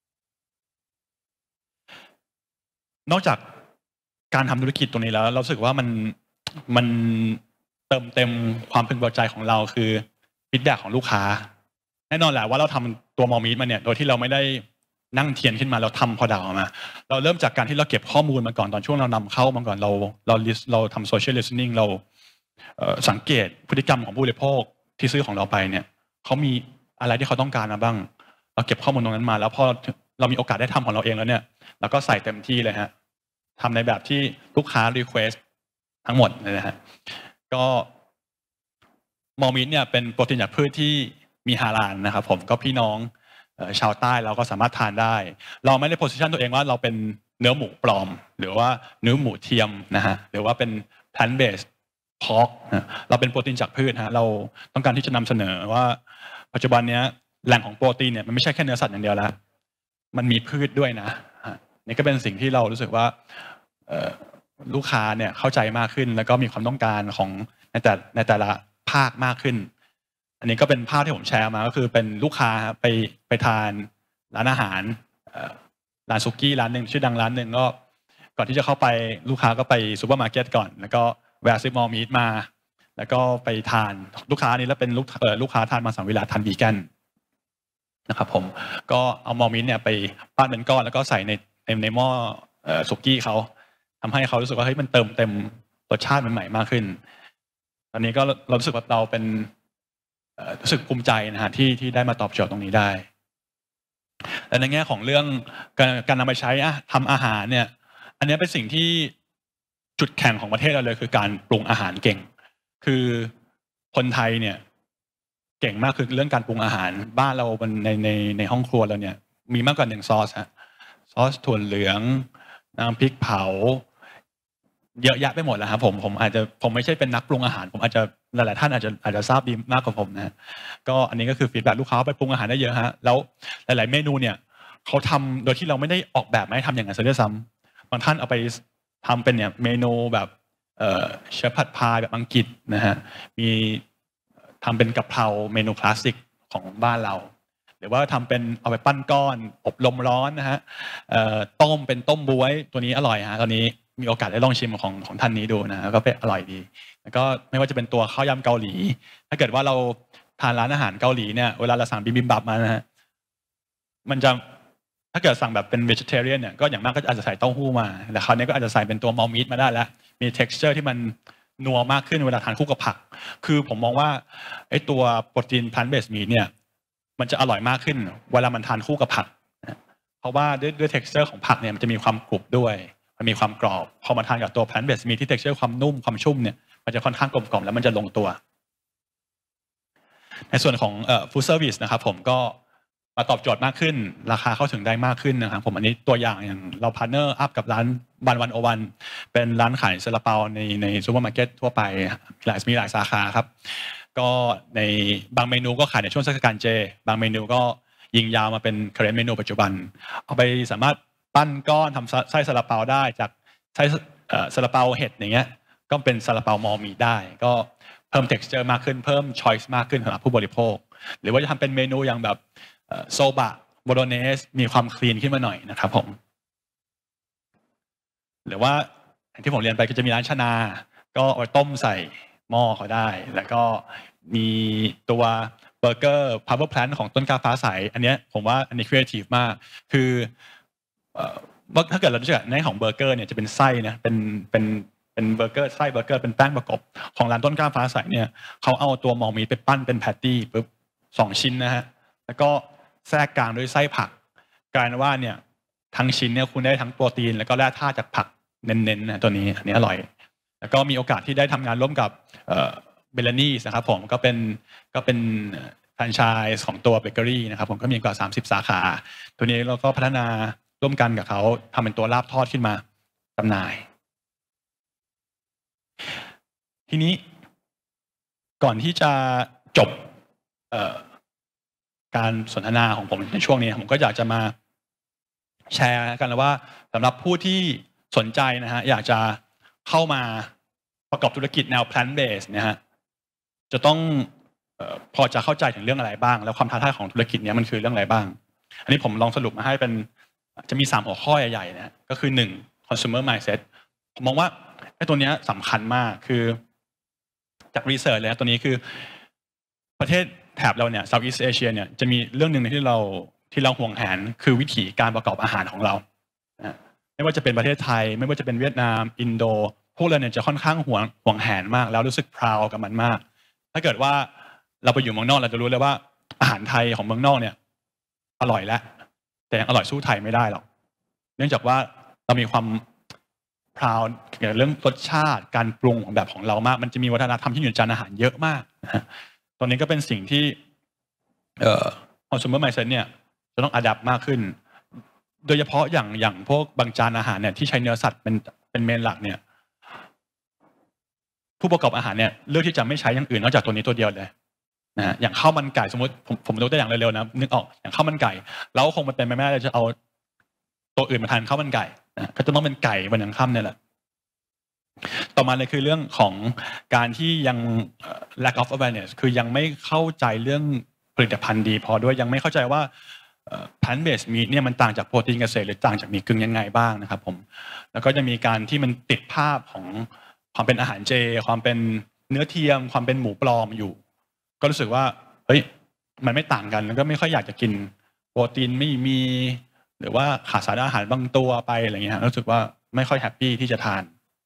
นอกจากการทำธุรกิจตรงนี้แล้วเรารู้สึกว่ามันเติมเต็มความพึงพอใจของเราคือฟีดแบ็กของลูกค้าแน่นอนแหละว่าเราทำตัวมอมีทมาเนี่ยโดยที่เราไม่ได้นั่งเทียนขึ้นมาเราทำพอดาวมาเราเริ่มจากการที่เราเก็บข้อมูลมาก่อนตอนช่วงเรานำเข้ามาก่อนเราทำโซเชียลลิสติ้งเราสังเกตพฤติกรรมของผู้บริโภคที่ซื้อของเราไปเนี่ยเขามีอะไรที่เขาต้องการมาบ้างเราเก็บข้อมูลตรงนั้นมาแล้วพอเรามีโอกาสได้ทำของเราเองแล้วเนี่ยเราก็ใส่เต็มที่เลยฮะทำในแบบที่ลูกค้ารีเควสทั้งหมดเลยนะฮะก็มอมีทเนี่ยเป็นโปรตีนจากพืชที่มีฮาลาลนะครับผมก็พี่น้องชาวใต้เราก็สามารถทานได้เราไม่ได้โพสิชันตัวเองว่าเราเป็นเนื้อหมูปลอมหรือว่าเนื้อหมูเทียมนะฮะหรือว่าเป็น plant based pork เราเป็นโปรตีนจากพืชฮะเราต้องการที่จะนำเสนอว่าปัจจุบันนี้แหล่งของโปรตีนเนี่ยมันไม่ใช่แค่เนื้อสัตว์อย่างเดียวแล้วมันมีพืชด้วยนะนี่ก็เป็นสิ่งที่เรารู้สึกว่าลูกค้าเนี่ยเข้าใจมากขึ้นแล้วก็มีความต้องการของในแต่ละภาคมากขึ้นอันนี้ก็เป็นภาพที่ผมแชร์มาก็คือเป็นลูกค้าไปทานร้านอาหารร้านซุกี้ร้านหนึ่งชื่อดังร้านหนึ่งก็ก่อนที่จะเข้าไปลูกค้าก็ไปซูเปอร์มาร์เก็ตก่อนแล้วก็แวะซื้อมอมีทมาแล้วก็ไปทานลูกค้านี้แล้วเป็นลูกค้าทานมาสังวิลาทานวีแกนนะครับผมก็เอามอมีทเนี่ยไปปั้นเป็นก้อนแล้วก็ใส่ในหม้อซุกี้เขาทำให้เขารู้สึกว่าเฮ้ยมันเติมเต็มรสชาติใหม่ๆมากขึ้นตอนนี้ก็เรารู้สึกว่าเราเป็นรู้สึกภูมิใจนะฮะที่ได้มาตอบโจทย์ตรงนี้ได้และในแง่ของเรื่องการนำไปใช้ทำอาหารเนี่ยอันนี้เป็นสิ่งที่จุดแข็งของประเทศเราเลยคือการปรุงอาหารเก่งคือคนไทยเนี่ยเก่งมากคือเรื่องการปรุงอาหารบ้านเราในห้องครัวเราเนี่ยมีมากกว่า1ซอสฮะซอสถั่วเหลืองน้ำพริกเผาเยอะแยะไปหมดแล้วครับผมไม่ใช่เป็นนักปรุงอาหารผมอาจจะหลายๆท่านอาจจะทราบดีมากกว่าผมนะก็อันนี้ก็คือฟีดแบ็กลูกค้าไปปรุงอาหารได้เยอะฮะแล้วหลายๆเมนูเนี่ยเขาทำโดยที่เราไม่ได้ออกแบบมาให้ทำอย่างนั้นซะด้วยซ้ำบางท่านเอาไปทำเป็นเนี่ยเมนูแบบเชฟผัดพายแบบอังกฤษนะฮะมีทำเป็นกะเพราเมนูคลาสสิกของบ้านเราหรือว่าทำเป็นเอาไปปั้นก้อนอบลมร้อนนะฮะต้มเป็นต้มบ๊วยตัวนี้อร่อยฮะตอนนี้มีโอกาสได้ลองชิมของท่านนี้ดูนะก็เป็นอร่อยดีแล้วก็ไม่ว่าจะเป็นตัวข้าวยำเกาหลีถ้าเกิดว่าเราทานร้านอาหารเกาหลีเนี่ยเวลาเราสั่งบิบิมบับมานะฮะมันจะถ้าเกิดสั่งแบบเป็น vegetarian เนี่ยก็อย่างมากก็อาจจะใส่เต้าหู้มาแต่คราวนี้ก็อาจจะใส่เป็นตัวมอลมีทมาได้แล้วมี texture ที่มันนัวมากขึ้นเวลาทานคู่กับผักคือผมมองว่าไอ้ตัวโปรตีน plant based meat เนี่ยมันจะอร่อยมากขึ้นเวลามันทานคู่กับผักเพราะว่าด้วย texture ของผักเนี่ยมันจะมีความกรุบด้วยมันมีความกรอบพอมาทานกับตัว plant based meat ที่ texture ความนุ่มความชุ่มเนี่ยมันจะค่อนข้างกลมกล่อมแล้วมันจะลงตัวในส่วนของfood service นะครับผมก็มาตอบโจทย์มากขึ้นราคาเข้าถึงได้มากขึ้นนะครับผมอันนี้ตัวอย่างเราพาร์ทเนอร์อัพกับร้าน101เป็นร้านขายซาลาเปาในซูเปอร์มาร์เก็ตทั่วไปมีหลายสาขาครับก็ในบางเมนูก็ขายในช่วงเทศกาลเจบางเมนูก็ยิงยาวมาเป็นเคอร์เรนต์เมนูปัจจุบันเอาไปสามารถปั้นก้อนทำไส้ซาลาเปาได้จากไส้ซาลาเปาเห็ดอย่างเงี้ยก็เป็นซาลาเปามอมีได้ก็เพิ่ม texture มากขึ้นเพิ่ม choice มากขึ้นสำหรับผู้บริโภคหรือว่าจะทำเป็นเมนูอย่างแบบโซบะโบโลเนสมีความคลีนขึ้นมาหน่อยนะครับผมหรือว่าที่ผมเรียนไปก็จะมีร้านชนาก็เอาไปต้มใส่หม้อเขาได้แล้วก็มีตัวเบอร์เกอร์ Power Plant ของต้นกล้าฟ้าใสอันนี้ผมว่าอันนี้ครีเอทีฟมากคือถ้าเกิดเราดูจากในของเบอร์เกอร์เนี่ยจะเป็นไส้นะเป็นเบอร์เกอร์ไส้เบอร์เกอร์เป็นแป้งประกบของร้านต้นกล้าฟ้าใสเนี่ยเขาเอาตัวมอมีไปปั้นเป็นแพตตี้ปุ๊บ2 ชิ้นนะฮะแล้วก็แทรกกลางด้วยไส้ผักกลายเป็นว่าเนี่ยทั้งชิ้นเนี่ยคุณได้ทั้งโปรตีนแล้วก็แร่ธาตุจากผักเน้นๆนะตัวนี้อันนี้อร่อยแล้วก็มีโอกาสที่ได้ทำงานร่วมกับเบลลานี่นะครับผมก็เป็นแฟรนไชส์ของตัวเบเกอรี่นะครับผมก็มีกว่า30 สาขาตัวนี้เราก็พัฒนาร่วมกันกับเขาทำเป็นตัวลาบทอดขึ้นมาจำหน่ายทีนี้ก่อนที่จะจบการสนทนาของผมในช่วงนี้ผมก็อยากจะมาแชร์กันว่าสำหรับผู้ที่สนใจนะฮะอยากจะเข้ามาประกอบธุรกิจแนว plant based นะฮะจะต้องพอจะเข้าใจถึงเรื่องอะไรบ้างแล้วความท้าทายของธุรกิจนี้มันคือเรื่องอะไรบ้างอันนี้ผมลองสรุปมาให้เป็นจะมี3 หัวข้อใหญ่ๆนะก็คือ1 consumer mindset ผมมองว่าไอ้ตัวนี้สำคัญมากคือจากรีเสิร์ชเลยนะตัวนี้คือประเทศแถบเราเนี่ย Southeast Asia เนี่ยจะมีเรื่องหนึ่งที่เราห่วงแหนคือวิถีการประกอบอาหารของเราไม่ว่าจะเป็นประเทศไทยไม่ว่าจะเป็นเวียดนามอินโดพวกเราเนี่ยจะค่อนข้างห่วงแหนมากแล้วรู้สึก proud กับมันมากถ้าเกิดว่าเราไปอยู่เมืองนอกเราจะรู้เลยว่าอาหารไทยของเมืองนอกเนี่ยอร่อยแล้วแต่ยังอร่อยสู้ไทยไม่ได้หรอกเนื่องจากว่าเรามีความ proud เกี่ยวกับเรื่องรสชาติการปรุงของแบบของเรามากมันจะมีวัฒนธรรมที่อยู่ในจานอาหารเยอะมากตอนนี้ก็เป็นสิ่งที่consumer mindset เนี่ยจะต้อง adapt มากขึ้นโดยเฉพาะอย่างพวกบางจานอาหารเนี่ยที่ใช้เนื้อสัตว์เป็นเมนหลักเนี่ยผู้ประกอบอาหารเนี่ยเลือกที่จะไม่ใช้อย่างอื่นนอกจากตัวนี้ตัวเดียวเลยนะอย่างข้าวมันไก่สมมติผมยกตัวอย่างเร็วๆนะนึกออกอย่างข้าวมันไก่แล้วคงมันเป็นไม่ได้จะเอาตัวอื่นมาทานข้าวมันไก่นะก็จะต้องเป็นไก่บนอย่างค่ำเนี่ยแหละต่อมาเลยคือเรื่องของการที่ยัง lack of awareness คือยังไม่เข้าใจเรื่องผลิตภัณฑ์ดีพอด้วยยังไม่เข้าใจว่าplant based meat เนี่ยมันต่างจากโปรตีนเกษตรหรือต่างจากมีกึ่งยังไงบ้างนะครับผมแล้วก็จะมีการที่มันติดภาพของความเป็นอาหารเจความเป็นเนื้อเทียมความเป็นหมูปลอมอยู่ก็รู้สึกว่าเฮ้ยมันไม่ต่างกันแล้วก็ไม่ค่อยอยากจะกินโปรตีนไม่มีหรือว่าขาดสารอาหารบางตัวไปอะไรเงี้ยรู้สึกว่าไม่ค่อยแฮปปี้ที่จะทาน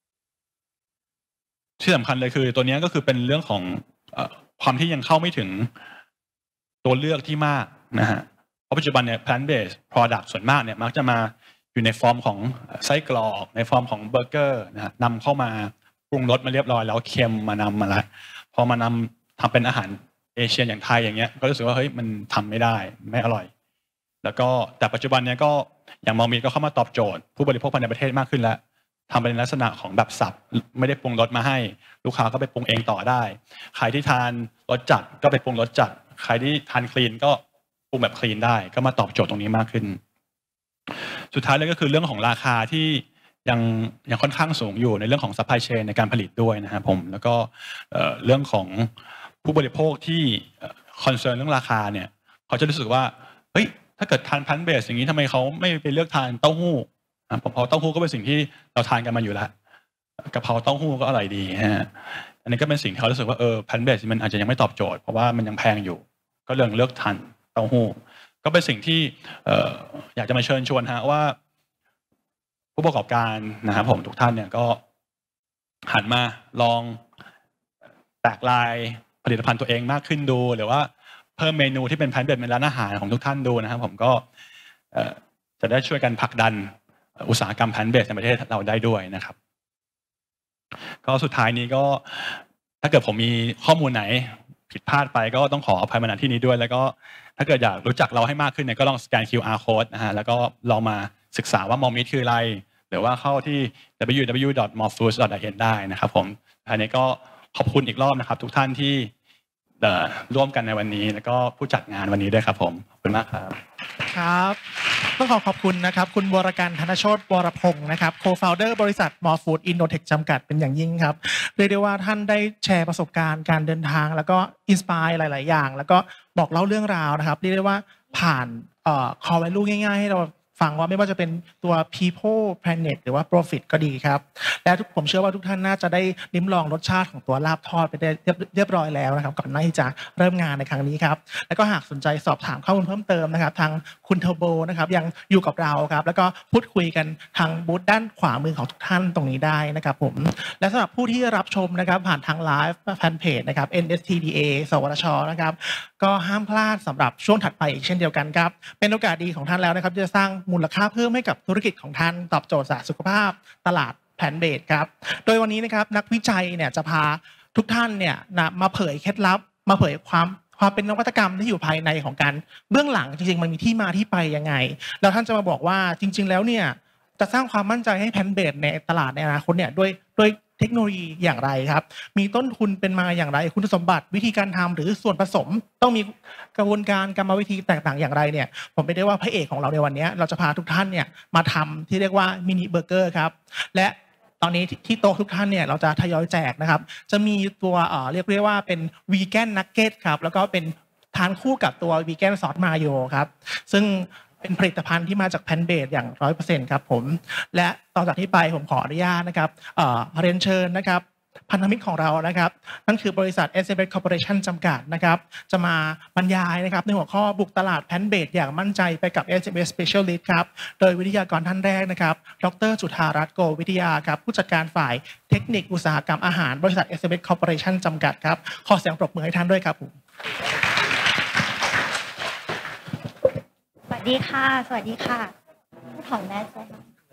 ที่สำคัญเลยคือตัวนี้ก็คือเป็นเรื่องของความที่ยังเข้าไม่ถึงตัวเลือกที่มากนะฮะเพราะปัจจุบันเนี่ย plant based product ส่วนมากเนี่ยมักจะมาอยู่ในฟอร์มของไส้กรอกในฟอร์มของเบอร์เกอร์นะฮะนำเข้ามาปรุงรสมาเรียบร้อยแล้วเค็มมานำมาแล้วพอมานำทำเป็นอาหารเอเชียอย่างไทยอย่างเงี้ยก็รู้สึกว่าเฮ้ยมันทำไม่ได้ไม่อร่อยแล้วก็แต่ปัจจุบันเนี่ยก็อย่างมอมีก็เข้ามาตอบโจทย์ผู้บริโภคภายในประเทศมากขึ้นแล้วทำเป็นลักษณะของแบบสับไม่ได้ปรุงรสมาให้ลูกค้าก็ไปปรุงเองต่อได้ใครที่ทานรสจัดก็ไปปรุงรสจัดใครที่ทานคลีนก็ปรุงแบบคลีนได้ก็มาตอบโจทย์ตรงนี้มากขึ้นสุดท้ายเลยก็คือเรื่องของราคาที่ยังค่อนข้างสูงอยู่ในเรื่องของซัพพลายเชนในการผลิตด้วยนะครับผมแล้วก็เรื่องของผู้บริโภคที่คอนเซิร์นเรื่องราคาเนี่ยเขาจะรู้สึกว่าเฮ้ยถ้าเกิดทานพันธุ์เบสอย่างนี้ทำไมเขาไม่ไปเลือกทานเต้าหู้เพราะเต้าหู้ก็เป็นสิ่งที่เราทานกันมาอยู่แล้วกะเพราเต้าหู้ก็อร่อยดีฮะอันนี้ก็เป็นสิ่งที่เขารู้สึกว่าพันธุ์เบสมันอาจจะยังไม่ตอบโจทย์เพราะว่ามันยังแพงอยู่ก็เลือกทานเต้าหู้ก็เป็นสิ่งที่อยากจะมาเชิญชวนฮะว่าผู้ประกอบการนะครับผมทุกท่านเนี่ยก็หันมาลองแตกลายผลิตภัณฑ์ตัวเองมากขึ้นดูหรือว่าเพิ่มเมนูที่เป็นแพลนเบสในร้านอาหารของทุกท่านดูนะครับผมก็จะได้ช่วยกันผลักดันอุตสาหกรรมแพลนเบสในประเทศเราได้ด้วยนะครับก็สุดท้ายนี้ก็ถ้าเกิดผมมีข้อมูลไหนผิดพลาดไปก็ต้องขออภัยมาณที่นี้ด้วยแล้วก็ถ้าเกิดอยากรู้จักเราให้มากขึ้นเนี่ยก็ลองสแกน QR code นะฮะแล้วก็ลองมาศึกษาว่า More Meat คืออะไรหรือว่าเข้าที่ www.morefoods.in ได้นะครับผมอันนี้ก็ขอบคุณอีกรอบนะครับทุกท่านที่ร่วมกันในวันนี้แล้วก็ผู้จัดงานวันนี้ด้วยครับผมขอบคุณมากครับครับต้องขอบคุณนะครับคุณวรการธนโชติวรพงศ์นะครับ Co-founder บริษัท More Food Innotech จำกัดเป็นอย่างยิ่งครับเรียกได้ว่าท่านได้แชร์ประสบการณ์การเดินทางแล้วก็อินสปายหลายๆอย่างแล้วก็บอกเล่าเรื่องราวนะครับเรียกได้ว่าผ่านcore value ง่ายๆให้เราฟังว่าไม่ว่าจะเป็นตัว people planet หรือว่า profit ก็ดีครับและผมเชื่อว่าทุกท่านน่าจะได้ลิ้มลองรสชาติของตัวลาบทอดไปได้เรียบร้อยแล้วนะครับก่อนหน้าที่จะเริ่มงานในครั้งนี้ครับแล้วก็หากสนใจสอบถามข้อมูลเพิ่มเติมนะครับทางคุณเทอร์โบนะครับยังอยู่กับเราครับแล้วก็พูดคุยกันทางบูธด้านขวามือของทุกท่านตรงนี้ได้นะครับผมและสำหรับผู้ที่รับชมนะครับผ่านทางไลฟ์แฟนเพจนะครับ NSTDA สวทช.นะครับก็ห้ามพลาดสำหรับช่วงถัดไปอีกเช่นเดียวกันครับเป็นโอกาสดีของท่านแล้วนะครับที่จะสร้างมูลค่าเพิ่มให้กับธุรกิจของท่านตอบโจทย์สุขภาพตลาดแพลนเบสครับโดยวันนี้นะครับนักวิจัยเนี่ยจะพาทุกท่านเนี่ยมาเผยเคล็ดลับมาเผยความเป็นนวัตกรรมที่อยู่ภายในของการเบื้องหลังจริงๆมันมีที่มาที่ไปยังไงแล้วท่านจะมาบอกว่าจริงๆแล้วเนี่ยจะสร้างความมั่นใจให้แพลนเบสในตลาดในอนาคตเนี่ยด้วยเทคโนโลยีอย่างไรครับมีต้นทุนเป็นมาอย่างไรคุณสมบัติวิธีการทำหรือส่วนผสมต้องมีกระบวนการกรรมวิธีแตกต่างอย่างไรเนี่ยผมไม่ได้ว่าพระเอกของเราในวันนี้เราจะพาทุกท่านเนี่ยมาทำที่เรียกว่ามินิเบอร์เกอร์ครับและตอนนี้ที่โต๊ะทุกท่านเนี่ยเราจะทยอยแจกนะครับจะมีตัวเรียกว่าเป็นวีแกนนักเก็ตครับแล้วก็เป็นทานคู่กับตัววีแกนซอสมาโยครับซึ่งเป็นผลิตภัณฑ์ที่มาจากแพนเบสอย่าง 100% ครับผมและต่อจากนี้ไปผมขออนุญาตนะครับเรียนเชิญนะครับพันธมิตรของเรานะครับนั่นคือบริษัท SMS Corporation จำกัดนะครับจะมาบรรยายนะครับในหัวข้อบุกตลาดแพนเบสอย่างมั่นใจไปกับ SMS Specialist ครับโดยวิทยากรท่านแรกนะครับดร.จุฑารัตน์โกวิทยาครับผู้จัดการฝ่ายเทคนิคอุตสาหกรรมอาหารบริษัท SMS Corporation จำกัดครับขอเสียงปรบมือให้ท่านด้วยครับผมสวัสดีค่ะสวัสดีค่ะถอนแมสเลย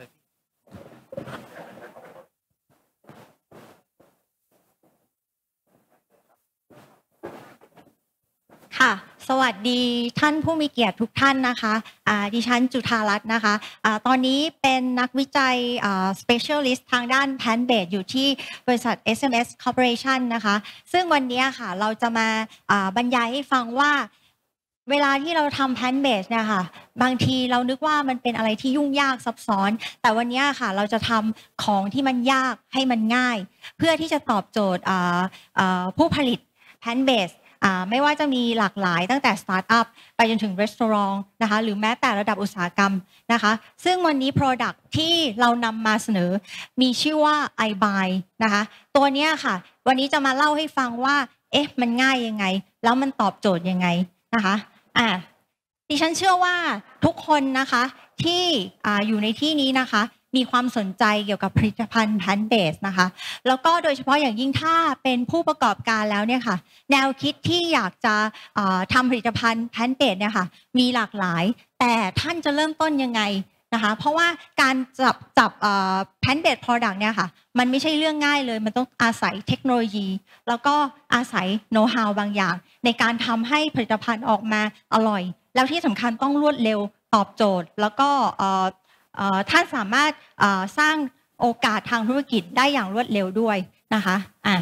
ค่ะสวัสดีท่านผู้มีเกียรติทุกท่านนะคะดิฉันจุฑารัตน์นะคะตอนนี้เป็นนักวิจัยspecialist ทางด้านแพนเบสอยู่ที่บริษัท SMS Corporation นะคะซึ่งวันนี้ค่ะเราจะมาบรรยายให้ฟังว่าเวลาที่เราทำแพนเบสเนี่ยค่ะบางทีเรานึกว่ามันเป็นอะไรที่ยุ่งยากซับซ้อนแต่วันนี้ค่ะเราจะทำของที่มันยากให้มันง่ายเพื่อที่จะตอบโจทย์ผู้ผลิตแพนเบสไม่ว่าจะมีหลากหลายตั้งแต่สตาร์ทอัพไปจนถึงรีสอร์ทนะคะหรือแม้แต่ระดับอุตสาหกรรมนะคะซึ่งวันนี้ Product ที่เรานำมาเสนอมีชื่อว่า iBuy นะคะตัวนี้ค่ะวันนี้จะมาเล่าให้ฟังว่ามันง่ายยังไงแล้วมันตอบโจทย์ยังไงนะคะดิฉันเชื่อว่าทุกคนนะคะที่อยู่ในที่นี้นะคะมีความสนใจเกี่ยวกับผลิตภัณฑ์แพนเบสนะคะแล้วก็โดยเฉพาะอย่างยิ่งถ้าเป็นผู้ประกอบการแล้วเนี่ยค่ะแนวคิดที่อยากจะทำผลิตภัณฑ์แพนเบสเนี่ยค่ะมีหลากหลายแต่ท่านจะเริ่มต้นยังไงนะคะเพราะว่าการจับแพนเบส product เนี่ยค่ะมันไม่ใช่เรื่องง่ายเลยมันต้องอาศัยเทคโนโลยีแล้วก็อาศัยโน้ตฮาวบางอย่างในการทำให้ผลิตภัณฑ์ออกมาอร่อยแล้วที่สำคัญต้องรวดเร็วตอบโจทย์แล้วก็ท่านสามารถสร้างโอกาสทางธุรกิจได้อย่างรวดเร็วด้วยนะคะ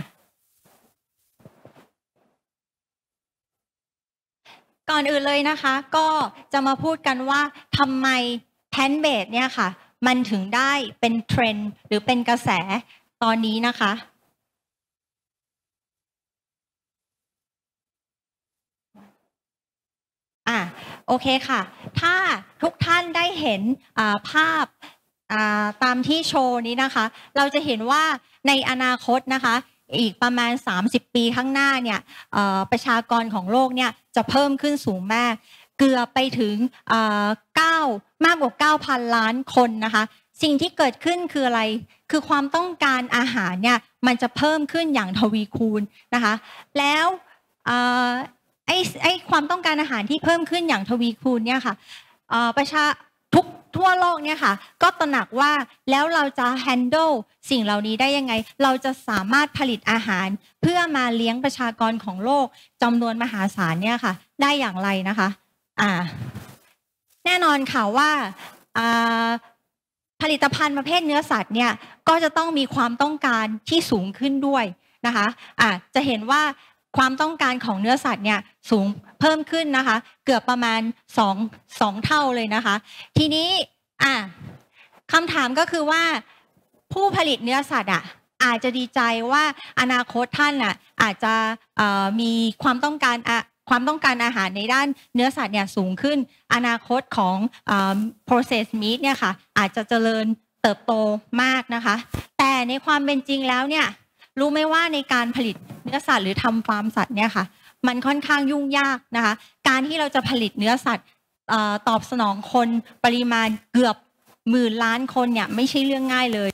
ก่อนอื่นเลยนะคะก็จะมาพูดกันว่าทำไมแพนเบสเนี่ยค่ะมันถึงได้เป็นเทรนด์หรือเป็นกระแสตอนนี้นะคะโอเคค่ะถ้าทุกท่านได้เห็นภาพตามที่โชว์นี้นะคะเราจะเห็นว่าในอนาคตนะคะอีกประมาณ30 ปีข้างหน้าเนี่ยประชากรของโลกเนี่ยจะเพิ่มขึ้นสูงมากเกือบไปถึงมากกว่า 9,000 ล้านคนนะคะสิ่งที่เกิดขึ้นคืออะไรคือความต้องการอาหารเนี่ยมันจะเพิ่มขึ้นอย่างทวีคูณนะคะแล้วไอ้ความต้องการอาหารที่เพิ่มขึ้นอย่างทวีคูณเนี่ยค่ะทั่วโลกเนี่ยค่ะก็ตระหนักว่าแล้วเราจะ handle สิ่งเหล่านี้ได้ยังไงเราจะสามารถผลิตอาหารเพื่อมาเลี้ยงประชากรของโลกจำนวนมหาศาลเนี่ยค่ะได้อย่างไรนะคะแน่นอนค่ะว่าผลิตภัณฑ์ประเภทเนื้อสัตว์เนี่ยก็จะต้องมีความต้องการที่สูงขึ้นด้วยนะคะจะเห็นว่าความต้องการของเนื้อสัตว์เนี่ยสูงเพิ่มขึ้นนะคะเกือบประมาณ2 เท่าเลยนะคะทีนี้คำถามก็คือว่าผู้ผลิตเนื้อสัตว์อาจจะดีใจว่าอนาคตท่านอาจจะมีความต้องการอาหารในด้านเนื้อสัตว์เนี่ยสูงขึ้นอนาคตของ processed meat เนี่ยค่ะอาจจะเจริญเติบโตมากนะคะแต่ในความเป็นจริงแล้วเนี่ยรู้ไหมว่าในการผลิตเนื้อสัตว์หรือทำฟาร์มสัตว์เนี่ยค่ะมันค่อนข้างยุ่งยากนะคะการที่เราจะผลิตเนื้อสัตว์ตอบสนองคนปริมาณเกือบ10,000 ล้านคนเนี่ยไม่ใช่เรื่องง่ายเลย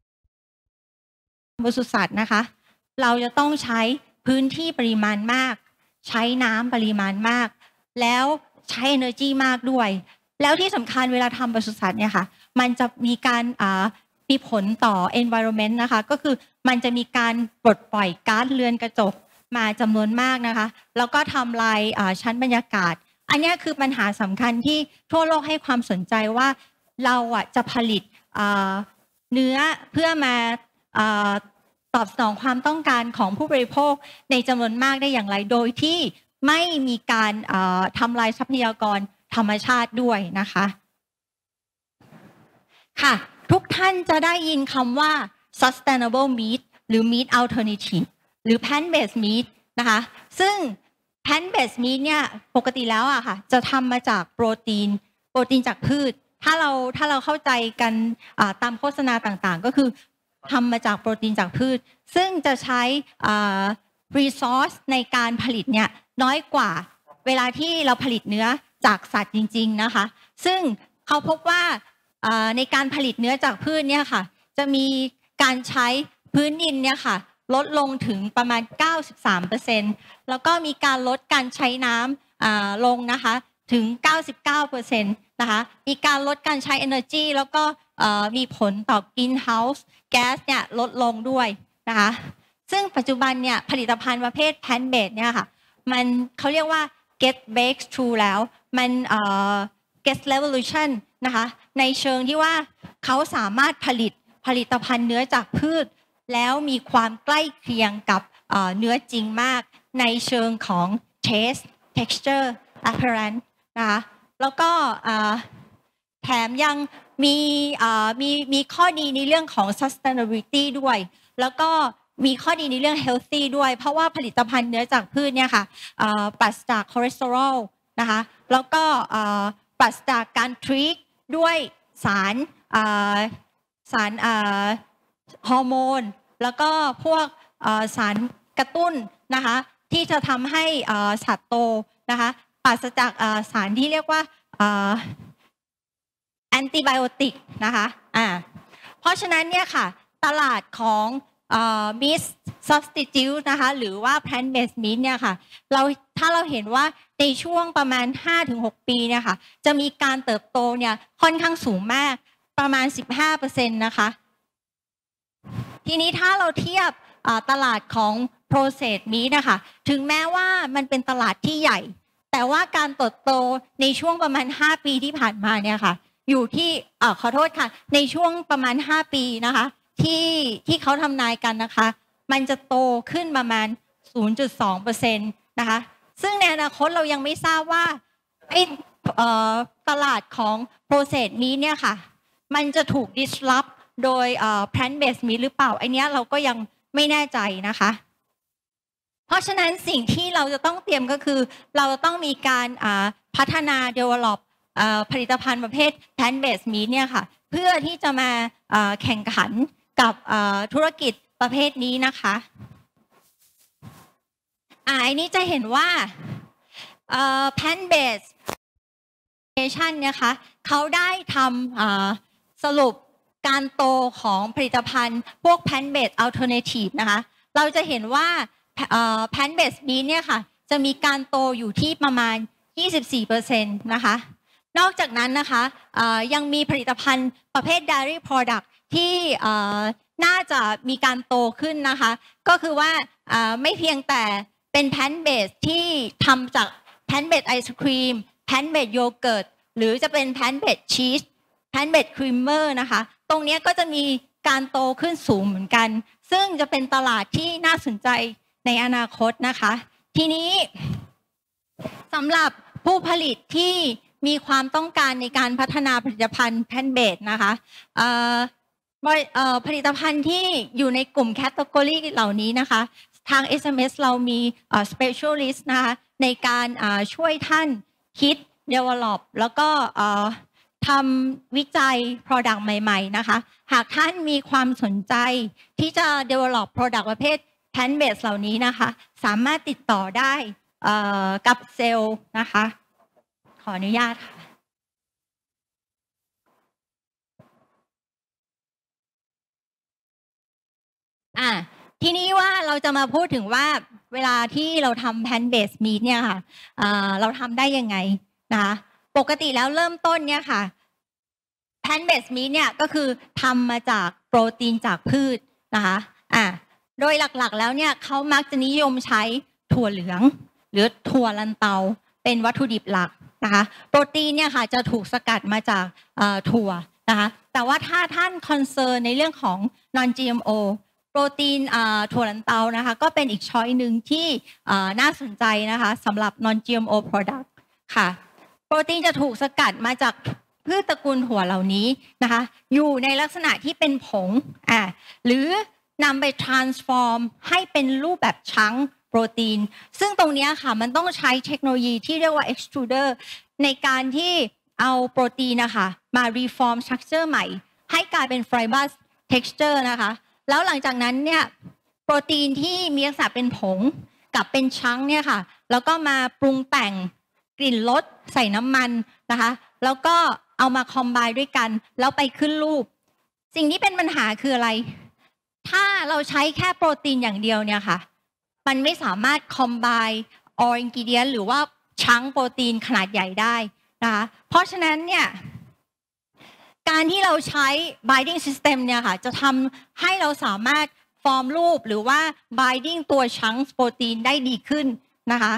ปศุสัตว์นะคะเราจะต้องใช้พื้นที่ปริมาณมากใช้น้ำปริมาณมากแล้วใช้ energy มากด้วยแล้วที่สำคัญเวลาทำปศุสัตว์เนี่ยค่ะมันจะมีการมีผลต่อ environment นะคะก็คือมันจะมีการปลดปล่อยก๊าซเรือนกระจกมาจำนวนมากนะคะแล้วก็ทำลายชั้นบรรยากาศอันนี้คือปัญหาสำคัญที่ทั่วโลกให้ความสนใจว่าเราจะผลิตเนื้อเพื่อมาตอบสนองความต้องการของผู้บริโภคในจำนวนมากได้อย่างไรโดยที่ไม่มีการทำลายทรัพยากรธรรมชาติด้วยนะคะค่ะทุกท่านจะได้ยินคำว่า sustainable meat หรือ meat alternative หรือ plant-based meat นะคะซึ่ง plant-based meat เนี่ยปกติแล้วค่ะจะทำมาจากโปรตีนจากพืชถ้าเราเข้าใจกันตามโฆษณาต่างๆก็คือทำมาจากโปรตีนจากพืชซึ่งจะใช้resource ในการผลิตเนี่ยน้อยกว่าเวลาที่เราผลิตเนื้อจากสัตว์จริงๆนะคะซึ่งเขาพบว่าในการผลิตเนื้อจากพืชเนี่ยค่ะจะมีการใช้พื้นดินเนี่ยค่ะลดลงถึงประมาณ 93% แล้วก็มีการลดการใช้น้ำลงนะคะถึง 99% นะคะมีการลดการใช้ energy แล้วก็มีผลต่อ greenhouse gas เนี่ยลดลงด้วยนะคะซึ่งปัจจุบันเนี่ยผลิตภัณฑ์ประเภท plant-based เนี่ยค่ะมันเขาเรียกว่า get breakthrough แล้วมันget revolution นะคะในเชิงที่ว่าเขาสามารถผลิตภัณฑ์เนื้อจากพืชแล้วมีความใกล้เคียงกับเนื้อจริงมากในเชิงของ taste texture appearance นะคะแล้วก็แถมยังมีข้อดีในเรื่องของ sustainability ด้วยแล้วก็มีข้อดีในเรื่อง healthy ด้วยเพราะว่าผลิตภัณฑ์เนื้อจากพืชเนี่ยค่ะปราศจากคอเลสเตอรอลนะคะแล้วก็ปราศจากการทรีตด้วยสารฮอร์โมนแล้วก็พวกสารกระตุ้นนะคะที่จะทำให้สัตว์โตนะคะปราศจากสารที่เรียกว่าแอนติไบโอติกนะคะเพราะฉะนั้นเนี่ยค่ะตลาดของmeat substitute นะคะหรือว่า plant-based meat เนี่ยค่ะถ้าเราเห็นว่าในช่วงประมาณ 5-6 ปีเนี่ยค่ะจะมีการเติบโตเนี่ยค่อนข้างสูงมากประมาณ 15% นะคะทีนี้ถ้าเราเทียบตลาดของ processed meat นะคะถึงแม้ว่ามันเป็นตลาดที่ใหญ่แต่ว่าการเติบโตในช่วงประมาณ5 ปีที่ผ่านมาเนี่ยค่ะอยู่ที่ขอโทษค่ะในช่วงประมาณ5 ปีนะคะที่เขาทำนายกันนะคะมันจะโตขึ้นประมาณ 0.2% นะคะซึ่งในอนาคตเรายังไม่ทราบว่าไอ้ตลาดของ processed meat เนี่ยค่ะมันจะถูก disrupt โดยplant-based meat หรือเปล่าไอเนี้ยเราก็ยังไม่แน่ใจนะคะเพราะฉะนั้นสิ่งที่เราจะต้องเตรียมก็คือเราต้องมีการพัฒนา develop ผลิตภัณฑ์ประเภท plant based meat เนี่ยค่ะเพื่อที่จะมาแข่งขันกับธุรกิจประเภทนี้นะคะอันนี้จะเห็นว่าplant basedเนี่ยค่ะเขาได้ทำสรุปการโตของผลิตภัณฑ์พวก plant based alternative นะคะเราจะเห็นว่าplant based meat เนี่ยค่ะจะมีการโตอยู่ที่ประมาณ 24% นะคะนอกจากนั้นนะคะยังมีผลิตภัณฑ์ประเภท dairy product ที่น่าจะมีการโตขึ้นนะคะก็คือว่าไม่เพียงแต่เป็น plant based ที่ทำจาก plant based ไอศครีม plant based โยเกิร์ตหรือจะเป็น plant based cheese plant based creamer นะคะตรงนี้ก็จะมีการโตขึ้นสูงเหมือนกันซึ่งจะเป็นตลาดที่น่าสนใจในอนาคตนะคะทีนี้สำหรับผู้ผลิตที่มีความต้องการในการพัฒนาผลิตภัณฑ์ plant based นะคะผลิตภัณฑ์ที่อยู่ในกลุ่มแคตตากรีเหล่านี้นะคะทาง SMS เรามี specialist นะคะในการช่วยท่านคิด develop แล้วก็ทำวิจัย product ใหม่ๆนะคะหากท่านมีความสนใจที่จะ develop product ประเภท plant based เหล่านี้นะคะสามารถติดต่อได้กับเซลล์นะคะขออนุญาตค่ะทีนี้ว่าเราจะมาพูดถึงว่าเวลาที่เราทำ plant based meat เนี่ยค่ะเราทำได้ยังไงนะคะปกติแล้วเริ่มต้นเนี่ยค่ะ plant based meat เนี่ยก็คือทำมาจากโปรตีนจากพืชนะคะโดยหลักๆแล้วเนี่ยเขามักจะนิยมใช้ถั่วเหลืองหรือถั่วลันเตาเป็นวัตถุดิบหลักนะคะโปรตีนเนี่ยค่ะจะถูกสกัดมาจากถั่วนะคะแต่ว่าถ้าท่านคอนเซิร์นในเรื่องของ non GMO โปรตีนถั่วลันเตานะคะก็เป็นอีกช้อยหนึ่งที่น่าสนใจนะคะสำหรับ non GMO product ค่ะโปรตีนจะถูกสกัดมาจากพืชตระกูลถั่วเหล่านี้นะคะอยู่ในลักษณะที่เป็นผงหรือนำไป transform ให้เป็นรูปแบบชังโปรตีนซึ่งตรงนี้ค่ะมันต้องใช้เทคโนโลยีที่เรียกว่า extruder ในการที่เอาโปรตีนนะคะมา reform structure ใหม่ให้กลายเป็น fibrous texture นะคะแล้วหลังจากนั้นเนี่ยโปรตีนที่มีลักษณะเป็นผงกับเป็นชังเนี่ยค่ะแล้วก็มาปรุงแต่งกลิ่นรสใส่น้ำมันนะคะแล้วก็เอามาคอมไบน์ด้วยกันแล้วไปขึ้นรูปสิ่งที่เป็นปัญหาคืออะไรถ้าเราใช้แค่โปรตีนอย่างเดียวเนี่ยค่ะมันไม่สามารถคอมไบน์อออินกิเดียนหรือว่าชังโปรตีนขนาดใหญ่ได้นะคะเพราะฉะนั้นเนี่ยการที่เราใช้ binding system เนี่ยค่ะจะทำให้เราสามารถฟอร์มรูปหรือว่า binding ตัวชังโปรตีนได้ดีขึ้นนะคะ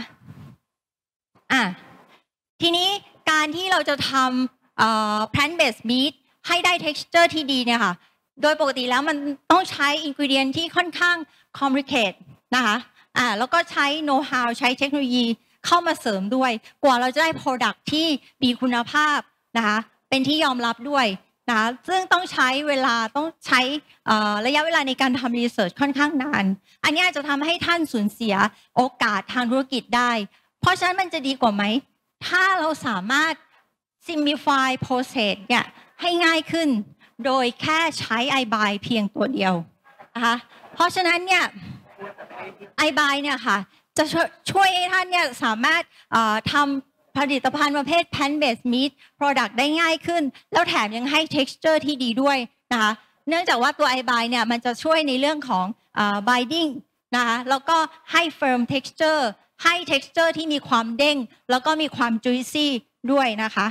ทีนี้การที่เราจะทำplant based meat ให้ได้ texture ที่ดีเนี่ยค่ะโดยปกติแล้วมันต้องใช้ ingredient ที่ค่อนข้าง complicated นะคะแล้วก็ใช้ know how ใช้เทคโนโลยีเข้ามาเสริมด้วยกว่าเราจะได้ product ที่มีคุณภาพนะคะเป็นที่ยอมรับด้วยนะคะซึ่งต้องใช้เวลาต้องใช้ระยะเวลาในการทำ research ค่อนข้างนานอันนี้จะทำให้ท่านสูญเสียโอกาสทางธุรกิจได้เพราะฉะนั้นมันจะดีกว่าไหมถ้าเราสามารถ simplify process เนี่ยให้ง่ายขึ้นโดยแค่ใช้ iBuy เพียงตัวเดียวนะคะเพราะฉะนั้นเนี่ย iBuy เนี่ยค่ะจะช่วยให้ท่านเนี่ยสามารถทำผลิตภัณฑ์ประเภท plant based meat product ได้ง่ายขึ้นแล้วแถมยังให้ texture ที่ดีด้วยนะคะเนื่องจากว่าตัว iBuy เนี่ยมันจะช่วยในเรื่องของbinding นะคะแล้วก็ให้ firm texture ให้ texture ที่มีความเด้งแล้วก็มีความ juicy ด้วยนะคะ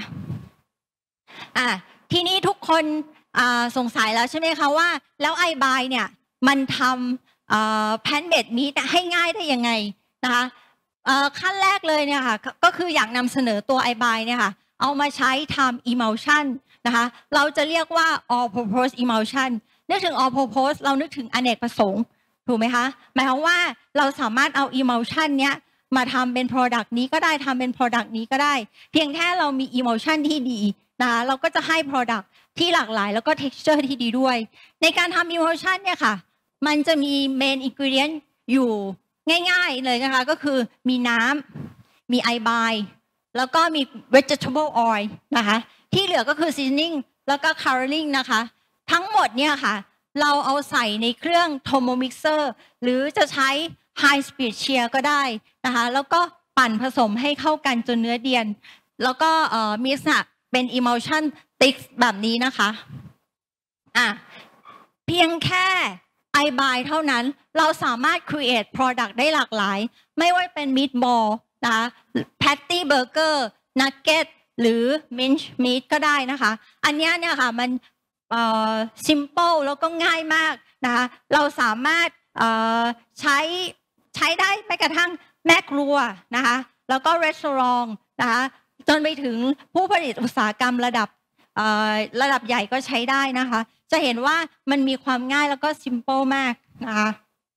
ทีนี้ทุกคนสงสัยแล้วใช่ไหมคะว่าแล้ว iBuy เนี่ยมันทำplant based meat ให้ง่ายได้ยังไงนะคะขั้นแรกเลยเนี่ยค่ะก็คืออยากนำเสนอตัว iBuy เนี่ยค่ะเอามาใช้ทำ emulsion นะคะเราจะเรียกว่า all purpose emulsion นึกถึง all purpose เรานึกถึงอเนกประสงค์ถูกไหมคะหมายความว่าเราสามารถเอา emulsion เนี้ยมาทำเป็น product นี้ก็ได้ทำเป็น product นี้ก็ได้เพียงแค่เรามี emulsion ที่ดีนะคะเราก็จะให้ product ที่หลากหลายแล้วก็ texture ที่ดีด้วยในการทำ emulsion เนี่ยค่ะมันจะมี main ingredient อยู่ง่ายๆเลยนะคะก็คือมีน้ำมีไอบายแล้วก็มี vegetable oil นะคะที่เหลือก็คือ seasoning แล้วก็ coloring นะคะทั้งหมดเนี่ยค่ะเราเอาใส่ในเครื่อง Tomo Mixer หรือจะใช้ High Speed Shear ก็ได้นะคะแล้วก็ปั่นผสมให้เข้ากันจนเนื้อเดียนแล้วก็มีลักษณะเป็น emulsion thick แบบนี้นะคะเพียงแค่ไอบายเท่านั้นเราสามารถ create product ได้หลากหลายไม่ว่าเป็น meatball นะคะ patty burger nugget หรือ mince meat ก็ได้นะคะอันนี้เนี่ยค่ะมันsimple แล้วก็ง่ายมากนะคะเราสามารถใช้ได้แม้กระทั่งแม่ครัวนะคะแล้วก็รีสอร์ทนะคะจนไปถึงผู้ผลิตอุตสาหกรรมระดับใหญ่ก็ใช้ได้นะคะจะเห็นว่ามันมีความง่ายแล้วก็ simple มากนะคะ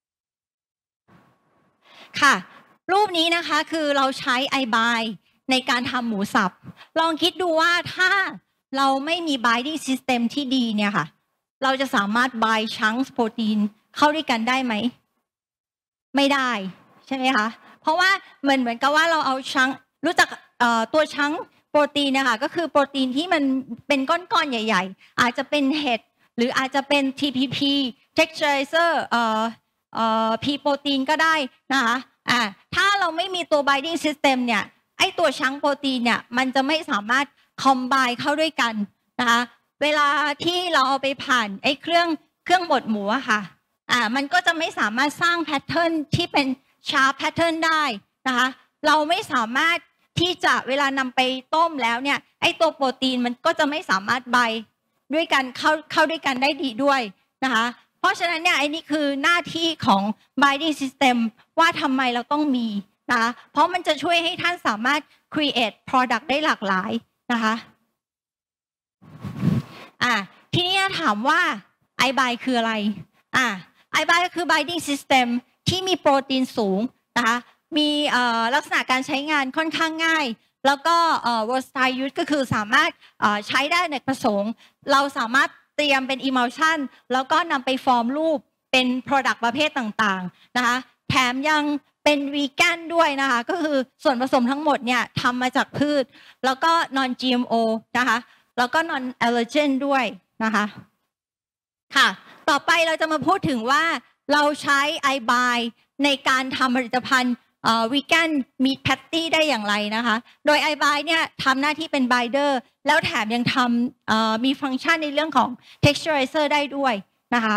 ค่ะรูปนี้นะคะคือเราใช้ไอบายในการทำหมูสับลองคิดดูว่าถ้าเราไม่มี binding system ที่ดีเนี่ยค่ะเราจะสามารถ bind chunks โปรตีนเข้าด้วยกันได้ไหมไม่ได้ใช่ไหมคะเพราะว่าเหมือนกับว่าเราเอาชังรู้จักตัวชังโปรตีนนะคะก็คือโปรตีนที่มันเป็นก้อนๆใหญ่ๆอาจจะเป็นเห็ดหรืออาจจะเป็น TPP texturizer P โปรตีนก็ได้นะคะถ้าเราไม่มีตัว binding system เนี่ยไอตัวชังโปรตีนเนี่ยมันจะไม่สามารถ combine เข้าด้วยกันนะคะเวลาที่เราเอาไปผ่านไอเครื่องบดหมูอะค่ะมันก็จะไม่สามารถสร้างแพทเทิร์นที่เป็นชาร์ปแพทเทิร์นได้นะคะเราไม่สามารถที่จะเวลานำไปต้มแล้วเนี่ยไอตัวโปรตีนมันก็จะไม่สามารถไบด้วยกันเข้าด้วยกันได้ดีด้วยนะคะเพราะฉะนั้นเนี่ยไอ้นี่คือหน้าที่ของ binding system ว่าทำไมเราต้องมีนะคะเพราะมันจะช่วยให้ท่านสามารถ create product ได้หลากหลายนะคะทีนี้ถามว่า iBind คืออะไรiBind ก็คือ binding system ที่มีโปรตีนสูงนะคะมีลักษณะการใช้งานค่อนข้างง่ายแล้วก็versatile use ก็คือสามารถใช้ได้ในประสงค์เราสามารถเตรียมเป็น emulsion แล้วก็นำไปฟอร์มรูปเป็น product ประเภทต่างๆนะคะแถมยังเป็นวีแกนด้วยนะคะก็คือส่วนผสมทั้งหมดเนี่ยทำมาจากพืชแล้วก็ non GMO นะคะแล้วก็ non allergen ด้วยนะคะค่ะต่อไปเราจะมาพูดถึงว่าเราใช้ iBind ในการทำผลิตภัณฑ์วีแกนมีแพตตี้ได้อย่างไรนะคะโดย iBind เนี่ยทำหน้าที่เป็น binder แล้วแถมยังทำมีฟังก์ชันในเรื่องของ texturizer ได้ด้วยนะคะ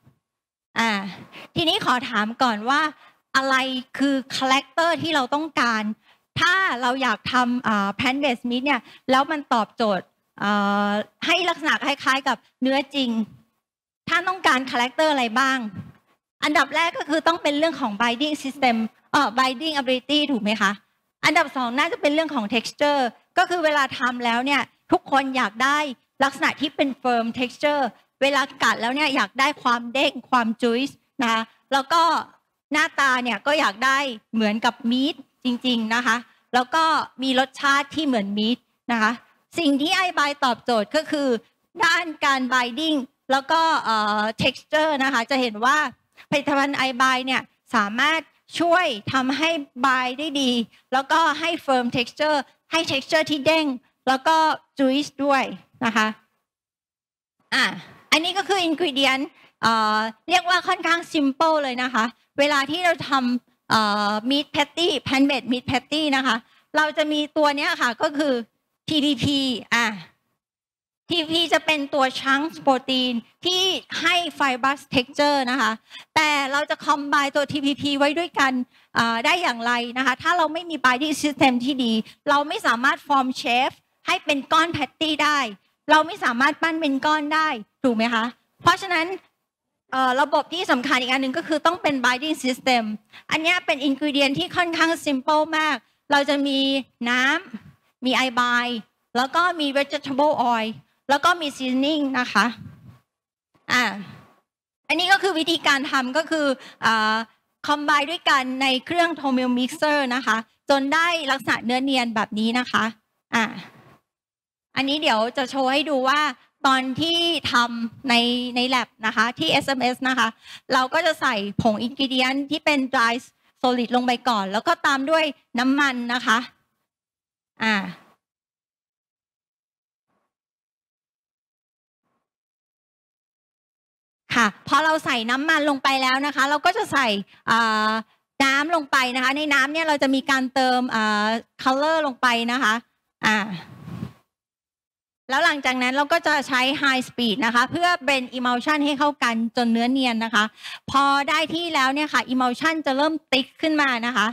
ทีนี้ขอถามก่อนว่าอะไรคือคาแรคเตอร์ที่เราต้องการถ้าเราอยากทำplant based meat เนี่ยแล้วมันตอบโจทย์ให้ลักษณะคล้ายๆกับเนื้อจริงถ้าต้องการคาแรคเตอร์อะไรบ้างอันดับแรกก็คือต้องเป็นเรื่องของ binding system binding ability ถูกไหมคะอันดับสองน่าจะเป็นเรื่องของ texture ก็คือเวลาทำแล้วเนี่ยทุกคนอยากได้ลักษณะที่เป็น firm texture เวลากัดแล้วเนี่ยอยากได้ความเด้งความ juice นะคะแล้วก็หน้าตาเนี่ยก็อยากได้เหมือนกับ meat จริงๆนะคะแล้วก็มีรสชาติที่เหมือน meat นะคะสิ่งที่ iBind ตอบโจทย์ก็คือด้านการ binding แล้วก็texture นะคะจะเห็นว่าผลิตภัณฑ์ iBind เนี่ยสามารถช่วยทำให้ bind ได้ดีแล้วก็ให้ firm texture ให้ texture ที่เด้งแล้วก็ juice ด้วยนะคะอันนี้ก็คือ ingredient เรียกว่าค่อนข้าง simple เลยนะคะเวลาที่เราทำmeat patty plant based meat patty นะคะเราจะมีตัวเนี้ยค่ะก็คือ TPP TPP จะเป็นตัว chunks โปรตีนที่ให้ fibrous texture นะคะแต่เราจะ combine ตัว TPP ไว้ด้วยกันได้อย่างไรนะคะถ้าเราไม่มี binding system ที่ดีเราไม่สามารถ form shape ให้เป็นก้อน patty ได้เราไม่สามารถปั้นเป็นก้อนได้ถูกไหมคะเพราะฉะนั้นระบบที่สำคัญอีกอันหนึ่งก็คือต้องเป็น binding system อันนี้เป็น ingredient ที่ค่อนข้าง simple มากเราจะมีน้ำมี iBind แล้วก็มี vegetable oil แล้วก็มี seasoning นะคะอันนี้ก็คือวิธีการทำก็คือcombine ด้วยกันในเครื่อง Tomo Mixer นะคะจนได้ลักษณะเนื้อเนียนแบบนี้นะคะอันนี้เดี๋ยวจะโชว์ให้ดูว่าตอนที่ทำใน lab นะคะที่ SMS นะคะเราก็จะใส่ผง ingredient ที่เป็น dry solid ลงไปก่อนแล้วก็ตามด้วยน้ำมันนะคะค่ะพอเราใส่น้ำมันลงไปแล้วนะคะเราก็จะใส่น้ำลงไปนะคะในน้ำเนี่ยเราจะมีการเติมcolor ลงไปนะคะแล้วหลังจากนั้นเราก็จะใช้ high speed นะคะเพื่อ blend emulsion ให้เข้ากันจนเนื้อเนียนนะคะพอได้ที่แล้วเนี่ยค่ะ emulsion จะเริ่มติ๊กขึ้นมานะคะ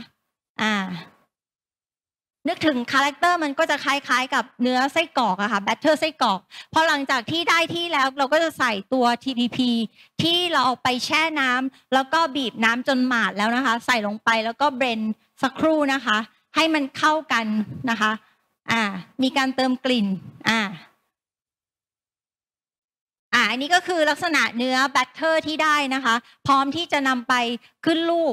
นึกถึงคาแรคเตอร์มันก็จะคล้ายๆกับเนื้อไส้กรอกอะค่ะแบตเตอร์ไส้กรอกพอหลังจากที่ได้ที่แล้วเราก็จะใส่ตัว TPP ที่เราเอาไปแช่น้ำแล้วก็บีบน้ำจนหมาดแล้วนะคะใส่ลงไปแล้วก็เบรนสักครู่นะคะให้มันเข้ากันนะคะมีการเติมกลิ่นอันนี้ก็คือลักษณะเนื้อแบตเตอร์ที่ได้นะคะพร้อมที่จะนำไปขึ้นรูป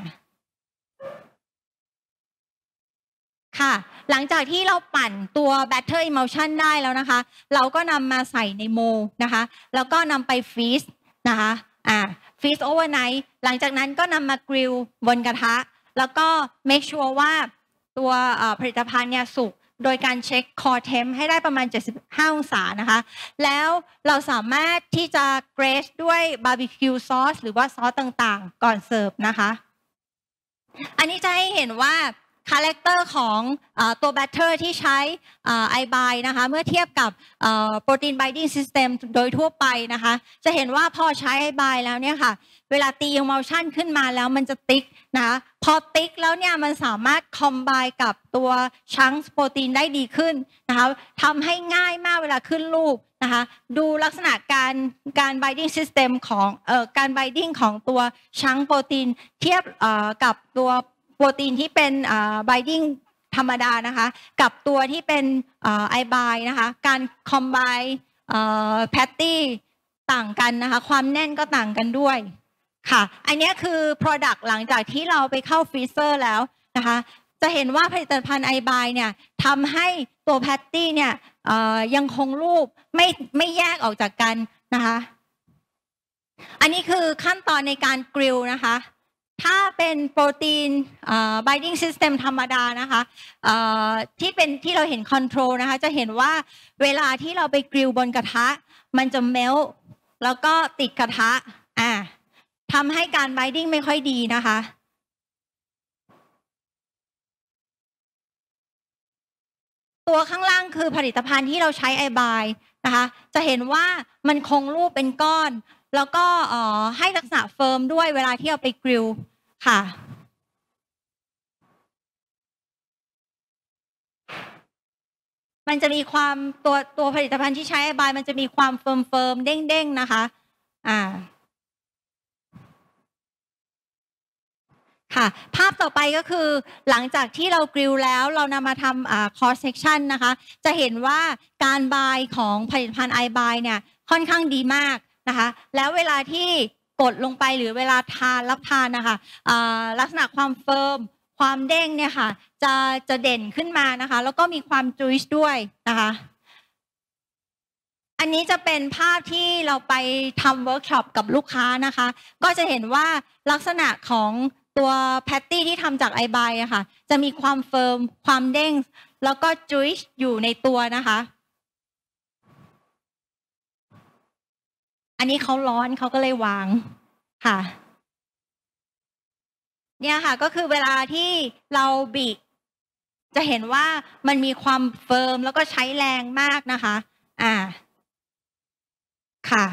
ค่ะหลังจากที่เราปั่นตัว Batter Emulsion ได้แล้วนะคะเราก็นำมาใส่ในโมนะคะแล้วก็นำไปฟรีซนะคะฟรีซโอเวอร์ไนท์หลังจากนั้นก็นำมากริลบนกระทะแล้วก็ make sure ว่าตัวผลิตภัณฑ์เนี่ยสุกโดยการเช็ค core temp ให้ได้ประมาณ75องศานะคะแล้วเราสามารถที่จะเกรซด้วยบาร์บีคิวซอสหรือว่าซอสต่างๆก่อนเสิร์ฟนะคะอันนี้จะให้เห็นว่าคาแรคเตอร์ของตัวแบตเตอร์ที่ใช้iBind นะคะเมื่อเทียบกับProtein Binding System โดยทั่วไปนะคะจะเห็นว่าพอใช้ iBind แล้วเนี่ยค่ะเวลาตี emulsion ขึ้นมาแล้วมันจะติ๊กนะคะพอติ๊กแล้วเนี่ยมันสามารถ combine กับตัว chunks โปรตีนได้ดีขึ้นนะคะทำให้ง่ายมากเวลาขึ้นรูปนะคะดูลักษณะการ binding system ของการ binding ของตัว chunk โปรตีนเทียบกับตัวโปรตีนที่เป็นbinding ธรรมดานะคะกับตัวที่เป็นiBind นะคะการ combine patty ต่างกันนะคะความแน่นก็ต่างกันด้วยค่ะอันนี้คือ product หลังจากที่เราไปเข้าฟรีเซอร์แล้วนะคะจะเห็นว่าผลิตภัณฑ์iBindเนี่ยทำให้ตัว patty เนี่ยยังคงรูปไม่แยกออกจากกันนะคะอันนี้คือขั้นตอนในการกริลนะคะถ้าเป็นโปรตีนbinding system ธรรมดานะคะที่เราเห็น control นะคะจะเห็นว่าเวลาที่เราไปกริลบนกระทะมันจะ melt แล้วก็ติดกระทะทำให้การ binding ไม่ค่อยดีนะคะตัวข้างล่างคือผลิตภัณฑ์ที่เราใช้iBindนะคะจะเห็นว่ามันคงรูปเป็นก้อนแล้วก็ให้ลักษณะเฟิร์มด้วยเวลาที่เอาไปกริลค่ะมันจะมีความตัวผลิตภัณฑ์ที่ใช้iBindมันจะมีความเฟิร์มเด้งๆนะคะค่ะภาพต่อไปก็คือหลังจากที่เรากริลแล้วเรานำมาทำcross section นะคะจะเห็นว่าการบายของผลิตภัณฑ์iBindเนี่ยค่อนข้างดีมากนะคะแล้วเวลาที่กดลงไปหรือเวลารับทานนะคะลักษณะความเฟิร์มความเด้งเนี่ยค่ะจะเด่นขึ้นมานะคะแล้วก็มีความจุยส์ด้วยนะคะอันนี้จะเป็นภาพที่เราไปทำเวิร์กช็อปกับลูกค้านะคะก็จะเห็นว่าลักษณะของตัวแพตตี้ที่ทำจากiBindอะค่ะจะมีความเฟิร์มความเด้งแล้วก็จุยส์อยู่ในตัวนะคะอันนี้เขาร้อนเขาก็เลยวางค่ะเนี่ยค่ะก็คือเวลาที่เราบีบจะเห็นว่ามันมีความเฟิร์มแล้วก็ใช้แรงมากนะคะค่ะ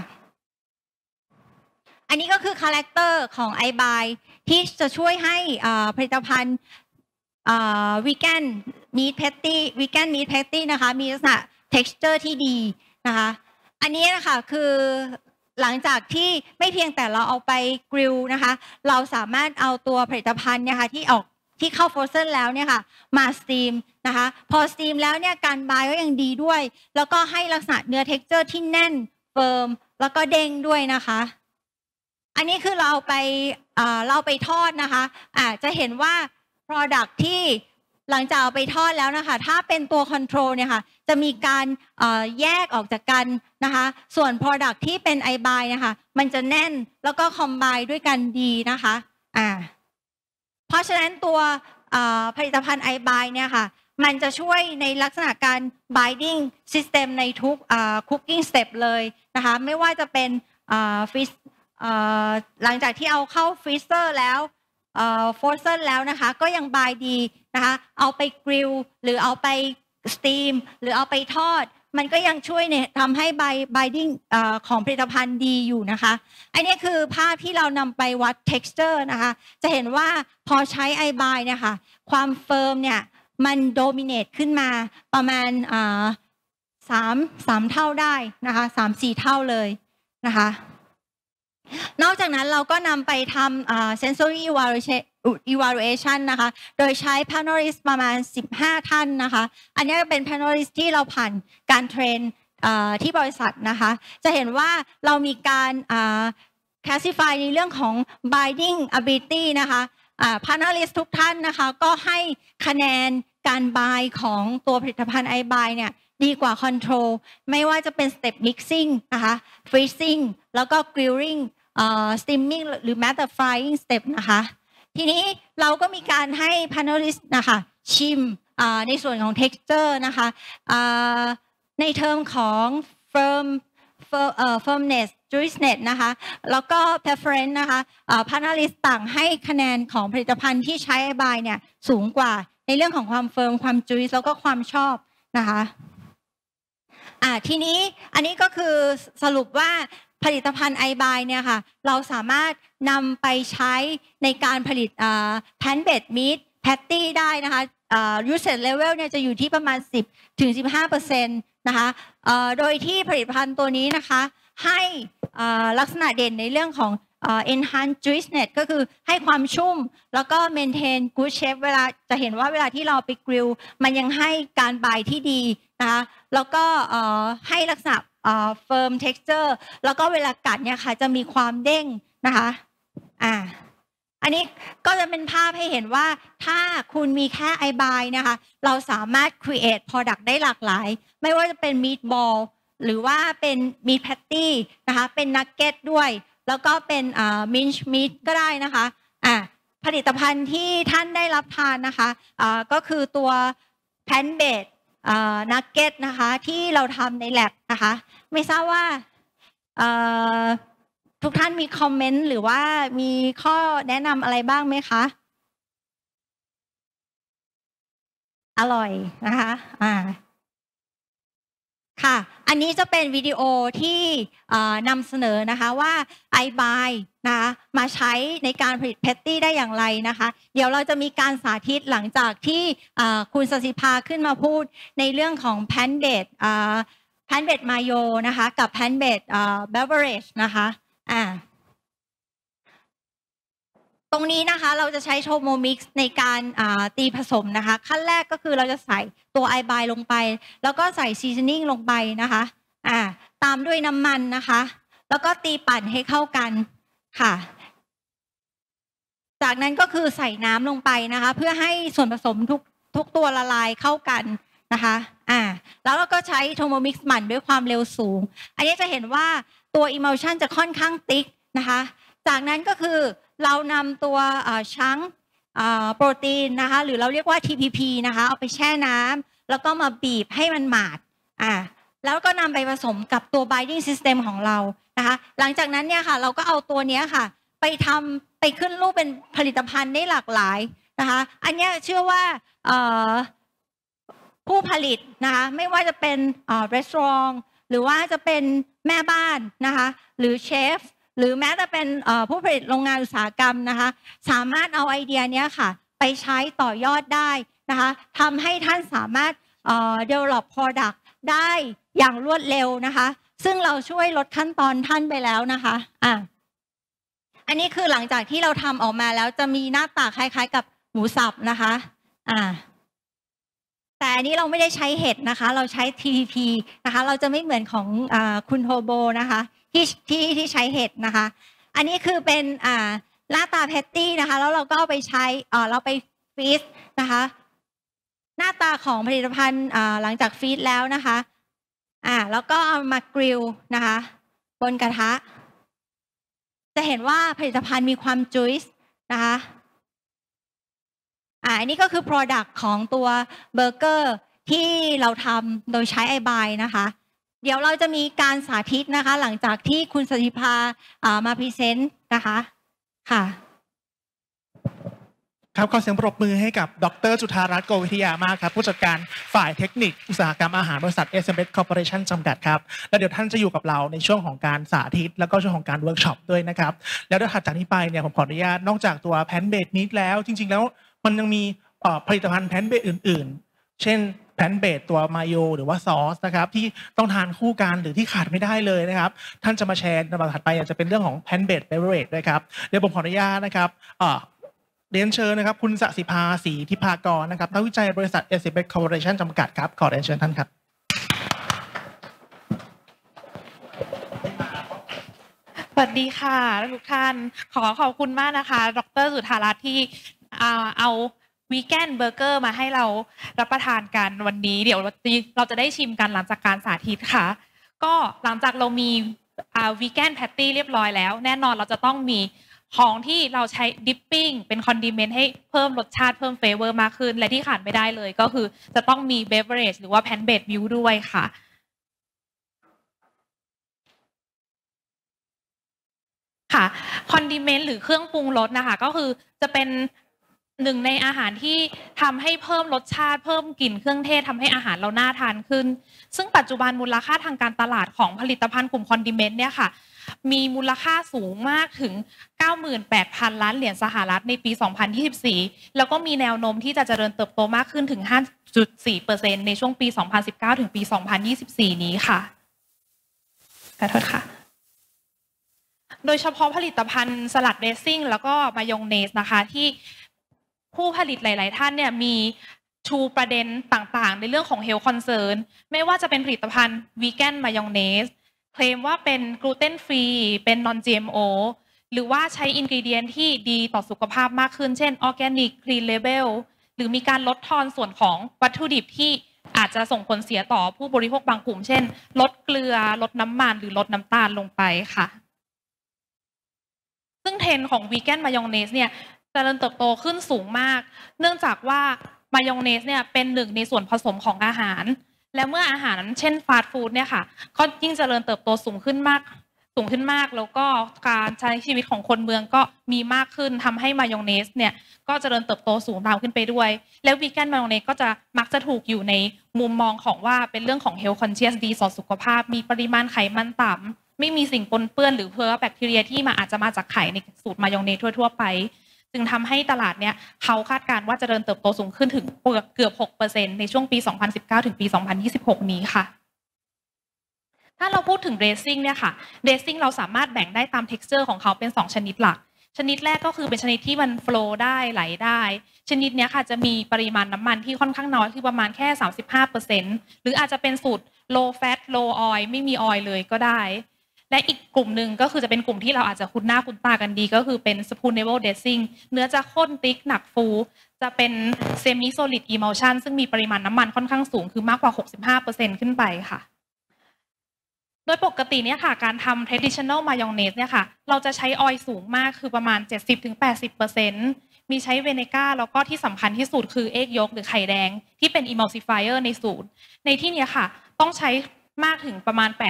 อันนี้ก็คือคาแรคเตอร์ของiBindที่จะช่วยให้ผลิตภัณฑ์vegan meat patty นะคะมีลักษณะ texture ที่ดีนะคะอันนี้นะคะคือหลังจากที่ไม่เพียงแต่เราเอาไปกริลนะคะเราสามารถเอาตัวผลิตภัณฑ์เนี่ยค่ะที่เข้าฟรอเซนแล้วเนี่ยค่ะมาสตีมนะคะพอสตีมแล้วเนี่ยการบายก็ยังดีด้วยแล้วก็ให้ลักษณะเนื้อ texture ที่แน่นเฟิร์มแล้วก็เด้งด้วยนะคะอันนี้คือเราไปทอดนะคะจะเห็นว่า product ที่หลังจากเอาไปทอดแล้วนะคะถ้าเป็นตัว control เนี่ยค่ะจะมีการแยกออกจากกันนะคะส่วน product ที่เป็นiBindนะคะมันจะแน่นแล้วก็ combine ด้วยกันดีนะคะเพราะฉะนั้นตัวผลิตภัณฑ์ iBuy เนี่ยค่ะมันจะช่วยในลักษณะการ binding system ในทุกcooking step เลยนะคะไม่ว่าจะเป็นฟิสหลังจากที่เอาเข้าฟรีเซอร์แล้วฟรอเซนแล้วนะคะก็ยังบายดีนะคะเอาไปกริลหรือเอาไปสตีมหรือเอาไปทอดมันก็ยังช่วยเนี่ยทำให้bindingของผลิตภัณฑ์ดีอยู่นะคะอันนี้คือภาพที่เรานำไปวัด texture นะคะจะเห็นว่าพอใช้ iBuy เนี่ยค่ะความเฟิร์มเนี่ยมันโดมิเนตขึ้นมาประมาณ3 เท่าได้นะคะ3-4 เท่าเลยนะคะนอกจากนั้นเราก็นำไปทำsensory evaluation นะคะโดยใช้ panelist ประมาณ15 ท่านนะคะอันนี้เป็น panelist ที่เราผ่านการเทรนที่บริษัทนะคะจะเห็นว่าเรามีการclassify ในเรื่องของ binding ability นะคะpanelist ทุกท่านนะคะก็ให้คะแนนการบายของตัวผลิตภัณฑ์ iBuy เนี่ยดีกว่า control ไม่ว่าจะเป็น step mixing นะคะ freezing แล้วก็ grilling steaming หรือแม้แต่ frying step นะคะทีนี้เราก็มีการให้ panelist นะคะชิมในส่วนของ texture นะคะในเทอมของ firmness juiciness นะคะแล้วก็ preference นะคะpanelist ต่างให้คะแนนของผลิตภัณฑ์ที่ใช้ iBuy เนี่ยสูงกว่าในเรื่องของความเฟิร์มความ juice แล้วก็ความชอบนะคะทีนี้อันนี้ก็คือสรุปว่าผลิตภัณฑ์ iBuy เนี่ยค่ะเราสามารถนำไปใช้ในการผลิตplant-based meat patty ได้นะคะusage level เนี่ยจะอยู่ที่ประมาณ 10-15% นะคะโดยที่ผลิตภัณฑ์ตัวนี้นะคะให้ลักษณะเด่นในเรื่องของenhance juiciness ก็คือให้ความชุ่มแล้วก็ maintain good shape เวลาจะเห็นว่าเวลาที่เราไปกริลมันยังให้การบายที่ดีนะคะแล้วก็ให้ลักษณะfirm texture แล้วก็เวลากัดเนี่ยค่ะจะมีความเด้งนะคะอันนี้ก็จะเป็นภาพให้เห็นว่าถ้าคุณมีแค่ iBuy นะคะเราสามารถ create product ได้หลากหลายไม่ว่าจะเป็น meatball หรือว่าเป็น meat patty นะคะเป็น nugget ด้วยแล้วก็เป็นmince meat ก็ได้นะคะผลิตภัณฑ์ที่ท่านได้รับทานนะคะก็คือตัว plant-based nugget นะคะที่เราทำใน lab นะคะไม่ทราบว่าทุกท่านมีคอมเมนต์หรือว่ามีข้อแนะนำอะไรบ้างไหมคะอร่อยนะคะค่ะอันนี้จะเป็นวิดีโอที่นำเสนอนะคะว่า iBuy นะคะมาใช้ในการผลิตแพตตี้ได้อย่างไรนะคะเดี๋ยวเราจะมีการสาธิตหลังจากที่คุณสศิภาขึ้นมาพูดในเรื่องของ plant-based mayo นะคะกับ plant-based beverage นะคะตรงนี้นะคะเราจะใช้โทโมมิกซ์ในการตีผสมนะคะขั้นแรกก็คือเราจะใส่ตัว iBuy ลงไปแล้วก็ใส่ซีซันนิ่งลงไปนะคะตามด้วยน้ำมันนะคะแล้วก็ตีปั่นให้เข้ากันค่ะจากนั้นก็คือใส่น้ำลงไปนะคะเพื่อให้ส่วนผสมทุกตัวละลายเข้ากันนะคะแล้วเราก็ใช้โทโมมิกซ์หมั่นด้วยความเร็วสูงอันนี้จะเห็นว่าตัว emulsion จะค่อนข้างติ๊กนะคะจากนั้นก็คือเรานำตัวชังโปรตีนนะคะหรือเราเรียกว่า TPP นะคะเอาไปแช่น้ำแล้วก็มาบีบให้มันหมาดแล้วก็นำไปผสมกับตัว binding system ของเรานะคะหลังจากนั้นเนี่ยค่ะเราก็เอาตัวนี้ค่ะไปขึ้นรูปเป็นผลิตภัณฑ์ได้หลากหลายนะคะอันนี้เชื่อว่าผู้ผลิตนะคะไม่ว่าจะเป็นรีสอร์ทหรือว่าจะเป็นแม่บ้านนะคะหรือเชฟหรือแม้แต่เป็นผู้ผลิตโรงงานอุตสาหกรรมนะคะสามารถเอาไอเดียนี้ค่ะไปใช้ต่อยอดได้นะคะทำให้ท่านสามารถdevelop product ได้อย่างรวดเร็วนะคะซึ่งเราช่วยลดขั้นตอนท่านไปแล้วนะคะอันนี้คือหลังจากที่เราทำออกมาแล้วจะมีหน้าตาคล้ายๆกับหมูสับนะคะแต่อันนี้เราไม่ได้ใช้เห็ดนะคะเราใช้ TPP นะคะเราจะไม่เหมือนของคุณโทโบนะคะที่ใช้เห็ดนะคะอันนี้คือเป็นหน้าตาแพตตี้นะคะแล้วเราก็เอาไปใช้เราไปฟรีซนะคะหน้าตาของผลิตภัณฑ์หลังจากฟรีซแล้วนะคะแล้วก็เอามากริลนะคะบนกระทะจะเห็นว่าผลิตภัณฑ์มีความจุยส์นะคะอันนี้ก็คือ Product ของตัวเบอร์เกอร์ที่เราทำโดยใช้ iBuy นะคะ เดี๋ยวเราจะมีการสาธิตนะคะหลังจากที่คุณสถิภามาพรีเซนต์นะคะค่ะครับขอเสียงปรบมือให้กับดร.จุฑารัตน์ โกวิทยามากครับผู้จัดการฝ่ายเทคนิคอุตสาหกรรมอาหารบริษัท SMS Corporation จำกัดครับแล้วเดี๋ยวท่านจะอยู่กับเราในช่วงของการสาธิตแล้วก็ช่วงของการเวิร์กช็อปด้วยนะครับแล้วเดี๋ยวถัดจากนี้ไปเนี่ยผมขออนุญาตนอกจากตัวแพนเบดนี้แล้วจริงๆแล้วมันยังมีผลิตภัณฑ์แพนเบดอื่นๆเช่นแพนเบดตัวมาโยหรือว่าซอสนะครับที่ต้องทานคู่กันหรือที่ขาดไม่ได้เลยนะครับท่านจะมาแชร์ในลำดับถัดไปจะเป็นเรื่องของแพนเบดเบเวอเรจด้วยครับเดี๋ยวผมขออนุญาตนะครับเรียนเชิญนะครับคุณสศิภาศรีทิพากรนะครับนักวิจัยบริษัท SMS Corporation จำกัดครับขอเรียนเชิญท่านครับสวัสดีค่ะทุกท่านขอบคุณมากนะคะดร.สุธารัตน์ที่เอาวีแกนเบอร์เกอร์มาให้เรารับประทานกันวันนี้เดี๋ยวเราจะได้ชิมกันหลังจากการสาธิตค่ะก็หลังจากเรามีวีแกนแพตตี้เรียบร้อยแล้วแน่นอนเราจะต้องมีของที่เราใช้ดิปปิ้งเป็นคอนดิเมนต์ให้เพิ่มรสชาติเพิ่มเฟเวอร์มากขึ้นและที่ขาดไม่ได้เลยก็คือจะต้องมีเบเวอเรจหรือว่าแพนเบดมิลค์ด้วยค่ะค่ะคอนดิเมนต์หรือเครื่องปรุงรสนะคะก็คือจะเป็นหนึ่งในอาหารที่ทำให้เพิ่มรสชาติเพิ่มกลิ่นเครื่องเทศทำให้อาหารเราน่าทานขึ้นซึ่งปัจจุบันมูลค่าทางการตลาดของผลิตภัณฑ์กลุ่มคอนดิเมนต์เนี่ยค่ะมีมูลค่าสูงมากถึง 98,000 ล้านเหรียญสหรัฐในปี 2024 แล้วก็มีแนวโน้มที่จะเจริญเติบโตมากขึ้นถึง 5.4% ในช่วงปี 2019 ถึงปี 2024 นี้ค่ะขอโทษค่ะโดยเฉพาะผลิตภัณฑ์สลัดเดรสซิ่งแล้วก็มายองเนสนะคะที่ผู้ผลิตหลายๆท่านเนี่ยมีชูประเด็นต่างๆในเรื่องของ health concern ไม่ว่าจะเป็นผลิตภัณฑ์วีแกนมายองเนสเคลมว่าเป็นกลูเตนฟรีเป็น non GMO หรือว่าใช้อินกรีเดียนที่ดีต่อสุขภาพมากขึ้นเช่น organic clean label หรือมีการลดทอนส่วนของวัตถุดิบที่อาจจะส่งผลเสียต่อผู้บริโภคบางกลุ่มเช่นลดเกลือลดน้ำมันหรือลดน้ำตาลลงไปค่ะซึ่งเทรนด์ของวีแกนมายองเนสเนี่ยเจริญเติบโตขึ้นสูงมากเนื่องจากว่ามายองเนสเนี่ยเป็นหนึ่งในส่วนผสมของอาหารและเมื่ออาหารเช่นฟาสต์ฟู้ดเนี่ยค่ะก็ยิ่งเจริญเติบโตสูงขึ้นมากแล้วก็การใช้ชีวิตของคนเมืองก็มีมากขึ้นทำให้มายองเนสเนี่ยก็เจริญเติบโตสูงตามขึ้นไปด้วยแล้ววีแกนมายองเนสก็จะมักจะถูกอยู่ในมุมมองของว่าเป็นเรื่องของ health conscious ดีต่อสุขภาพมีปริมาณไขมันต่ำไม่มีสิ่งปนเปื้อนหรือเชื้อแบคทีเรียที่อาจจะมาจากไข่ในสูตรมายองเนสทั่วๆไปจึงทำให้ตลาดเนี่ยเขาคาดการณ์ว่าจะเจริญเติบโตสูงขึ้นถึงเกือบ 6% ในช่วงปี 2019 ถึงปี 2026 นี้ค่ะถ้าเราพูดถึงเดรสซิ่งเนี่ยค่ะเดรสซิ่งเราสามารถแบ่งได้ตาม texture ของเขาเป็น2ชนิดหลักชนิดแรกก็คือเป็นชนิดที่มันโฟลว์ได้ไหลได้ชนิดนี้ค่ะจะมีปริมาณน้ำมันที่ค่อนข้างน้อยคือประมาณแค่ 35% หรืออาจจะเป็นสูตร low fat low oil ไม่มีออยล์เลยก็ได้และอีกกลุ่มหนึ่งก็คือจะเป็นกลุ่มที่เราอาจจะคุ้นหน้าคุ้นตากันดีก็คือเป็น spoonable dressing เนื้อจะข้นติ๊กหนักฟูจะเป็น semi solid emulsion ซึ่งมีปริมาณน้ำมันค่อนข้างสูงคือมากกว่า 65% ขึ้นไปค่ะโดยปกติเนี่ยค่ะการทำ traditional mayonnaise เนี่ยค่ะเราจะใช้ออยล์สูงมากคือประมาณ 70-80% มีใช้เวเนก้าแล้วก็ที่สำคัญที่สุดคือเอ็กยกหรือไข่แดงที่เป็น emulsifier ในสูตรในที่นี้ค่ะต้องใช้มากถึงประมาณ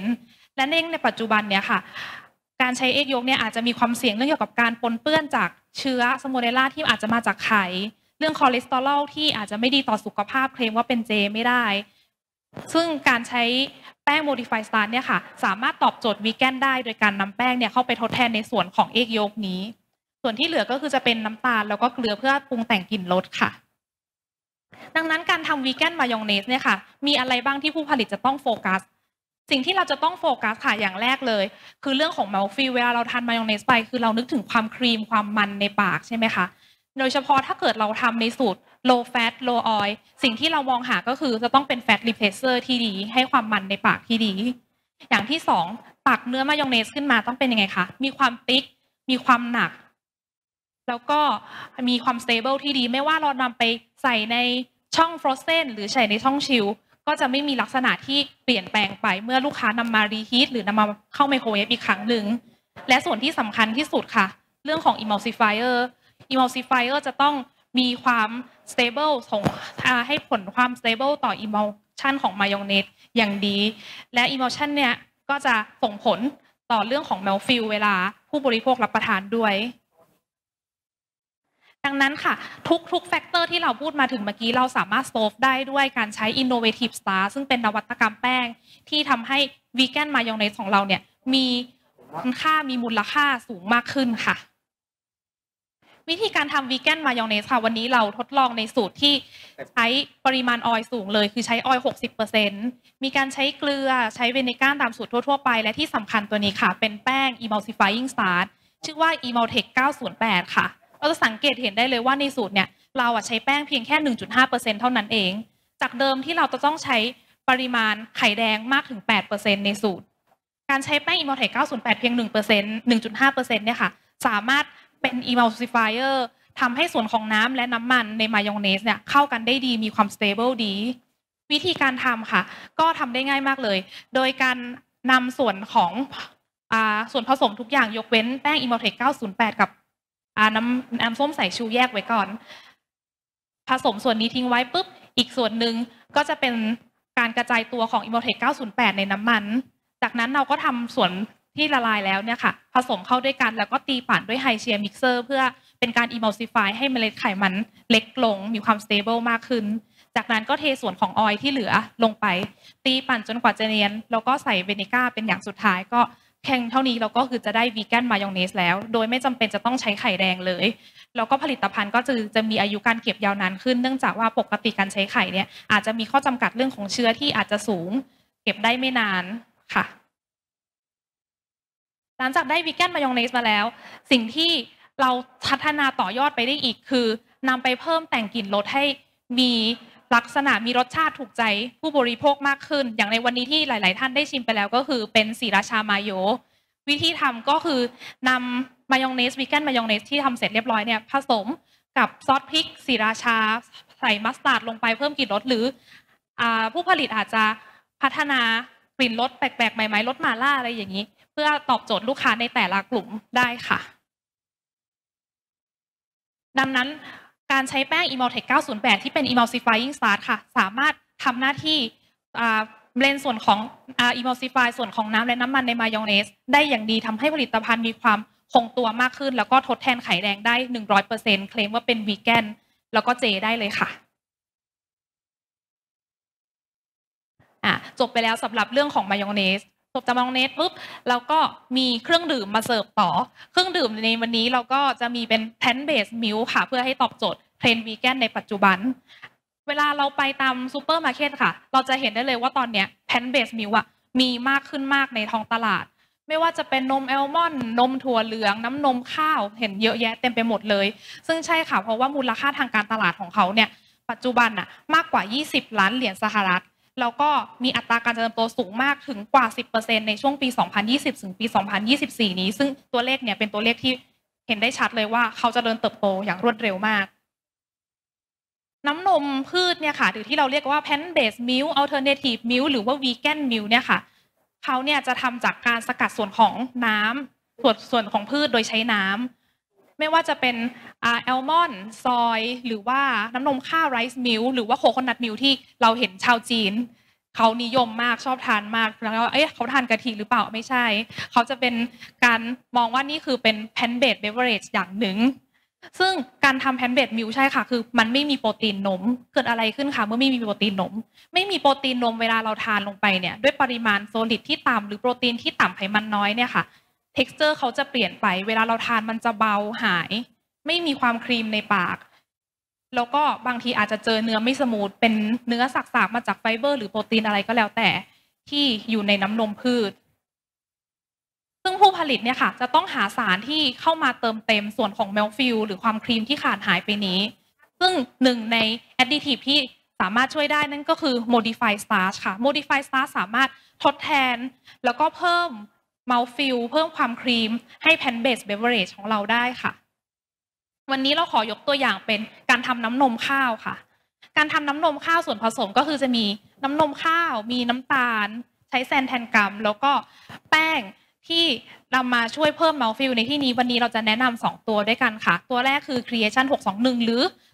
8%และในปัจจุบันเนี่ยค่ะการใช้เอ็กยกเนี่ยอาจจะมีความเสี่ยงเรื่องเกี่ยวกับการปนเปื้อนจากเชื้อสโมเดลล่าที่อาจจะมาจากไข่เรื่องคอเลสเตอรอลที่อาจจะไม่ดีต่อสุขภาพเคลมว่าเป็นเจไม่ได้ซึ่งการใช้แป้ง Modify Starch เนี่ยค่ะสามารถตอบโจทย์วีแกนได้โดยการนำแป้งเนี่ยเข้าไปทดแทนในส่วนของเอ็กยกนี้ส่วนที่เหลือก็คือจะเป็นน้ำตาลแล้วก็เกลือเพื่อปรุงแต่งกลิ่นรสค่ะดังนั้นการทำวีแกนมายองเนสเนี่ยค่ะมีอะไรบ้างที่ผู้ผลิตจะต้องโฟกัสสิ่งที่เราจะต้องโฟกัสค่ะอย่างแรกเลยคือเรื่องของ mouthfeel เวลาเราทานมายองเนสไปคือเรานึกถึงความครีมความมันในปากใช่ไหมคะโดยเฉพาะถ้าเกิดเราทำในสูตร low fat low oil สิ่งที่เรามองหาก็คือจะต้องเป็น fat replacer ที่ดีให้ความมันในปากที่ดีอย่างที่สองตักเนื้อมายองเนสขึ้นมาต้องเป็นยังไงคะมีความติ๊กมีความหนักแล้วก็มีความ stable ที่ดีไม่ว่าเรานำไปใส่ในช่อง frozen หรือใส่ในช่องชิลก็จะไม่มีลักษณะที่เปลี่ยนแปลงไปเมื่อลูกค้านำมารีฮีทหรือนำมาเข้าไมโครเวฟอีกครั้งหนึ่งและส่วนที่สำคัญที่สุดค่ะเรื่องของ emulsifier จะต้องมีความ stable ส่งให้ผลความ stable ต่อ emulsion ของมายองเนสอย่างดี และ emulsion เนี่ยก็จะส่งผลต่อเรื่องของ mouthfeel เวลาผู้บริโภครับประทานด้วยดังนั้นค่ะทุกแฟกเตอร์ที่เราพูดมาถึงเมื่อกี้เราสามารถ solve ได้ด้วยการใช้ innovative star ซึ่งเป็นนวัตกรรมแป้งที่ทำให้ vegan mayonnaise ของเราเนี่ยมีมูลค่าสูงมากขึ้นค่ะวิธีการทำ vegan mayonnaise ค่ะวันนี้เราทดลองในสูตรที่ใช้ปริมาณออยล์สูงเลยคือใช้ออยล์ 60% มีการใช้เกลือใช้เวนิก้าตามสูตรทั่วๆไปและที่สำคัญตัวนี้ค่ะเป็นแป้ง emulsifying starch ชื่อว่า Emultech 908 ค่ะเราจะสังเกตเห็นได้เลยว่าในสูตรเนี่ยเราใช้แป้งเพียงแค่ 1.5% เท่านั้นเองจากเดิมที่เราจะต้องใช้ปริมาณไข่แดงมากถึง 8% ในสูตรการใช้แป้ง Emultech 908 เพียง 1% 1.5% เนี่ยค่ะสามารถเป็น emulsifier ทำให้ส่วนของน้ำและน้ำมันในมายองเนสเนี่ยเข้ากันได้ดีมีความ stable ดีวิธีการทำค่ะก็ทำได้ง่ายมากเลยโดยการนำส่วนของส่วนผสมทุกอย่างยกเว้นแป้ง Emultech 908 กับน้ำส้มสายชูแยกไว้ก่อนผสมส่วนนี้ทิ้งไว้ปุ๊บอีกส่วนหนึ่งก็จะเป็นการกระจายตัวของ Emultech 908 ในน้ำมันจากนั้นเราก็ทำส่วนที่ละลายแล้วเนี่ยค่ะผสมเข้าด้วยกันแล้วก็ตีปั่นด้วยไฮเชียร์มิกเซอร์เพื่อเป็นการ emulsify ให้เมล็ดไขมันเล็กลงมีความ stable มากขึ้นจากนั้นก็เทส่วนของออยล์ที่เหลือลงไปตีปั่นจนกว่าจะเนียนแล้วก็ใส่เวนิก้าเป็นอย่างสุดท้ายก็เพียงเท่านี้เราก็คือจะได้วีแกนมายองเนสแล้วโดยไม่จำเป็นจะต้องใช้ไข่แดงเลยแล้วก็ผลิตภัณฑ์ก็จะมีอายุการเก็บยาวนานขึ้นเนื่องจากว่าปกติการใช้ไข่เนี่ยอาจจะมีข้อจำกัดเรื่องของเชื้อที่อาจจะสูงเก็บได้ไม่นานค่ะหลังจากได้วีแกนมายองเนสมาแล้วสิ่งที่เราพัฒนาต่อยอดไปได้อีกคือนำไปเพิ่มแต่งกลิ่นรสให้มีลักษณะมีรสชาติถูกใจผู้บริโภคมากขึ้นอย่างในวันนี้ที่หลายๆท่านได้ชิมไปแล้วก็คือเป็นศรีราชามายโยวิธีทำก็คือนำมายองเนสวีแกนมายองเนสที่ทำเสร็จเรียบร้อยเนี่ยผสมกับซอสพริกศรีราชาใส่มัสตาร์ดลงไปเพิ่มกลิ่นรสหรือผู้ผลิตอาจจะพัฒนากลิ่นรสแปลกๆใหม่ๆรสหม่าล่าอะไรอย่างนี้เพื่อตอบโจทย์ลูกค้าในแต่ละกลุ่มได้ค่ะดังนั้นการใช้แป้ง Emultech 908 ที่เป็น emulsifying starch ค่ะสามารถทำหน้าที่เบลนด์ส่วนของemulsify ส่วนของน้ำและน้ำมันในมายองเนสได้อย่างดีทำให้ผลิตภัณฑ์มีความคงตัวมากขึ้นแล้วก็ทดแทนไข่แดงได้ 100% เคลมว่าเป็นวีแกนแล้วก็เจได้เลยค่ะจบไปแล้วสำหรับเรื่องของมายองเนสจบจากมายองเนสปุ๊บเราก็มีเครื่องดื่มมาเสิร์ฟต่อเครื่องดื่มในวันนี้เราก็จะมีเป็น plant based milk ค่ะเพื่อให้ตอบโจทย์เทรนด์วีแกนในปัจจุบันเวลาเราไปตามซูเปอร์มาร์เก็ตค่ะเราจะเห็นได้เลยว่าตอนนี้ plant based milk มีมากขึ้นมากในท้องตลาดไม่ว่าจะเป็นนมแอลมอนด์นมถั่วเหลืองน้ำนมข้าวเห็นเยอะแยะเต็มไปหมดเลยซึ่งใช่ค่ะเพราะว่ามูลค่าทางการตลาดของเขาเนี่ยปัจจุบันมากกว่า20 ล้านเหรียญสหรัฐแล้วก็มีอัตราการเติบโตสูงมากถึงกว่า 10% ในช่วงปี 2020 ถึงปี 2024 นี้ซึ่งตัวเลขเนี่ยเป็นตัวเลขที่เห็นได้ชัดเลยว่าเขาจะเดินเติบโตอย่างรวดเร็วมากน้ำนมพืชเนี่ยค่ะหรือที่เราเรียกว่า plant based milk alternative milk หรือว่า vegan milk เนี่ยค่ะเขาเนี่ยจะทำจากการสกัดส่วนของน้ำส่วนของพืชโดยใช้น้ำไม่ว่าจะเป็นแอลมอนด์ซอยหรือว่าน้ำนมข้าวไรซ์มิลค์หรือว่าโคโคนัทมิลค์ที่เราเห็นชาวจีนเขานิยมมากชอบทานมากแล้วเขาทานกะทิหรือเปล่าไม่ใช่เขาจะเป็นการมองว่านี่คือเป็น plant based beverage อย่างหนึ่งซึ่งการทำ plant based milk ใช่ค่ะคือมันไม่มีโปรตีนนมเกิดอะไรขึ้นคะเมื่อไม่มีโปรตีนนมไม่มีโปรตีนนมเวลาเราทานลงไปเนี่ยด้วยปริมาณโซลิดที่ต่ำหรือโปรตีนที่ต่ำไขมันน้อยเนี่ยค่ะtexture เขาจะเปลี่ยนไปเวลาเราทานมันจะเบาหายไม่มีความครีมในปากแล้วก็บางทีอาจจะเจอเนื้อไม่สมูทเป็นเนื้อสักๆมาจากไฟเบอร์หรือโปรตีนอะไรก็แล้วแต่ที่อยู่ในน้ำนมพืชซึ่งผู้ผลิตเนี่ยค่ะจะต้องหาสารที่เข้ามาเติมเต็มส่วนของ mouthfeel หรือความครีมที่ขาดหายไปนี้ซึ่งหนึ่งใน additive ที่สามารถช่วยได้นั่นก็คือ modified starch ค่ะ modified starch สามารถทดแทนแล้วก็เพิ่มmouthfeel เพิ่มความครีมให้ plant based beverage ของเราได้ค่ะวันนี้เราขอยกตัวอย่างเป็นการทำน้ำนมข้าวค่ะการทำน้ำนมข้าวส่วนผสมก็คือจะมีน้ำนมข้าวมีน้ำตาลใช้แซนแทนกัมแล้วก็แป้งที่นำมาช่วยเพิ่ม mouthfeel ในที่นี้วันนี้เราจะแนะนำ2ตัวด้วยกันค่ะตัวแรกคือ Creation 621หรือ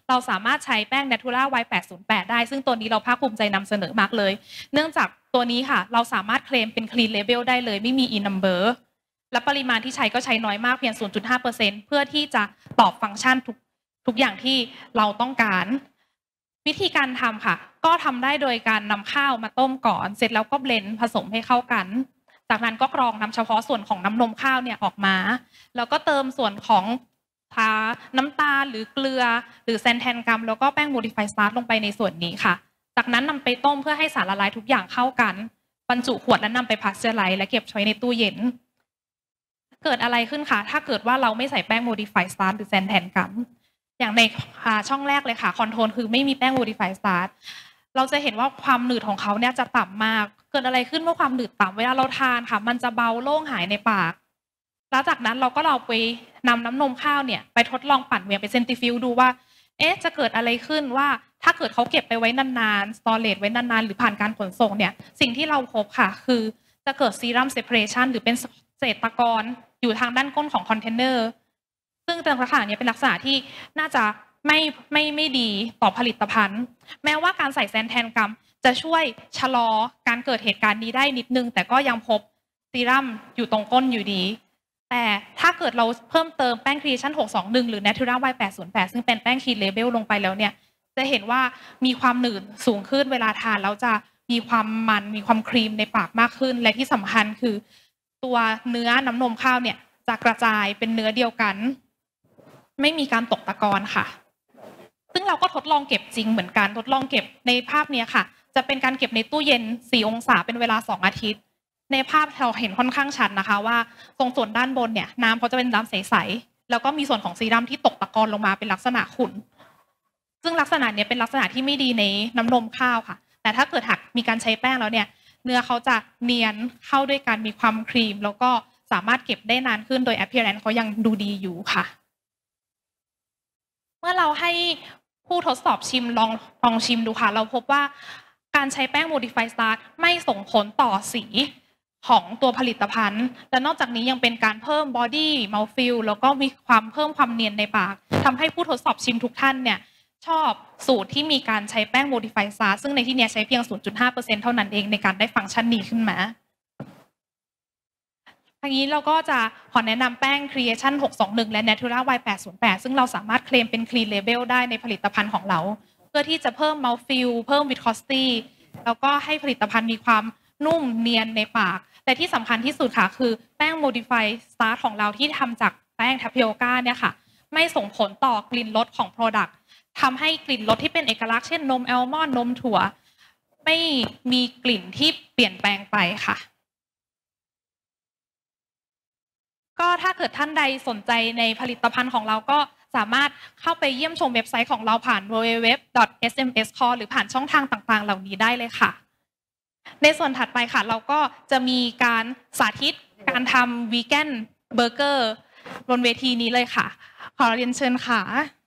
เราสามารถใช้แป้ง Natura Y808 ได้ซึ่งตัวนี้เราภาคภูมิใจนำเสนอมากเลยเนื่องจากตัวนี้ค่ะเราสามารถเคลมเป็น Clean Label ได้เลยไม่มี e-number และปริมาณที่ใช้ก็ใช้น้อยมากเพียง 0.5% เพื่อที่จะตอบฟังก์ชันทุกอย่างที่เราต้องการวิธีการทำค่ะก็ทำได้โดยการนำข้าวมาต้มก่อนเสร็จแล้วก็เบลนด์ผสมให้เข้ากันจากนั้นก็กรองน้ำเฉพาะส่วนของน้ำนมข้าวเนี่ยออกมาแล้วก็เติมส่วนของน้ำตาลหรือเกลือหรือแซนแทนกัมแล้วก็แป้งโมดิฟายสตาร์ชลงไปในส่วนนี้ค่ะจากนั้นนำไปต้มเพื่อให้สารละลายทุกอย่างเข้ากันบรรจุขวดและนำไปพาสเจอร์ไลซ์และเก็บไว้ในตู้เย็นเกิดอะไรขึ้นคะถ้าเกิดว่าเราไม่ใส่แป้งโมดิฟายสตาร์ชหรือแซนแทนกัมอย่างในช่องแรกเลยค่ะคอนโทรลคือไม่มีแป้งโมดิฟายสตาร์ชเราจะเห็นว่าความหนืดของเขาเนี่ยจะต่ำมากเกิดอะไรขึ้นเมื่อความหนืดต่ำเวลาเราทานค่ะมันจะเบาโล่งหายในปากแล้วจากนั้นเราก็เราไปนำน้ำนมข้าวเนี่ยไปทดลองปั่นเหวี่ยงไปเซนติฟิวดูว่าจะเกิดอะไรขึ้นว่าถ้าเกิดเขาเก็บไปไว้นานๆสตอเรจไว้นานๆหรือผ่านการขนส่งเนี่ยสิ่งที่เราพบค่ะคือจะเกิดซีรัมเซปเรชันหรือเป็นเศษตะกอนอยู่ทางด้านก้นของคอนเทนเนอร์ซึ่งลักษณะนี้เป็นลักษณะที่น่าจะไม่ดีต่อผลิตภัณฑ์แม้ว่าการใส่แซนแทนกัมจะช่วยชะลอการเกิดเหตุการณ์นี้ได้นิดนึงแต่ก็ยังพบซีรัมอยู่ตรงก้นอยู่ดีแต่ถ้าเกิดเราเพิ่มเติมแป้ง Creation 621หรือ Natura Y808 ซึ่งเป็นแป้ง Clean Label ลงไปแล้วเนี่ยจะเห็นว่ามีความหนืดสูงขึ้นเวลาทานแล้วจะมีความมันมีความครีมในปากมากขึ้นและที่สำคัญคือตัวเนื้อน้ำนมข้าวเนี่ยจะกระจายเป็นเนื้อเดียวกันไม่มีการตกตะกอนค่ะซึ่งเราก็ทดลองเก็บจริงเหมือนกันทดลองเก็บในภาพนี้ค่ะจะเป็นการเก็บในตู้เย็น4 องศาเป็นเวลา2 อาทิตย์ในภาพเราเห็นค่อนข้างชัดนะคะว่าตรงส่วนด้านบนเนี่ยน้ำเขาจะเป็นน้ำใสๆแล้วก็มีส่วนของซีรัมที่ตกตะกอนลงมาเป็นลักษณะขุ่นซึ่งลักษณะนี้เป็นลักษณะที่ไม่ดีในน้ำนมข้าวค่ะแต่ถ้าเกิดหากมีการใช้แป้งแล้วเนี่ยเนื้อเขาจะเนียนเข้าด้วยกันมีความครีมแล้วก็สามารถเก็บได้นานขึ้นโดย appearance เขายังดูดีอยู่ค่ะเมื่อเราให้ผู้ทดสอบชิมลองชิมดูค่ะเราพบว่าการใช้แป้ง Modify Start ไม่ส่งผลต่อสีของตัวผลิตภัณฑ์และนอกจากนี้ยังเป็นการเพิ่ม body mouthfeel แล้วก็มีเพิ่มความเนียนในปากทำให้ผู้ทดสอบชิมทุกท่านเนี่ยชอบสูตรที่มีการใช้แป้ง Modify Start ซึ่งในที่นี้ใช้เพียง 0.5% เท่านั้นเองในการได้ฟังก์ชันนี้ขึ้นมาทางนี้เราก็จะขอแนะนำแป้ง Creation 621และ Natura Y808 ซึ่งเราสามารถเคลมเป็น Clean Label ได้ในผลิตภัณฑ์ของเราเพื่อที่จะเพิ่ม mouthfeel เพิ่ม viscosity แล้วก็ให้ผลิตภัณฑ์มีความนุ่มเนียนในปากแต่ที่สำคัญที่สุดค่ะคือแป้ง Modify Start ของเราที่ทำจากแป้ง Tapioca เนี่ยค่ะไม่ส่งผลต่อกลิ่นรสของ Product ทำให้กลิ่นรสที่เป็นเอกลักษณ์เช่นนมแอลมอนด์นมถั่วไม่มีกลิ่นที่เปลี่ยนแปลงไปค่ะก็ถ้าเกิดท่านใดสนใจในผลิตภัณฑ์ของเราก็สามารถเข้าไปเยี่ยมชมเว็บไซต์ของเราผ่าน www.smscall หรือผ่านช่องทางต่างๆเหล่านี้ได้เลยค่ะในส่วนถัดไปค่ะเราก็จะมีการสาธิตการทำวีแกนเบอร์เกอร์บนเวทีนี้เลยค่ะขอเรียนเชิญค่ะ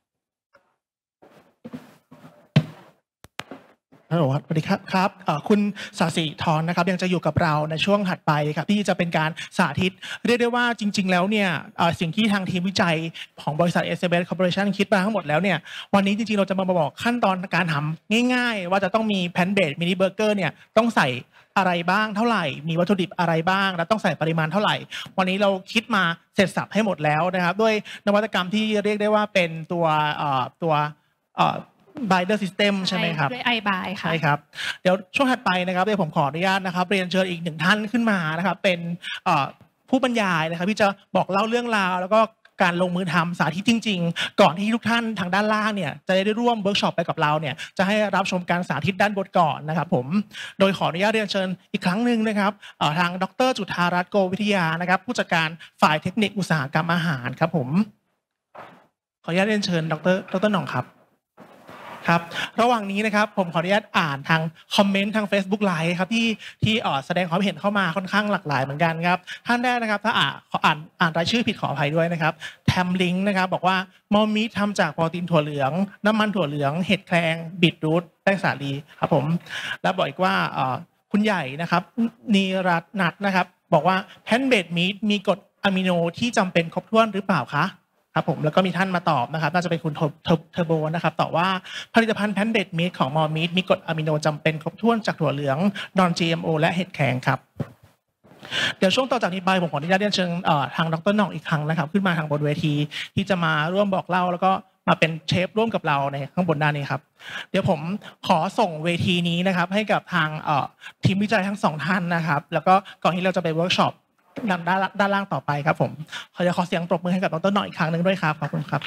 ฮัลโหลสวัสดีครับคุณศาสิธรนะครับยังจะอยู่กับเราในช่วงถัดไปครับที่จะเป็นการสาธิตเรียกได้ว่าจริงๆแล้วเนี่ยสิ่งที่ทางทีมวิจัยของบริษัท SMS Corporation คิดมาทั้งหมดแล้วเนี่ยวันนี้จริงๆเราจะมาบอกขั้นตอนการทำง่ายๆว่าจะต้องมีแพนเบสมินิเบอร์เกอร์เนี่ยต้องใส่อะไรบ้างเท่าไหร่มีวัตถุดิบอะไรบ้างและต้องใส่ปริมาณเท่าไหร่วันนี้เราคิดมาเสร็จสับให้หมดแล้วนะครับด้วยนวัตกรรมที่เรียกได้ว่าเป็นตัวBinder System ใช่ไหมครับด้วย iBuy ค่ะใช่ครับเดี๋ยวช่วงถัดไปนะครับเดี๋ยวผมขออนุญาตนะครับเรียนเชิญอีกหนึ่งท่านขึ้นมานะครับเป็นผู้บรรยายนะครับที่จะบอกเล่าเรื่องราวแล้วก็การลงมือทำสาธิตจริงๆก่อนที่ทุกท่านทางด้านล่างเนี่ยจะได้ร่วมเวิร์กช็อปไปกับเราเนี่ยจะให้รับชมการสาธิตด้านบนก่อนนะครับผมโดยขออนุญาตเรียนเชิญอีกครั้งหนึ่งนะครับทางดร.จุฑารัตน์โกวิทยานะครับผู้จัดการฝ่ายเทคนิคอุตสาหกรรมอาหารครับผมขออนุญาตเรียนเชิญดร.หน่องครับครับระหว่างนี้นะครับผมขออนุญาตอ่านทางคอมเมนต์ทาง Facebook Live ครับที่แสดงความเห็นเข้ามาค่อนข้างหลากหลายเหมือนกันครับท่านแรกนะครับถ้าอ่านรายชื่อผิดขออภัยด้วยนะครับแทมลิงนะครับบอกว่ามอมิทำจากโปรตีนถั่วเหลืองน้ำมันถั่วเหลืองเห็ดแครงบีทรูทแป้งสาลีครับผมแล้วบอกอีกว่าคุณใหญ่นะครับนีรัตนัทนะครับบอกว่าแพนเบดมีทมีกรดอะมิโนที่จำเป็นครบถ้วนหรือเปล่าคะครับผมแล้วก็มีท่านมาตอบนะครับน่าจะเป็นคุณเทอร์โบนะครับตอบว่าผลิตภัณฑ์แพนเบดมีทของมอมีทมีกรดอะมิโนจำเป็นครบถ้วนจากถั่วเหลืองนอน GMO และเห็ดแข็งครับเดี๋ยวช่วงต่อจากนี้ไปผมขออนุญาตเรียนเชิญทางดร.หน่องอีกครั้งนะครับขึ้นมาทางบนเวทีที่จะมาร่วมบอกเล่าแล้วก็มาเป็นเชฟร่วมกับเราในข้างบนด้านนี้ครับเดี๋ยวผมขอส่งเวทีนี้นะครับให้กับทางทีมวิจัยทั้ง2ท่านนะครับแล้วก็ก่อนที่เราจะไปเวิร์กช็อปด้านล่างต่อไปครับผมขอเสียงปรบมือให้กับดร.หน่องอีกครั้งหนึ่งด้วยครับขอบคุณครับ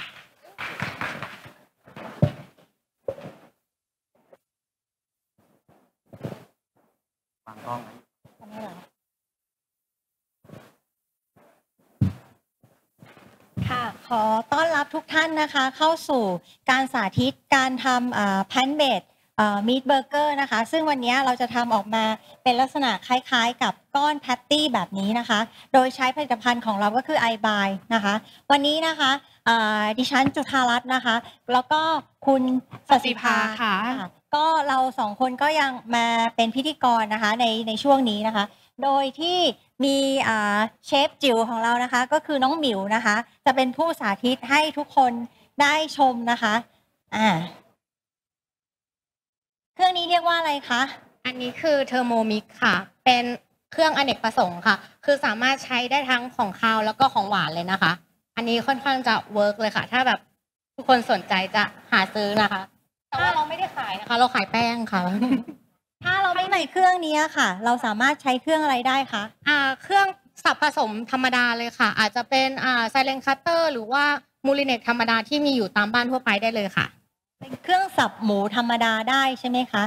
วางกล้องค่ะขอต้อนรับทุกท่านนะคะเข้าสู่การสาธิตการทำแพนเบดมีทเบอร์เกอร์นะคะซึ่งวันนี้เราจะทำออกมาเป็นลักษณะคล้ายๆกับก้อนแพตตี้แบบนี้นะคะโดยใช้ผลิตภัณฑ์ของเราก็คือ iBuy นะคะวันนี้นะคะดิฉันจุฑารัตน์นะคะแล้วก็คุณศศิภาค่ะก็เรา2คนก็ยังมาเป็นพิธีกรนะคะในช่วงนี้นะคะโดยที่มีเชฟจิ๋วของเรานะคะก็คือน้องหมิวนะคะจะเป็นผู้สาธิตให้ทุกคนได้ชมนะคะเครื่องนี้เรียกว่าอะไรคะอันนี้คือเทอร์โมมิกค่ะเป็นเครื่องอเนกประสงค์ค่ะคือสามารถใช้ได้ทั้งของคาวแล้วก็ของหวานเลยนะคะอันนี้ค่อนข้างจะเวิร์กเลยค่ะถ้าแบบทุกคนสนใจจะหาซื้อนะคะแต่ว่าเราไม่ได้ขายนะคะเราขายแป้งค่ะถ้าเราไม่ในเครื่องนี้ค่ะเราสามารถใช้เครื่องอะไรได้คะเครื่องสับผสมธรรมดาเลยค่ะอาจจะเป็นไซเลนคัตเตอร์หรือว่ามูลิเนตธรรมดาที่มีอยู่ตามบ้านทั่วไปได้เลยค่ะเป็นเครื่องสับหมูธรรมดาได้ใช่ไหมคะ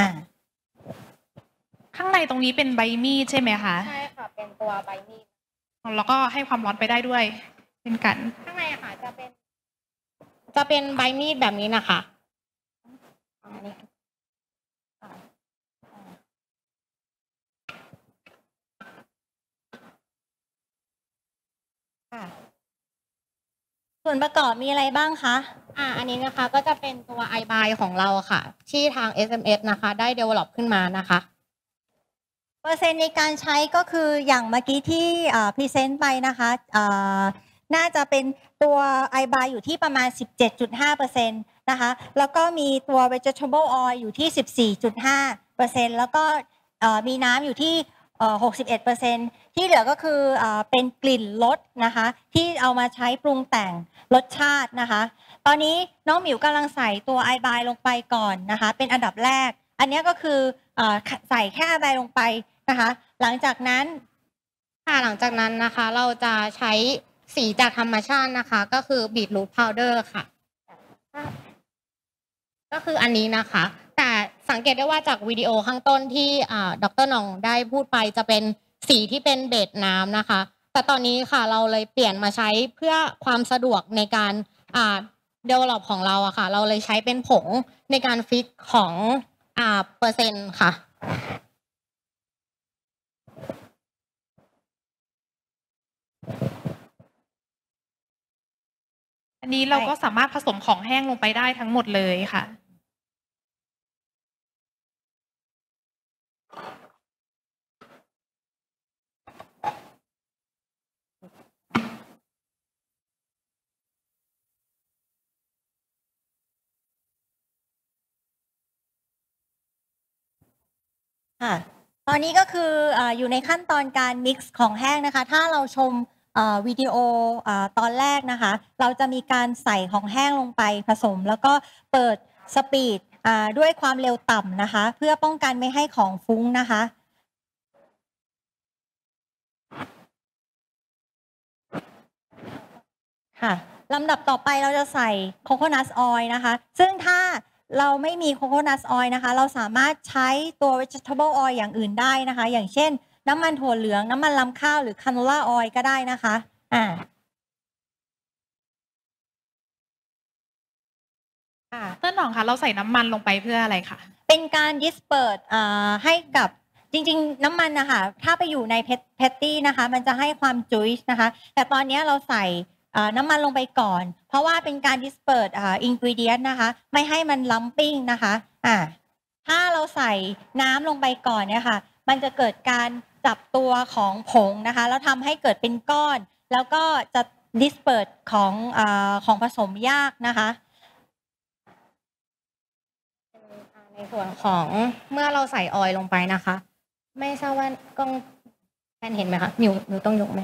ข้างในตรงนี้เป็นใบมีดใช่ไหมคะใช่ค่ะเป็นตัวใบมีดแล้วก็ให้ความร้อนไปได้ด้วยเป็นกันข้างในค่ะจะเป็นใบมีดแบบนี้นะคะส่วนประกอบมีอะไรบ้างคะอันนี้นะคะก็จะเป็นตัว iBuy ของเราค่ะที่ทาง SMS นะคะได้ develop ขึ้นมานะคะเปอร์เซ็นต์ในการใช้ก็คืออย่างเมื่อกี้ที่พรีเซนต์ไปนะคะน่าจะเป็นตัว iBuy อยู่ที่ประมาณ 17.5% นะคะแล้วก็มีตัว vegetable oil อยู่ที่ 14.5% แล้วก็มีน้ำอยู่ที่61%ที่เหลือก็คือเป็นกลิ่นรสนะคะที่เอามาใช้ปรุงแต่งรสชาตินะคะตอนนี้น้องหมิวกำลังใส่ตัว iBuy ลงไปก่อนนะคะเป็นอันดับแรกอันนี้ก็คือใส่แค่ iBuy ลงไปนะคะหลังจากนั้นนะคะเราจะใช้สีจากธรรมชาตินะคะก็คือบีทรูทพาวเดอร์ค่ะก็คืออันนี้นะคะแต่สังเกตได้ว่าจากวิดีโอข้างต้นที่ดร.หน่องได้พูดไปจะเป็นสีที่เป็นเบสน้ำนะคะแต่ตอนนี้ค่ะเราเลยเปลี่ยนมาใช้เพื่อความสะดวกในการdevelop ของเราอะค่ะเราเลยใช้เป็นผงในการฟิกของเปอร์เซ็นต์ค่ะอันนี้เราก็สามารถผสมของแห้งลงไปได้ทั้งหมดเลยค่ะตอนนี้ก็คืออยู่ในขั้นตอนการมิกซ์ของแห้งนะคะถ้าเราชมวิดีโอตอนแรกนะคะเราจะมีการใส่ของแห้งลงไปผสมแล้วก็เปิดสปีดด้วยความเร็วต่ำนะคะเพื่อป้องกันไม่ให้ของฟุ้งนะคะค่ะลำดับต่อไปเราจะใส่โคโคนัทออยล์นะคะซึ่งถ้าเราไม่มีโคโคนัทออยล์นะคะเราสามารถใช้ตัว vegetable oil อย่างอื่นได้นะคะอย่างเช่นน้ำมันถั่วเหลืองน้ำมันรำข้าวหรือคาโนล่าออยล์ก็ได้นะคะต้นหน่องคะเราใส่น้ำมันลงไปเพื่ออะไรคะเป็นการ disperse ให้กับจริงๆน้ำมันนะคะถ้าไปอยู่ในแพตตี้นะคะมันจะให้ความจุยส์นะคะแต่ตอนนี้เราใส่น้ำมันลงไปก่อนเพราะว่าเป็นการ disperse ingredient นะคะไม่ให้มันlumpingนะคะถ้าเราใส่น้ำลงไปก่อนเนี่ยค่ะมันจะเกิดการจับตัวของผงนะคะแล้วทำให้เกิดเป็นก้อนแล้วก็จะ disperse ของผสมยากนะคะในส่วนของเมื่อเราใส่ออยล์ลงไปนะคะ ไม่ทราบว่ากล้องแพนเห็นไหมคะมิวต้องยกไหม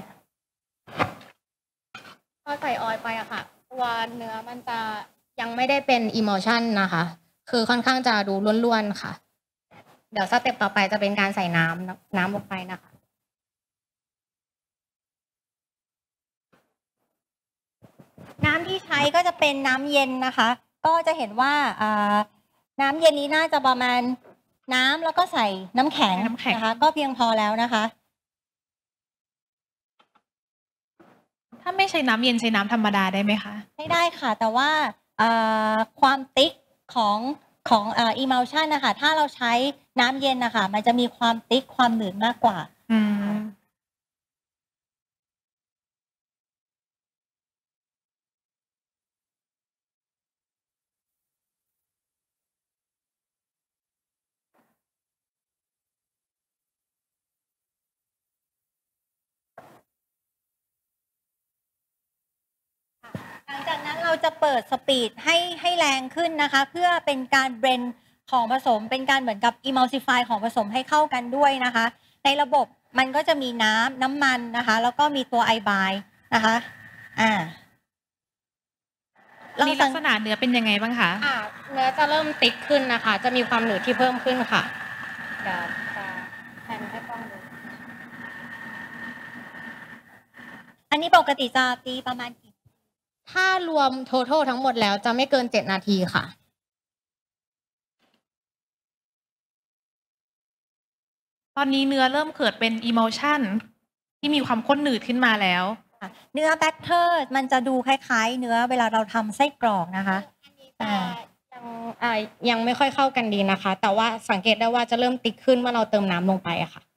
พอใส่ออยล์ไปอะค่ะตัวเนื้อมันจะยังไม่ได้เป็น emulsion นะคะ คือค่อนข้างจะดูล้วนๆค่ะ เดี๋ยวสเต็ปต่อไปจะเป็นการใส่น้ำลงไปนะคะน้ำที่ใช้ก็จะเป็นน้ำเย็นนะคะ ก็จะเห็นว่าน้ำเย็นนี้น่าจะประมาณน้ำแล้วก็ใส่น้ำแข็งนะคะก็เพียงพอแล้วนะคะถ้าไม่ใช้น้ำเย็นใช้น้ำธรรมดาได้ไหมคะไม่ได้ค่ะแต่ว่าความติ๊กของemulsion นะคะถ้าเราใช้น้ำเย็นนะคะมันจะมีความติ๊กความหนืดมากกว่าหลังจากนั้นเราจะเปิดสปีดให้แรงขึ้นนะคะเพื่อเป็นการเบรนของผสมเป็นการเหมือนกับ emulsify ของผสมให้เข้ากันด้วยนะคะในระบบมันก็จะมีน้ำมันนะคะแล้วก็มีตัวไอบายนะคะมีลักษณะเนื้อเป็นยังไงบ้างคะเนื้อจะเริ่มติ๊กขึ้นนะคะจะมีความหนืดที่เพิ่มขึ้นค่ะเดี๋ยวจะแทนให้กล้องดูอันนี้ปกติจะตีประมาณกี่ถ้ารวม total ทั้งหมดแล้วจะไม่เกิน7 นาทีค่ะตอนนี้เนื้อเริ่มเกิดเป็น emulsion ที่มีความข้นหนืดขึ้นมาแล้วเนื้อ batter มันจะดูคล้ายๆเนื้อเวลาเราทำไส้กรอกนะคะยังไม่ค่อยเข้ากันดีนะคะแต่ว่าสังเกตได้ว่าจะเริ่มติ๊กขึ้นเมื่อเราเติมน้ำลงไปอะค่ะ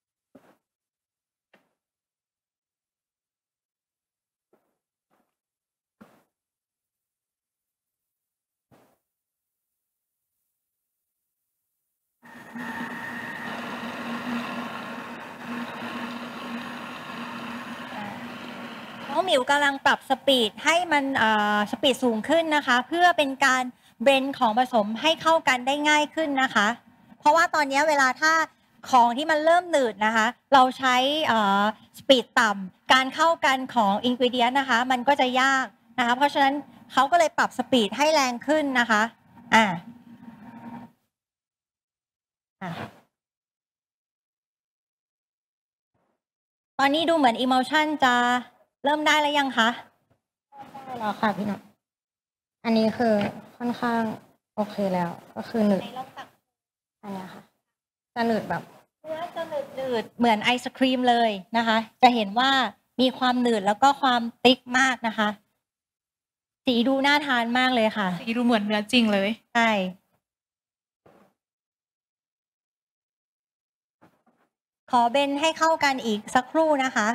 น้องหมิวกำลังปรับสปีดให้มันสปีดสูงขึ้นนะคะเพื่อเป็นการเบรนของผสมให้เข้ากันได้ง่ายขึ้นนะคะเพราะว่าตอนนี้เวลาถ้าของที่มันเริ่มหนืดนะคะเราใช้สปีดต่ำการเข้ากันของอินกรีเดียนนะคะมันก็จะยากนะคะเพราะฉะนั้นเขาก็เลยปรับสปีดให้แรงขึ้นนะคะตอนนี้ดูเหมือน emulsion จะเริ่มได้แล้วยังคะได้แล้วค่ะพี่น้องอันนี้คือค่อนข้างโอเคแล้วก็คือหนืดอันนี้ค่ะจะหนืดแบบเนื้อจะหนืดเหมือนไอศครีมเลยนะคะจะเห็นว่ามีความหนืดแล้วก็ความติ๊กมากนะคะสีดูน่าทานมากเลยค่ะสีดูเหมือนเนื้อจริงเลยใช่ขอเบนให้เข้ากันอีกสักครู่นะคะ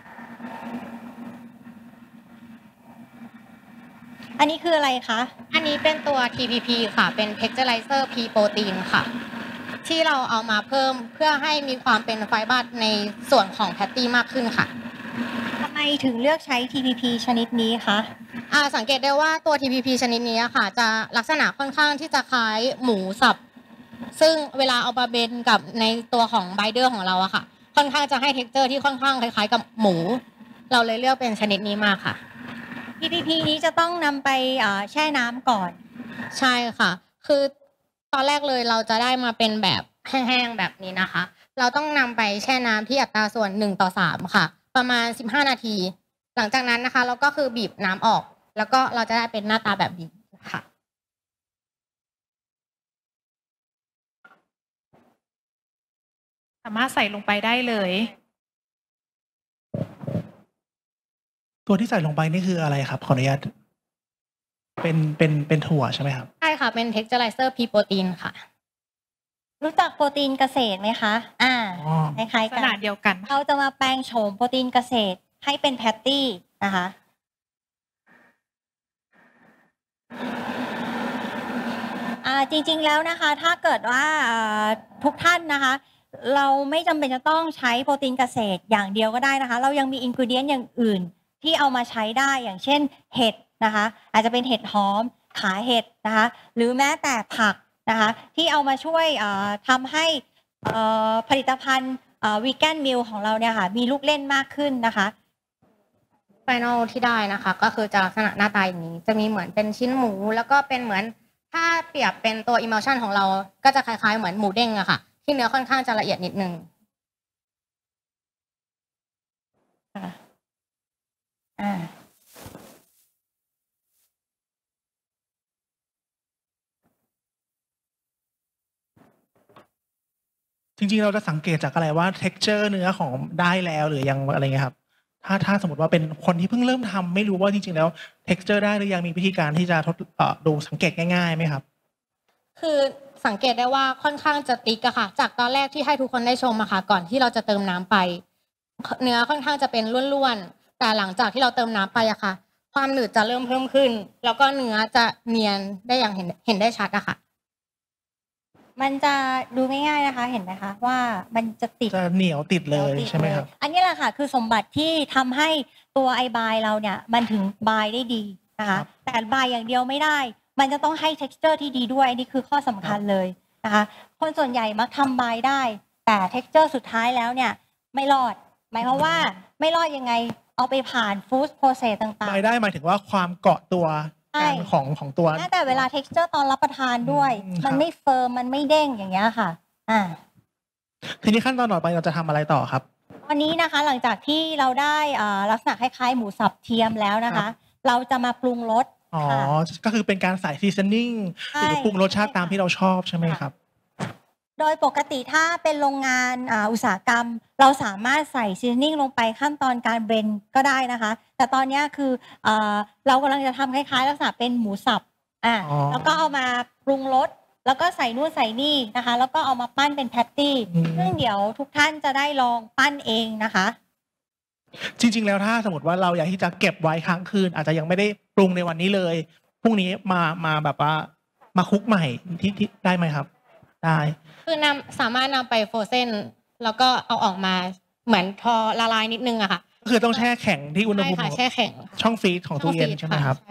อันนี้คืออะไรคะอันนี้เป็นตัว TPP ค่ะเป็น Texturizer P Protein ค่ะที่เราเอามาเพิ่มเพื่อให้มีความเป็นไฟเบอร์ในส่วนของแพตตี้มากขึ้นค่ะทำไมถึงเลือกใช้ TPP ชนิดนี้คะสังเกตได้ว่าตัว TPP ชนิดนี้ค่ะจะลักษณะค่อนข้างที่จะคล้ายหมูสับซึ่งเวลาเอามาเบนกับในตัวของไบเดอร์ของเราอะค่ะค่อนข้างจะให้ texture ที่ค่อนข้างคล้ายๆกับหมูเราเลยเลือกเป็นชนิดนี้มากค่ะ TPP นี้จะต้องนำไปแช่น้ำก่อนใช่ค่ะคือตอนแรกเลยเราจะได้มาเป็นแบบแห้งๆแบบนี้นะคะเราต้องนำไปแช่น้ำที่อัตราส่วน1:3ค่ะประมาณ15 นาทีหลังจากนั้นนะคะเราก็คือบีบน้ำออกแล้วก็เราจะได้เป็นหน้าตาแบบนี้ค่ะสามารถใส่ลงไปได้เลยตัวที่ใส่ลงไปนี่คืออะไรครับขออนุญาตเป็นถั่วใช่ไหมครับใช่ค่ะเป็น Texturizer P Protein ค่ะรู้จักโปรตีนเกษตรไหมคะคล้ายๆกันขนาดเดียวกันเขาจะมาแปลงโฉมโปรตีนเกษตรให้เป็นแพตตี้นะคะจริงๆแล้วนะคะถ้าเกิดว่าทุกท่านนะคะเราไม่จำเป็นจะต้องใช้โปรตีนเกษตรอย่างเดียวก็ได้นะคะเรายังมีอินกรีเดียนอย่างอื่นที่เอามาใช้ได้อย่างเช่นเห็ดนะคะอาจจะเป็นเห็ดหอมขาเห็ดนะคะหรือแม้แต่ผักนะคะที่เอามาช่วยทำให้ผลิตภัณฑ์วีแกนมิลของเราเนี่ยค่ะมีลูกเล่นมากขึ้นนะคะไฟนอลที่ได้นะคะก็คือจะลักษณะหน้าตาอย่างนี้จะมีเหมือนเป็นชิ้นหมูแล้วก็เป็นเหมือนถ้าเปรียบเป็นตัวอิมเมลชันของเราก็จะคล้ายๆเหมือนหมูเด้งอะค่ะที่เนื้อค่อนข้างจะละเอียดนิดนึงจริงๆเราจะสังเกตจากอะไรว่า texture เนื้อของได้แล้วหรือยังอะไรเงี้ยครับถ้าสมมติว่าเป็นคนที่เพิ่งเริ่มทำไม่รู้ว่าจริงๆแล้ว texture ได้หรือยังมีวิธีการที่จะดูสังเกตง่ายๆไหมครับคือสังเกตได้ว่าค่อนข้างจะติ๊กอะค่ะจากตอนแรกที่ให้ทุกคนได้ชมอะค่ะก่อนที่เราจะเติมน้ำไปเนื้อค่อนข้างจะเป็นล้วนๆแต่หลังจากที่เราเติมน้ำไปอะค่ะความหนืดจะเริ่มเพิ่มขึ้นแล้วก็เนื้อจะเนียนได้อย่างเห็นได้ชัดอะค่ะมันจะดูง่ายๆนะคะเห็นไหมคะว่ามันจะติดจะเหนียวติดเลยใช่ไหมครับอันนี้แหละค่ะคือสมบัติที่ทำให้ตัวไอบายเราเนี่ยมันถึงบายได้ดีนะคะแต่บายอย่างเดียวไม่ได้มันจะต้องให้ texture ที่ดีด้วยนี่คือข้อสำคัญเลยนะคะคนส่วนใหญ่มักทำบายได้แต่ texture สุดท้ายแล้วเนี่ยไม่รอดหมายความว่าไม่รอดยังไงเอาไปผ่าน food process ต่างๆบายได้หมายถึงว่าความเกาะตัวของตัวแต่เวลา texture ตอนรับประทานด้วยมันไม่เฟิร์มมันไม่เด้งอย่างเงี้ยค่ะทีนี้ขั้นตอนต่อไปเราจะทำอะไรต่อครับวันนี้นะคะหลังจากที่เราได้ลักษณะคล้ายๆหมูสับเทียมแล้วนะคะเราจะมาปรุงรสก็คือเป็นการใส่ซีซันนิ่งหรือปรุงรสชาติตามที่เราชอบใช่ไหมครับโดยปกติถ้าเป็นโรงงานอุตสาหกรรมเราสามารถใส่ซีซันนิ่งลงไปขั้นตอนการเบรนก็ได้นะคะแต่ตอนนี้คือเรากำลังจะทำคล้ายๆลักษณะเป็นหมูสับแล้วก็เอามาปรุงรสแล้วก็ใส่นู่นใส่นี่นะคะแล้วก็เอามาปั้นเป็นแพตตี้ซึ่งเดี๋ยวทุกท่านจะได้ลองปั้นเองนะคะจริงๆแล้วถ้าสมมติว่าเราอยากที่จะเก็บไว้ค้างคืนอาจจะยังไม่ได้ปรุงในวันนี้เลยพรุ่งนี้มาแบบว่ามาคุกใหม่ที่ได้ไหมครับได้คือสามารถนำไปโฟรเซนแล้วก็เอาออกมาเหมือนพอละลายนิดนึงอะค่ะคือต้องแช่แข็งที่อุณหภูมิแช่แข็งช่องฟรีซของตู้เย็นใช่ไหมครับ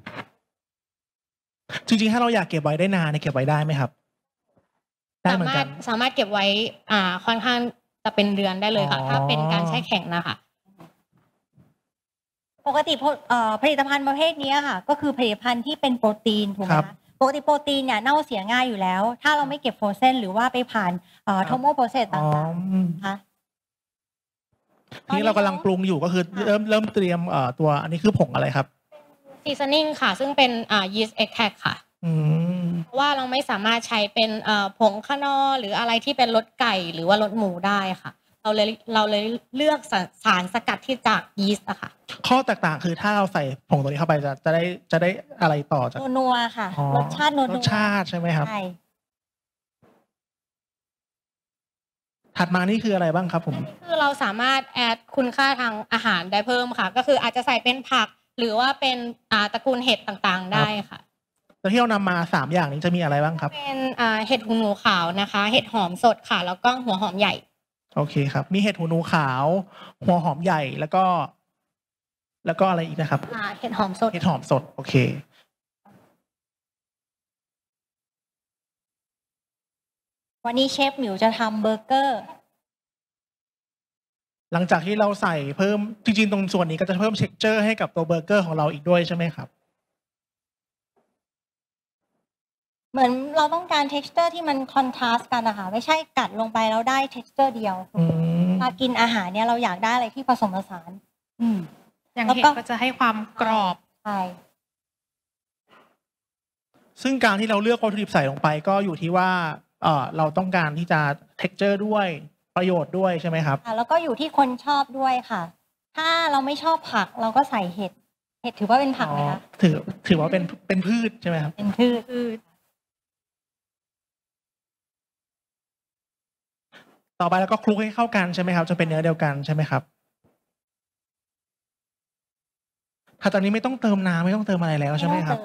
จริงๆถ้าเราอยากเก็บไว้ได้นานเก็บไว้ได้ไหมครับได้เหมือนกันสามารถเก็บไว้ค่อนข้างจะเป็นเดือนได้เลยค่ะถ้าเป็นการแช่แข็งนะคะปกติผลิตภัณฑ์ประเภทนี้ค่ะก็คือผลิตภัณฑ์ที่เป็นโปรตีนถูกไหมคะปกติโปรตีนเนี่ยเน่าเสียง่ายอยู่แล้วถ้าเราไม่เก็บโฟรเซนหรือว่าไปผ่านโทโมโปรเซสต่างๆนะคะทีนี้เรากำลังปรุงอยู่ก็คือเริ่มเตรียมตัวอันนี้คือผงอะไรครับซีซันนิ่งค่ะซึ่งเป็นyeast extract ค่ะเพราะว่าเราไม่สามารถใช้เป็นผงคานอหรืออะไรที่เป็นรสไก่หรือว่ารสหมูได้ค่ะเราเลยเลือกสารสกัดที่จากยีสต์อะค่ะข้อแตกต่างคือถ้าเราใส่ผงตัวนี้เข้าไปจะได้อะไรต่อจากนัวค่ะรสชาตินัวรสชาติใช่ไหมครับใช่ถัดมานี่คืออะไรบ้างครับผมคือเราสามารถแอดคุณค่าทางอาหารได้เพิ่มค่ะก็คืออาจจะใส่เป็นผักหรือว่าเป็นตระกูลเห็ดต่างๆได้ค่ะแล้วที่เรานำมา3อย่างนี้จะมีอะไรบ้างครับเป็นเห็ดหูหนูขาวนะคะเห็ดหอมสดค่ะแล้วก็หัวหอมใหญ่โอเคครับมีเห็ดหูหนูขาวหัวหอมใหญ่แล้วก็อะไรอีกนะครับเห็ดหอมสดเห็ดหอมสดโอเควันนี้เชฟหมิวจะทำเบอร์เกอร์หลังจากที่เราใส่เพิ่มจริงๆตรงส่วนนี้ก็จะเพิ่มเท็กเจอร์ให้กับตัวเบอร์เกอร์ของเราอีกด้วยใช่ไหมครับเหมือนเราต้องการ texture ที่มันคอนทราสต์กันนะคะไม่ใช่กัดลงไปแล้วได้ texture เดียวมากินอาหารเนี่ยเราอยากได้อะไรที่ผสมผสานอย่างเห็ดก็จะให้ความกรอบใช่ซึ่งการที่เราเลือกวัตถุดิบใส่ลงไปก็อยู่ที่ว่าเราต้องการที่จะ texture ด้วยประโยชน์ด้วยใช่ไหมครับแล้วก็อยู่ที่คนชอบด้วยค่ะถ้าเราไม่ชอบผักเราก็ใส่เห็ดถือว่าเป็นผักไหมคะถือว่าเป็นพืชใช่ไหมครับเป็นพืชต่อไปแล้วก็คลุกให้เข้ากันใช่ไหมครับจะเป็นเนื้อเดียวกันใช่ไหมครับถ้าตอนนี้ไม่ต้องเติมน้ำไม่ต้องเติมอะไรแล้วใช่ไหมครับ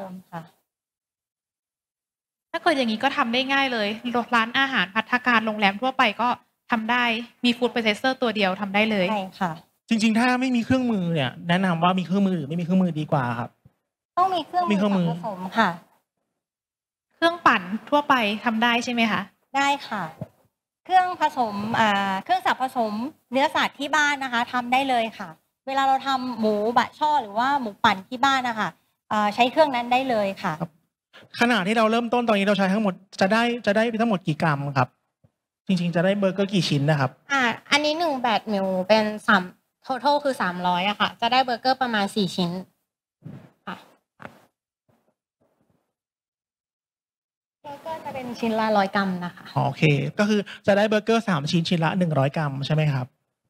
ถ้าเกิดอย่างนี้ก็ทำได้ง่ายเลยร้านอาหารภัตตาคารโรงแรมทั่วไปก็ทำได้มีฟู้ดโปรเซสเซอร์ตัวเดียวทำได้เลยใช่ค่ะจริงๆถ้าไม่มีเครื่องมือเนี่ยแนะนำว่ามีเครื่องมือหรือไม่มีเครื่องมือดีกว่าครับต้องมีเครื่องมือผสมค่ะเครื่องปั่นทั่วไปทำได้ใช่ไหมคะได้ค่ะเครื่องผสมเครื่องสับผสมเนื้อสัตว์ที่บ้านนะคะทำได้เลยค่ะเวลาเราทำหมูบะช่อหรือว่าหมูปั่นที่บ้านนะคะใช้เครื่องนั้นได้เลยค่ะขนาดที่เราเริ่มต้นตอนนี้เราใช้ทั้งหมดจะได้ทั้งหมดกี่กรัมครับจริงๆจะได้เบอร์เกอร์กี่ชิ้นนะครับอันนี้1แบตมิลเป็นtotal คือ300อะค่ะจะได้เบอร์เกอร์ประมาณ4ชิ้นค่ะเบอร์เกอร์จะเป็นชิ้นละ100 กรัมนะคะโอเคก็คือจะได้เบอร์เกอร์3ชิ้นชิ้นละ100 กรัมใช่ไหมครับ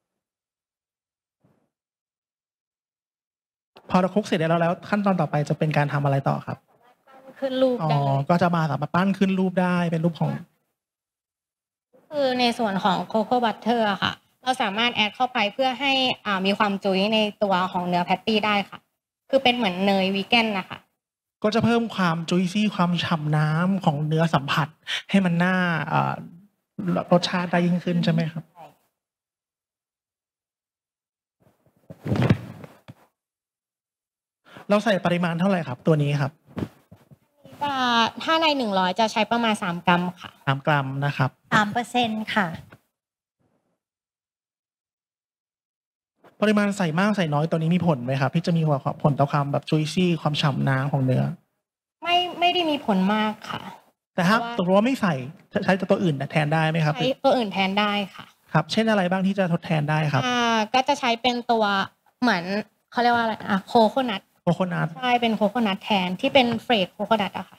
พอเราคลุกเสร็จแล้วขั้นตอนต่อไปจะเป็นการทำอะไรต่อครับขึ้นรูปได้เลยก็จะมาสามารถปั้นขึ้นรูปได้เป็นรูปของคือในส่วนของโคโค่บัตเตอร์ค่ะเราสามารถแอดเข้าไปเพื่อให้มีความจุ้ยในตัวของเนื้อแพตตี้ได้ค่ะคือเป็นเหมือนเนยวีแกนนะคะก็จะเพิ่มความจุยซี่ความฉ่ำน้ำของเนื้อสัมผัสให้มันน่ารสชาติได้ยิ่งขึ้นใช่ไหมครับเราใส่ปริมาณเท่าไหร่ครับตัวนี้ครับถ้าใน100จะใช้ประมาณ3 กรัมค่ะ 3 กรัมนะครับ 3%ค่ะปริมาณใส่มากใส่น้อยตัวนี้มีผลไหมครับที่จะมีผลต่อความแบบจุยซี่ความฉ่ำน้ำของเนื้อไม่ได้มีผลมากค่ะแต่ถ้าตกลงว่าไม่ใส่ใช้ตัวอื่นแทนได้ไหมครับใช้ตัวอื่นแทนได้ค่ะครับเช่นอะไรบ้างที่จะทดแทนได้ครับก็จะใช้เป็นตัวเหมือนเขาเรียกว่าอะไรโคโคนัทใช่เป็นโคโคนัทแทนที่เป็นเฟรชโคโคนัทอะค่ะ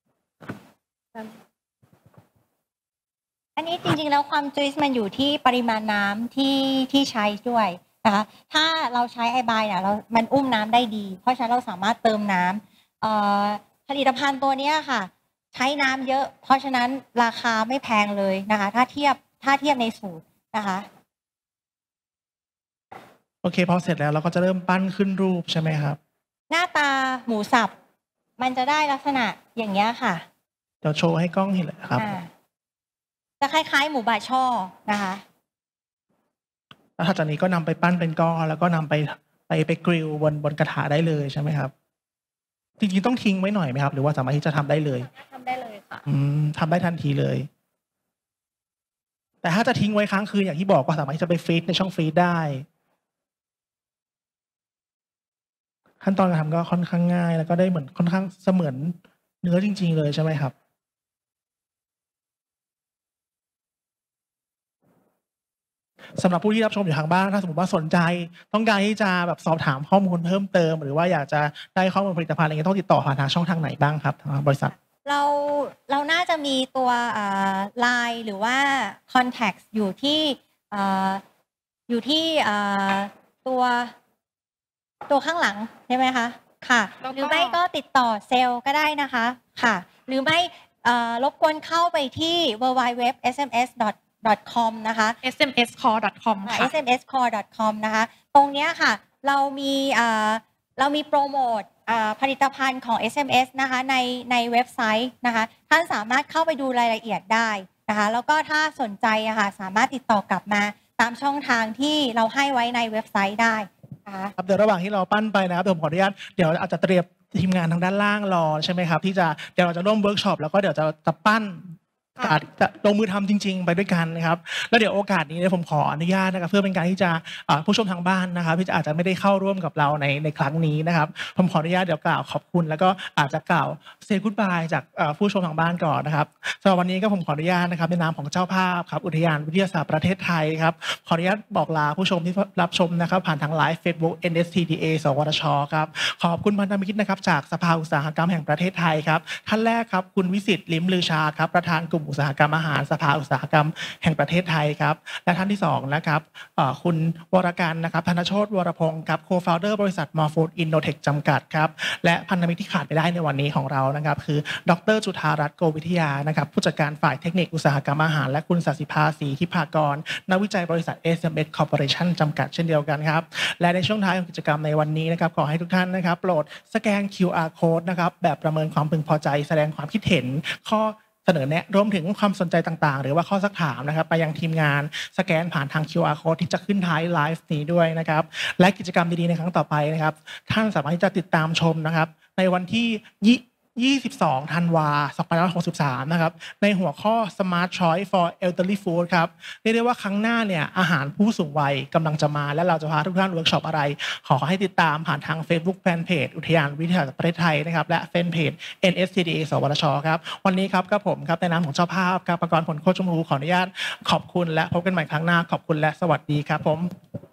อันนี้จริงๆแล้วความจุยส์มันอยู่ที่ปริมาณน้ำที่ใช้ด้วยนะคะถ้าเราใช้ไอบายเนี่ยมันอุ้มน้ำได้ดีเพราะฉะนั้นเราสามารถเติมน้ำผลิตภัณฑ์ตัวนี้ค่ะใช้น้ำเยอะเพราะฉะนั้นราคาไม่แพงเลยนะคะถ้าเทียบในสูตรนะคะโอเคพอเสร็จแล้วเราก็จะเริ่มปั้นขึ้นรูปใช่ไหมครับหน้าตาหมูสับมันจะได้ลักษณะอย่างเงี้ยค่ะเดี๋ยวโชว์ให้กล้องเห็นเลยครับจะคล้ายๆหมูบะช่อนะคะแล้วจากนี้ก็นำไปปั้นเป็นก้อนแล้วก็นำไปกริลบนกระทะได้เลยใช่ไหมครับจริงๆต้องทิ้งไว้หน่อยไหมครับหรือว่าสามารถที่จะทำได้เลยทำได้เลยค่ะทำได้ทันทีเลยแต่ถ้าจะทิ้งไว้ค้างคืนอย่างที่บอกก็สามารถที่จะไปฟรีซในช่องฟรีซได้ขั้นตอนการทำก็ค่อนข้างง่ายแล้วก็ได้เหมือนค่อนข้างเสมือนเนื้อจริงๆเลยใช่ไหมครับสำหรับผู้ที่รับชมอยู่ทางบ้านถ้าสมมติว่าสนใจต้องการที่จะแบบสอบถามข้อมูลเพิ่มเติมหรือว่าอยากจะได้ข้อมูลผลิตภัณฑ์อะไรเงี้ยต้องติดต่อผ่านทางช่องทางไหนบ้างครับทางบริษัทเราน่าจะมีตัวLINE หรือว่า Contact อยู่ที่ตัวข้างหลังใช่ไหมคะค่ะหรือไม่ก็ติดต่อเซลล์ก็ได้นะคะค่ะหรือไม่รบกวนเข้าไปที่ www.sms.com นะคะ smscore.com ค่ะ smscore.com นะคะตรงนี้ค่ะเรามีโปรโมทผลิตภัณฑ์ของ SMS นะคะในเว็บไซต์นะคะท่านสามารถเข้าไปดูรายละเอียดได้นะคะแล้วก็ถ้าสนใจค่ะสามารถติดต่อกลับมาตามช่องทางที่เราให้ไว้ในเว็บไซต์ได้ครับเดี๋ยวระหว่างที่เราปั้นไปนะครับผมขออนุญาตเดี๋ยวอาจจะเตรียมทีมงานทางด้านล่างรอใช่ไหมครับที่เดี๋ยวเราจะร่วมเวิร์กช็อปแล้วก็เดี๋ยวจะปั้นจะลงมือทำจริงๆไปด้วยกันนะครับแล้วเดี๋ยวโอกาสนี้ผมขออนุญาตนะครับเพื่อเป็นการที่จะผู้ชมทางบ้านนะครับที่อาจจะไม่ได้เข้าร่วมกับเราในครั้งนี้นะครับผมขออนุญาตเดี๋ยวกล่าวขอบคุณแล้วก็อาจจะกล่าวเซย์กู๊ดบายจากผู้ชมทางบ้านก่อนนะครับสำหรับวันนี้ก็ผมขออนุญาตนะครับในนามของเจ้าภาพครับอุทยานวิทยาศาสตร์ประเทศไทยครับขออนุญาตบอกลาผู้ชมที่รับชมนะครับผ่านทางไลฟ์ Facebook NSTDA สวทชครับขอบคุณพันธมิตรนะครับจากสภาอุตสาหกรรมแห่งประเทศไทยครับท่านแรกครับคุณวิสิทธิ์ลิ้มลือชาครับประธานกลุ่มอุตสาหกรรมอาหารสภาอุตสาหกรรมแห่งประเทศไทยครับและท่านที่2นะครับคุณวรกันนะครับธนโชติวรพงศ์ครับโคฟาวเดอร์บริษัทมอร์ฟูดอินโนเทคจำกัดครับและพันธมิตรที่ขาดไม่ได้ในวันนี้ของเรานะครับคือดร.จุฑารัตน์โกวิทยานะครับผู้จัดการฝ่ายเทคนิคอุตสาหกรรมอาหารและคุณศศิภาศรีทิพากรนักวิจัยบริษัท SMS Corporation จำกัดเช่นเดียวกันครับและในช่วงท้ายของกิจกรรมในวันนี้นะครับขอให้ทุกท่านนะครับโปรดสแกน QR Code นะครับแบบประเมินความพึงพอใจแสดงความคิดเห็นข้อเสนอแนะรวมถึงความสนใจต่างๆหรือว่าข้อสักถามนะครับไปยังทีมงานสแกนผ่านทาง QR code ที่จะขึ้นท้ายไลฟ์นี้ด้วยนะครับและกิจกรรมดีๆในครั้งต่อไปนะครับท่านสามารถที่จะติดตามชมนะครับในวันที่22 ธันวาคม 2563 นะครับในหัวข้อ Smart Choice for Elderly Food ครับเรียกได้ว่าครั้งหน้าเนี่ยอาหารผู้สูงวัยกำลังจะมาและเราจะพาทุกท่านเวิร์กช็อปอะไรขอให้ติดตามผ่านทาง Facebook Fanpage อุทยานวิทยาศาสตร์ประเทศไทยนะครับและ Fanpage NSCDA สวทชครับวันนี้ครับกับผมครับในนามของเจ้าภาพครับประกรณ์ผลโคชชมพูขออนุญาตขอบคุณและพบกันใหม่ครั้งหน้าขอบคุณและสวัสดีครับผม